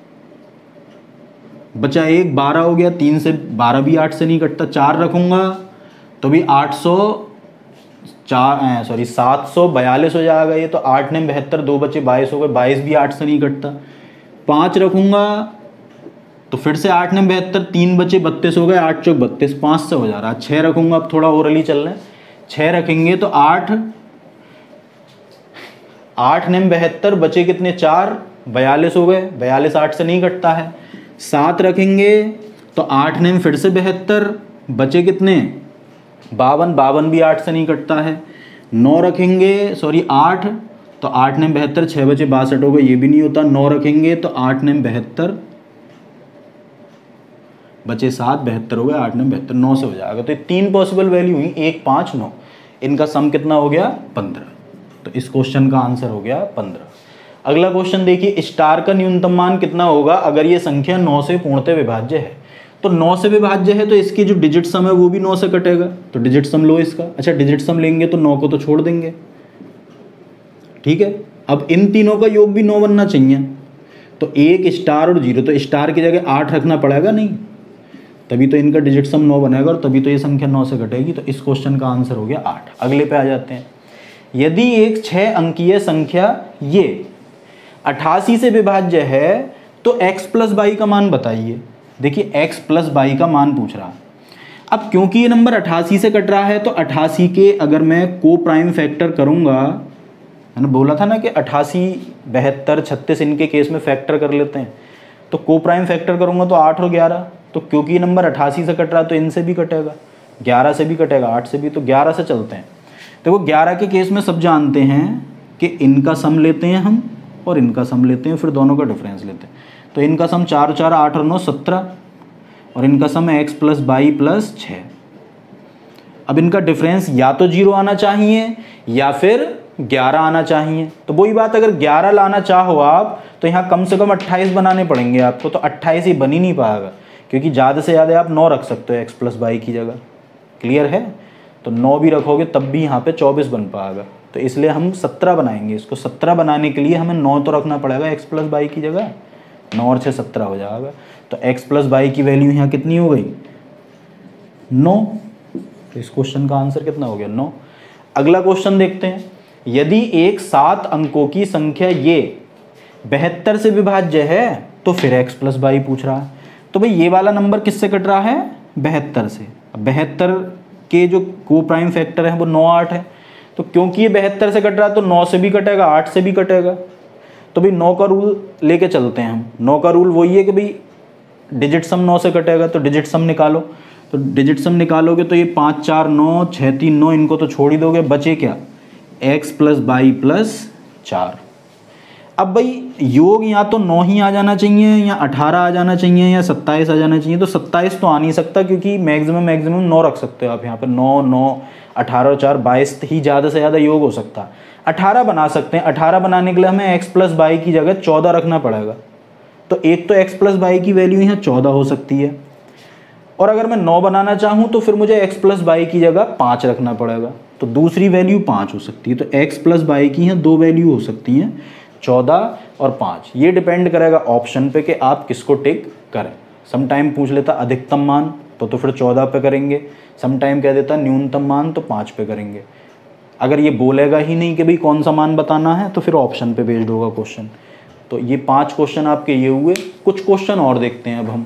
[SPEAKER 1] बचा एक, बारह हो गया। तीन से बारह भी आठ से नहीं कटता। चार रखूंगा तो भी आठ सौ चार सॉरी सात सौ बयालीस हो जाएगा ये। तो आठ नेम बहत्तर, दो बचे बाईस हो गए। बाईस भी आठ से नहीं कटता। पाँच रखूंगा तो फिर से आठ नेम बहत्तर, तीन बचे बत्तीस हो गए। आठ चौक बत्तीस, पाँच से हो जा रहा। छः रखूंगा, अब थोड़ा ओरली चल रहे हैं। छः रखेंगे तो आठ आठ नेम बहत्तर, बचे कितने चार, बयालीस हो गए। बयालीस आठ से नहीं कटता है। सात रखेंगे तो आठ नेम फिर से बहत्तर, बचे कितने बावन, बावन भी आठ से नहीं कटता है। नौ रखेंगे सॉरी आठ, तो आठ नेम बहत्तर, छः बचे बासठ हो गए, ये भी नहीं होता। नौ रखेंगे तो आठ नेम बहत्तर, बचे सात, बहत्तर हो गए। आठ नेम बहत्तर, नौ से हो जाएगा। तो ये तीन पॉसिबल वैल्यू हुई, एक पाँच नौ। इनका सम कितना हो गया, पंद्रह। तो इस क्वेश्चन का आंसर हो गया पंद्रह। अगला क्वेश्चन देखिए, स्टार का न्यूनतम मान कितना होगा अगर ये संख्या नौ से पूर्णतः विभाज्य है। तो नौ से विभाज्य है तो इसकी जो डिजिट सम है वो भी नौ से कटेगा। तो डिजिट सम लो इसका। अच्छा डिजिट सम लेंगे तो नौ को तो छोड़ देंगे, ठीक है। अब इन तीनों का योग भी नौ बनना चाहिए। तो एक स्टार और जीरो, तो स्टार की जगह आठ रखना पड़ेगा नहीं, तभी तो इनका डिजिट सम नौ बनेगा और तभी तो ये संख्या नौ से कटेगी। तो इस क्वेश्चन का आंसर हो गया आठ। अगले पे आ जाते हैं। यदि एक छः अंकीय संख्या ये अट्ठासी से विभाज्य है तो x प्लस बाई का मान बताइए। देखिए x प्लस बाई का मान पूछ रहा है। अब क्योंकि ये नंबर अट्ठासी से कट रहा है तो अट्ठासी के अगर मैं को प्राइम फैक्टर करूंगा, मैंने बोला था ना कि अट्ठासी बहत्तर छत्तीस इनके केस में फैक्टर कर लेते हैं, तो को प्राइम फैक्टर करूंगा तो आठ और ग्यारह। तो क्योंकि ये नंबर अट्ठासी से कट रहा है तो इनसे भी कटेगा, ग्यारह से भी कटेगा, आठ से भी। तो ग्यारह से चलते हैं। देखो ग्यारह के केस में सब जानते हैं कि इनका सम लेते हैं हम और इनका सम लेते हैं, फिर दोनों का डिफरेंस लेते हैं। तो इनका सम चार चार आठ और नौ सत्रह, और इनका सम है एक्स प्लस बाई प्लस छः। अब इनका डिफरेंस या तो जीरो आना चाहिए या फिर ग्यारह आना चाहिए। तो वही बात, अगर ग्यारह लाना चाहो आप तो यहाँ कम से कम अट्ठाईस बनाने पड़ेंगे आपको, तो अट्ठाईस ही बन ही नहीं पाएगा, क्योंकि ज़्यादा से ज़्यादा आप नौ रख सकते हो एक्स प्लस बाई की जगह। क्लियर है? तो नौ भी रखोगे तब भी यहाँ पे चौबीस बन पाएगा, तो इसलिए हम सत्रह बनाएंगे इसको। सत्रह बनाने के लिए हमें नौ तो रखना पड़ेगा एक्स प्लस बाई की जगह, नौ और छः सत्रह हो जाएगा। तो एक्स प्लस बाई की वैल्यू यहाँ कितनी हो गई? नौ। तो इस क्वेश्चन का आंसर कितना हो गया? नौ। अगला क्वेश्चन देखते हैं। यदि एक सात अंकों की संख्या ये बहत्तर से विभाज्य है तो फिर एक्स प्लस बाई पूछ रहा है। तो भाई ये वाला नंबर किससे कट रहा है? बहत्तर से। बहत्तर के जो को प्राइम फैक्टर है वो नौ आठ है, तो क्योंकि ये बहत्तर से कट रहा है तो नौ से भी कटेगा, आठ से भी कटेगा। तो भाई नौ का रूल लेके चलते हैं हम। नौ का रूल वही है कि भाई डिजिट सम नौ से कटेगा, तो डिजिट सम निकालो। तो डिजिट सम निकालोगे तो ये पाँच चार नौ, छः तीन नौ, इनको तो छोड़ ही दोगे, बचे क्या? एक्स प्लस बाई प्लस चार। अब भाई योग या तो नौ ही आ जाना चाहिए, या अठारह आ जाना चाहिए, या सत्ताईस आ जाना चाहिए। तो सत्ताईस तो आ नहीं सकता, क्योंकि मैक्सिमम मैक्सिमम नौ रख सकते हो आप यहाँ पर। नौ नौ अठारह और चार बाईस ही ज़्यादा से ज़्यादा योग हो सकता है। अठारह बना सकते हैं। अठारह बनाने के लिए हमें एक्स प्लस बाई की जगह चौदह रखना पड़ेगा। तो एक तो एक्स प्लस बाई की वैल्यू यहाँ चौदह हो सकती है, और अगर मैं नौ बनाना चाहूँ तो फिर मुझे एक्स प्लस बाई की जगह पाँच रखना पड़ेगा। तो दूसरी वैल्यू पाँच हो सकती है। तो एक्स प्लस बाई की यहाँ दो वैल्यू हो सकती हैं, चौदह और पाँच। ये डिपेंड करेगा ऑप्शन पे कि आप किसको टिक करें। सम टाइम पूछ लेता अधिकतम मान, तो तो फिर चौदह पे करेंगे। सम टाइम कह देता न्यूनतम मान, तो पाँच पे करेंगे। अगर ये बोलेगा ही नहीं कि भाई कौन सा मान बताना है, तो फिर ऑप्शन पे बेस्ड होगा क्वेश्चन। तो ये पाँच क्वेश्चन आपके ये हुए। कुछ क्वेश्चन और देखते हैं अब हम।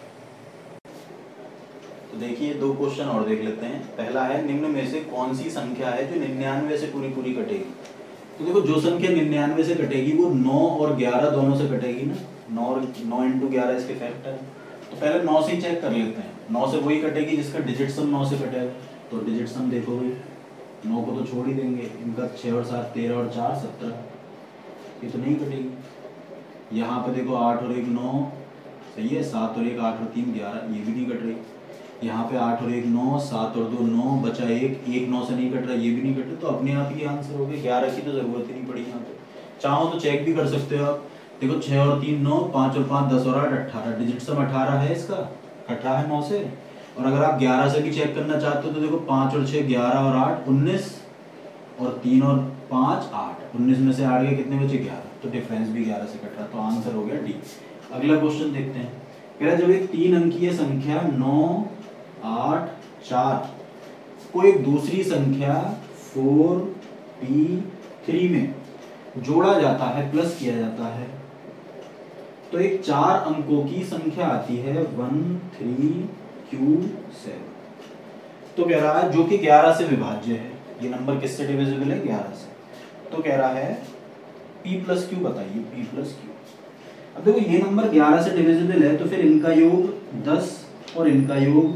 [SPEAKER 1] तो देखिए दो क्वेश्चन और देख लेते हैं। पहला है, निम्न में से कौन सी संख्या है जो निन्यानवे से पूरी पूरी कटेगी? तो देखो जो संख्या निन्यानवे से कटेगी वो नौ और ग्यारह दोनों से कटेगी ना। नौ और नौ इंटू ग्यारह इसके फैक्टर है। तो पहले नौ से ही चेक कर लेते हैं। नौ से वही कटेगी जिसका डिजिट सम नौ से कटेगा। तो डिजिट सम देखो भाई, नौ को तो छोड़ ही देंगे। इनका छः और सात तेरह और चार सत्रह, ये तो नहीं कटेगी। यहाँ पे देखो आठ और एक नौ, सही है। सात और एक आठ और तीन ग्यारह, ये भी नहीं कट रही। यहाँ पे आठ और एक नौ, सात और दो नौ, बचा एक, एक नौ से नहीं कट रहा, ये भी नहीं कट रहा। तो अपने आप ही आंसर हो गया। ग्यारह की तो जरूरत ही नहीं पड़ी यहाँ पे। चाहो तो चेक भी कर सकते हो आप। देखो छः और तीन नौ, पाँच और पाँच दस और आठ अट्ठारह, डिजिट सम अठारह है इसका, कट रहा है नौ से। और अगर आप ग्यारह से भी चेक करना चाहते हो तो देखो पाँच और छः ग्यारह और आठ उन्नीस, और तीन और पाँच आठ, उन्नीस में से आठ के कितने बचे? ग्यारह। तो डिफरेंस भी ग्यारह से कट रहा, तो आंसर हो गया डी। अगला क्वेश्चन देखते हैं। कह रहा है जब एक तीन अंकीय संख्या नौ आठ चार को एक दूसरी संख्या फोर पी थ्री में जोड़ा जाता है, प्लस किया जाता है, तो एक चार अंकों की संख्या आती है वन थ्री क्यू सेवन। तो कह रहा है जो कि ग्यारह से विभाज्य है। ये नंबर किससे डिविजिबल है? ग्यारह से। तो कह रहा है p प्लस क्यू बताइए, p प्लस क्यू। अब देखो ये नंबर ग्यारह से डिविजिबल है, तो फिर इनका योग दस और इनका योग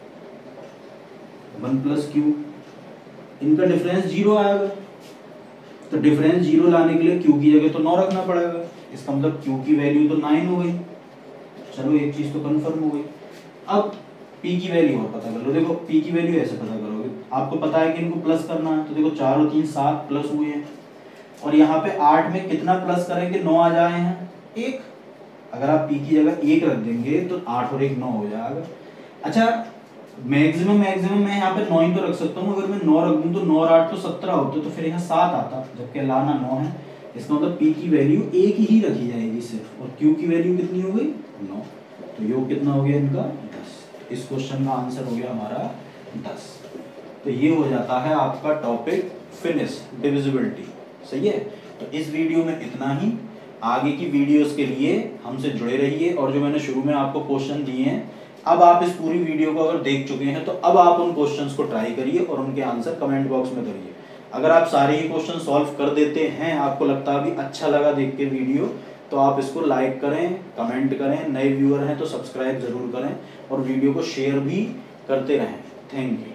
[SPEAKER 1] वन प्लस क्यू, इनका डिफरेंस जीरो आएगा। तो डिफरेंस जीरो लाने के लिए क्यू की जगह तो नौ रखना पड़ेगा। इसका मतलब क्यू की वैल्यू तो नाइन हो गई। चलो एक चीज तो कंफर्म हो गई। अब p की वैल्यू और पता कर लो। देखो p की वैल्यू ऐसे पता करोगे, आपको पता है कि इनको प्लस करना है। तो देखो चार और तीन सात प्लस हुए हैं, और यहाँ पे आठ में कितना प्लस करेंगे? नौ आ जाए हैं, एक। अगर आप p की जगह एक रख देंगे तो आठ और एक नौ हो जाएगा। अच्छा मैक्सिमम मैक्सिमम मैं यहाँ पे नौ ही तो रख सकता हूँ। अगर मैं नौ रख दूँ तो नौ और आठ तो सत्रह होते, तो फिर यहाँ सात आता, जबकि लाना नौ है। इसका मतलब p की वैल्यू एक ही रखी जाएगी सिर्फ, और q की वैल्यू कितनी हो गई? नौ। तो योग कितना हो गया इनका? दस। इस क्वेश्चन का आंसर हो गया हमारा दस। तो ये हो जाता है आपका टॉपिक फिनिश, डिविजिबिलिटी। सही है। तो इस वीडियो में इतना ही। आगे की वीडियोस के लिए हमसे जुड़े रहिए, और जो मैंने शुरू में आपको क्वेश्चन दिए हैं, अब आप इस पूरी वीडियो को अगर देख चुके हैं तो अब आप उन क्वेश्चंस को ट्राई करिए और उनके आंसर कमेंट बॉक्स में करिए। अगर आप सारे ही क्वेश्चन सॉल्व कर देते हैं, आपको लगता है भी अच्छा लगा देख के वीडियो, तो आप इसको लाइक करें, कमेंट करें। नए व्यूअर हैं तो सब्सक्राइब जरूर करें, और वीडियो को शेयर भी करते रहें। Thank you.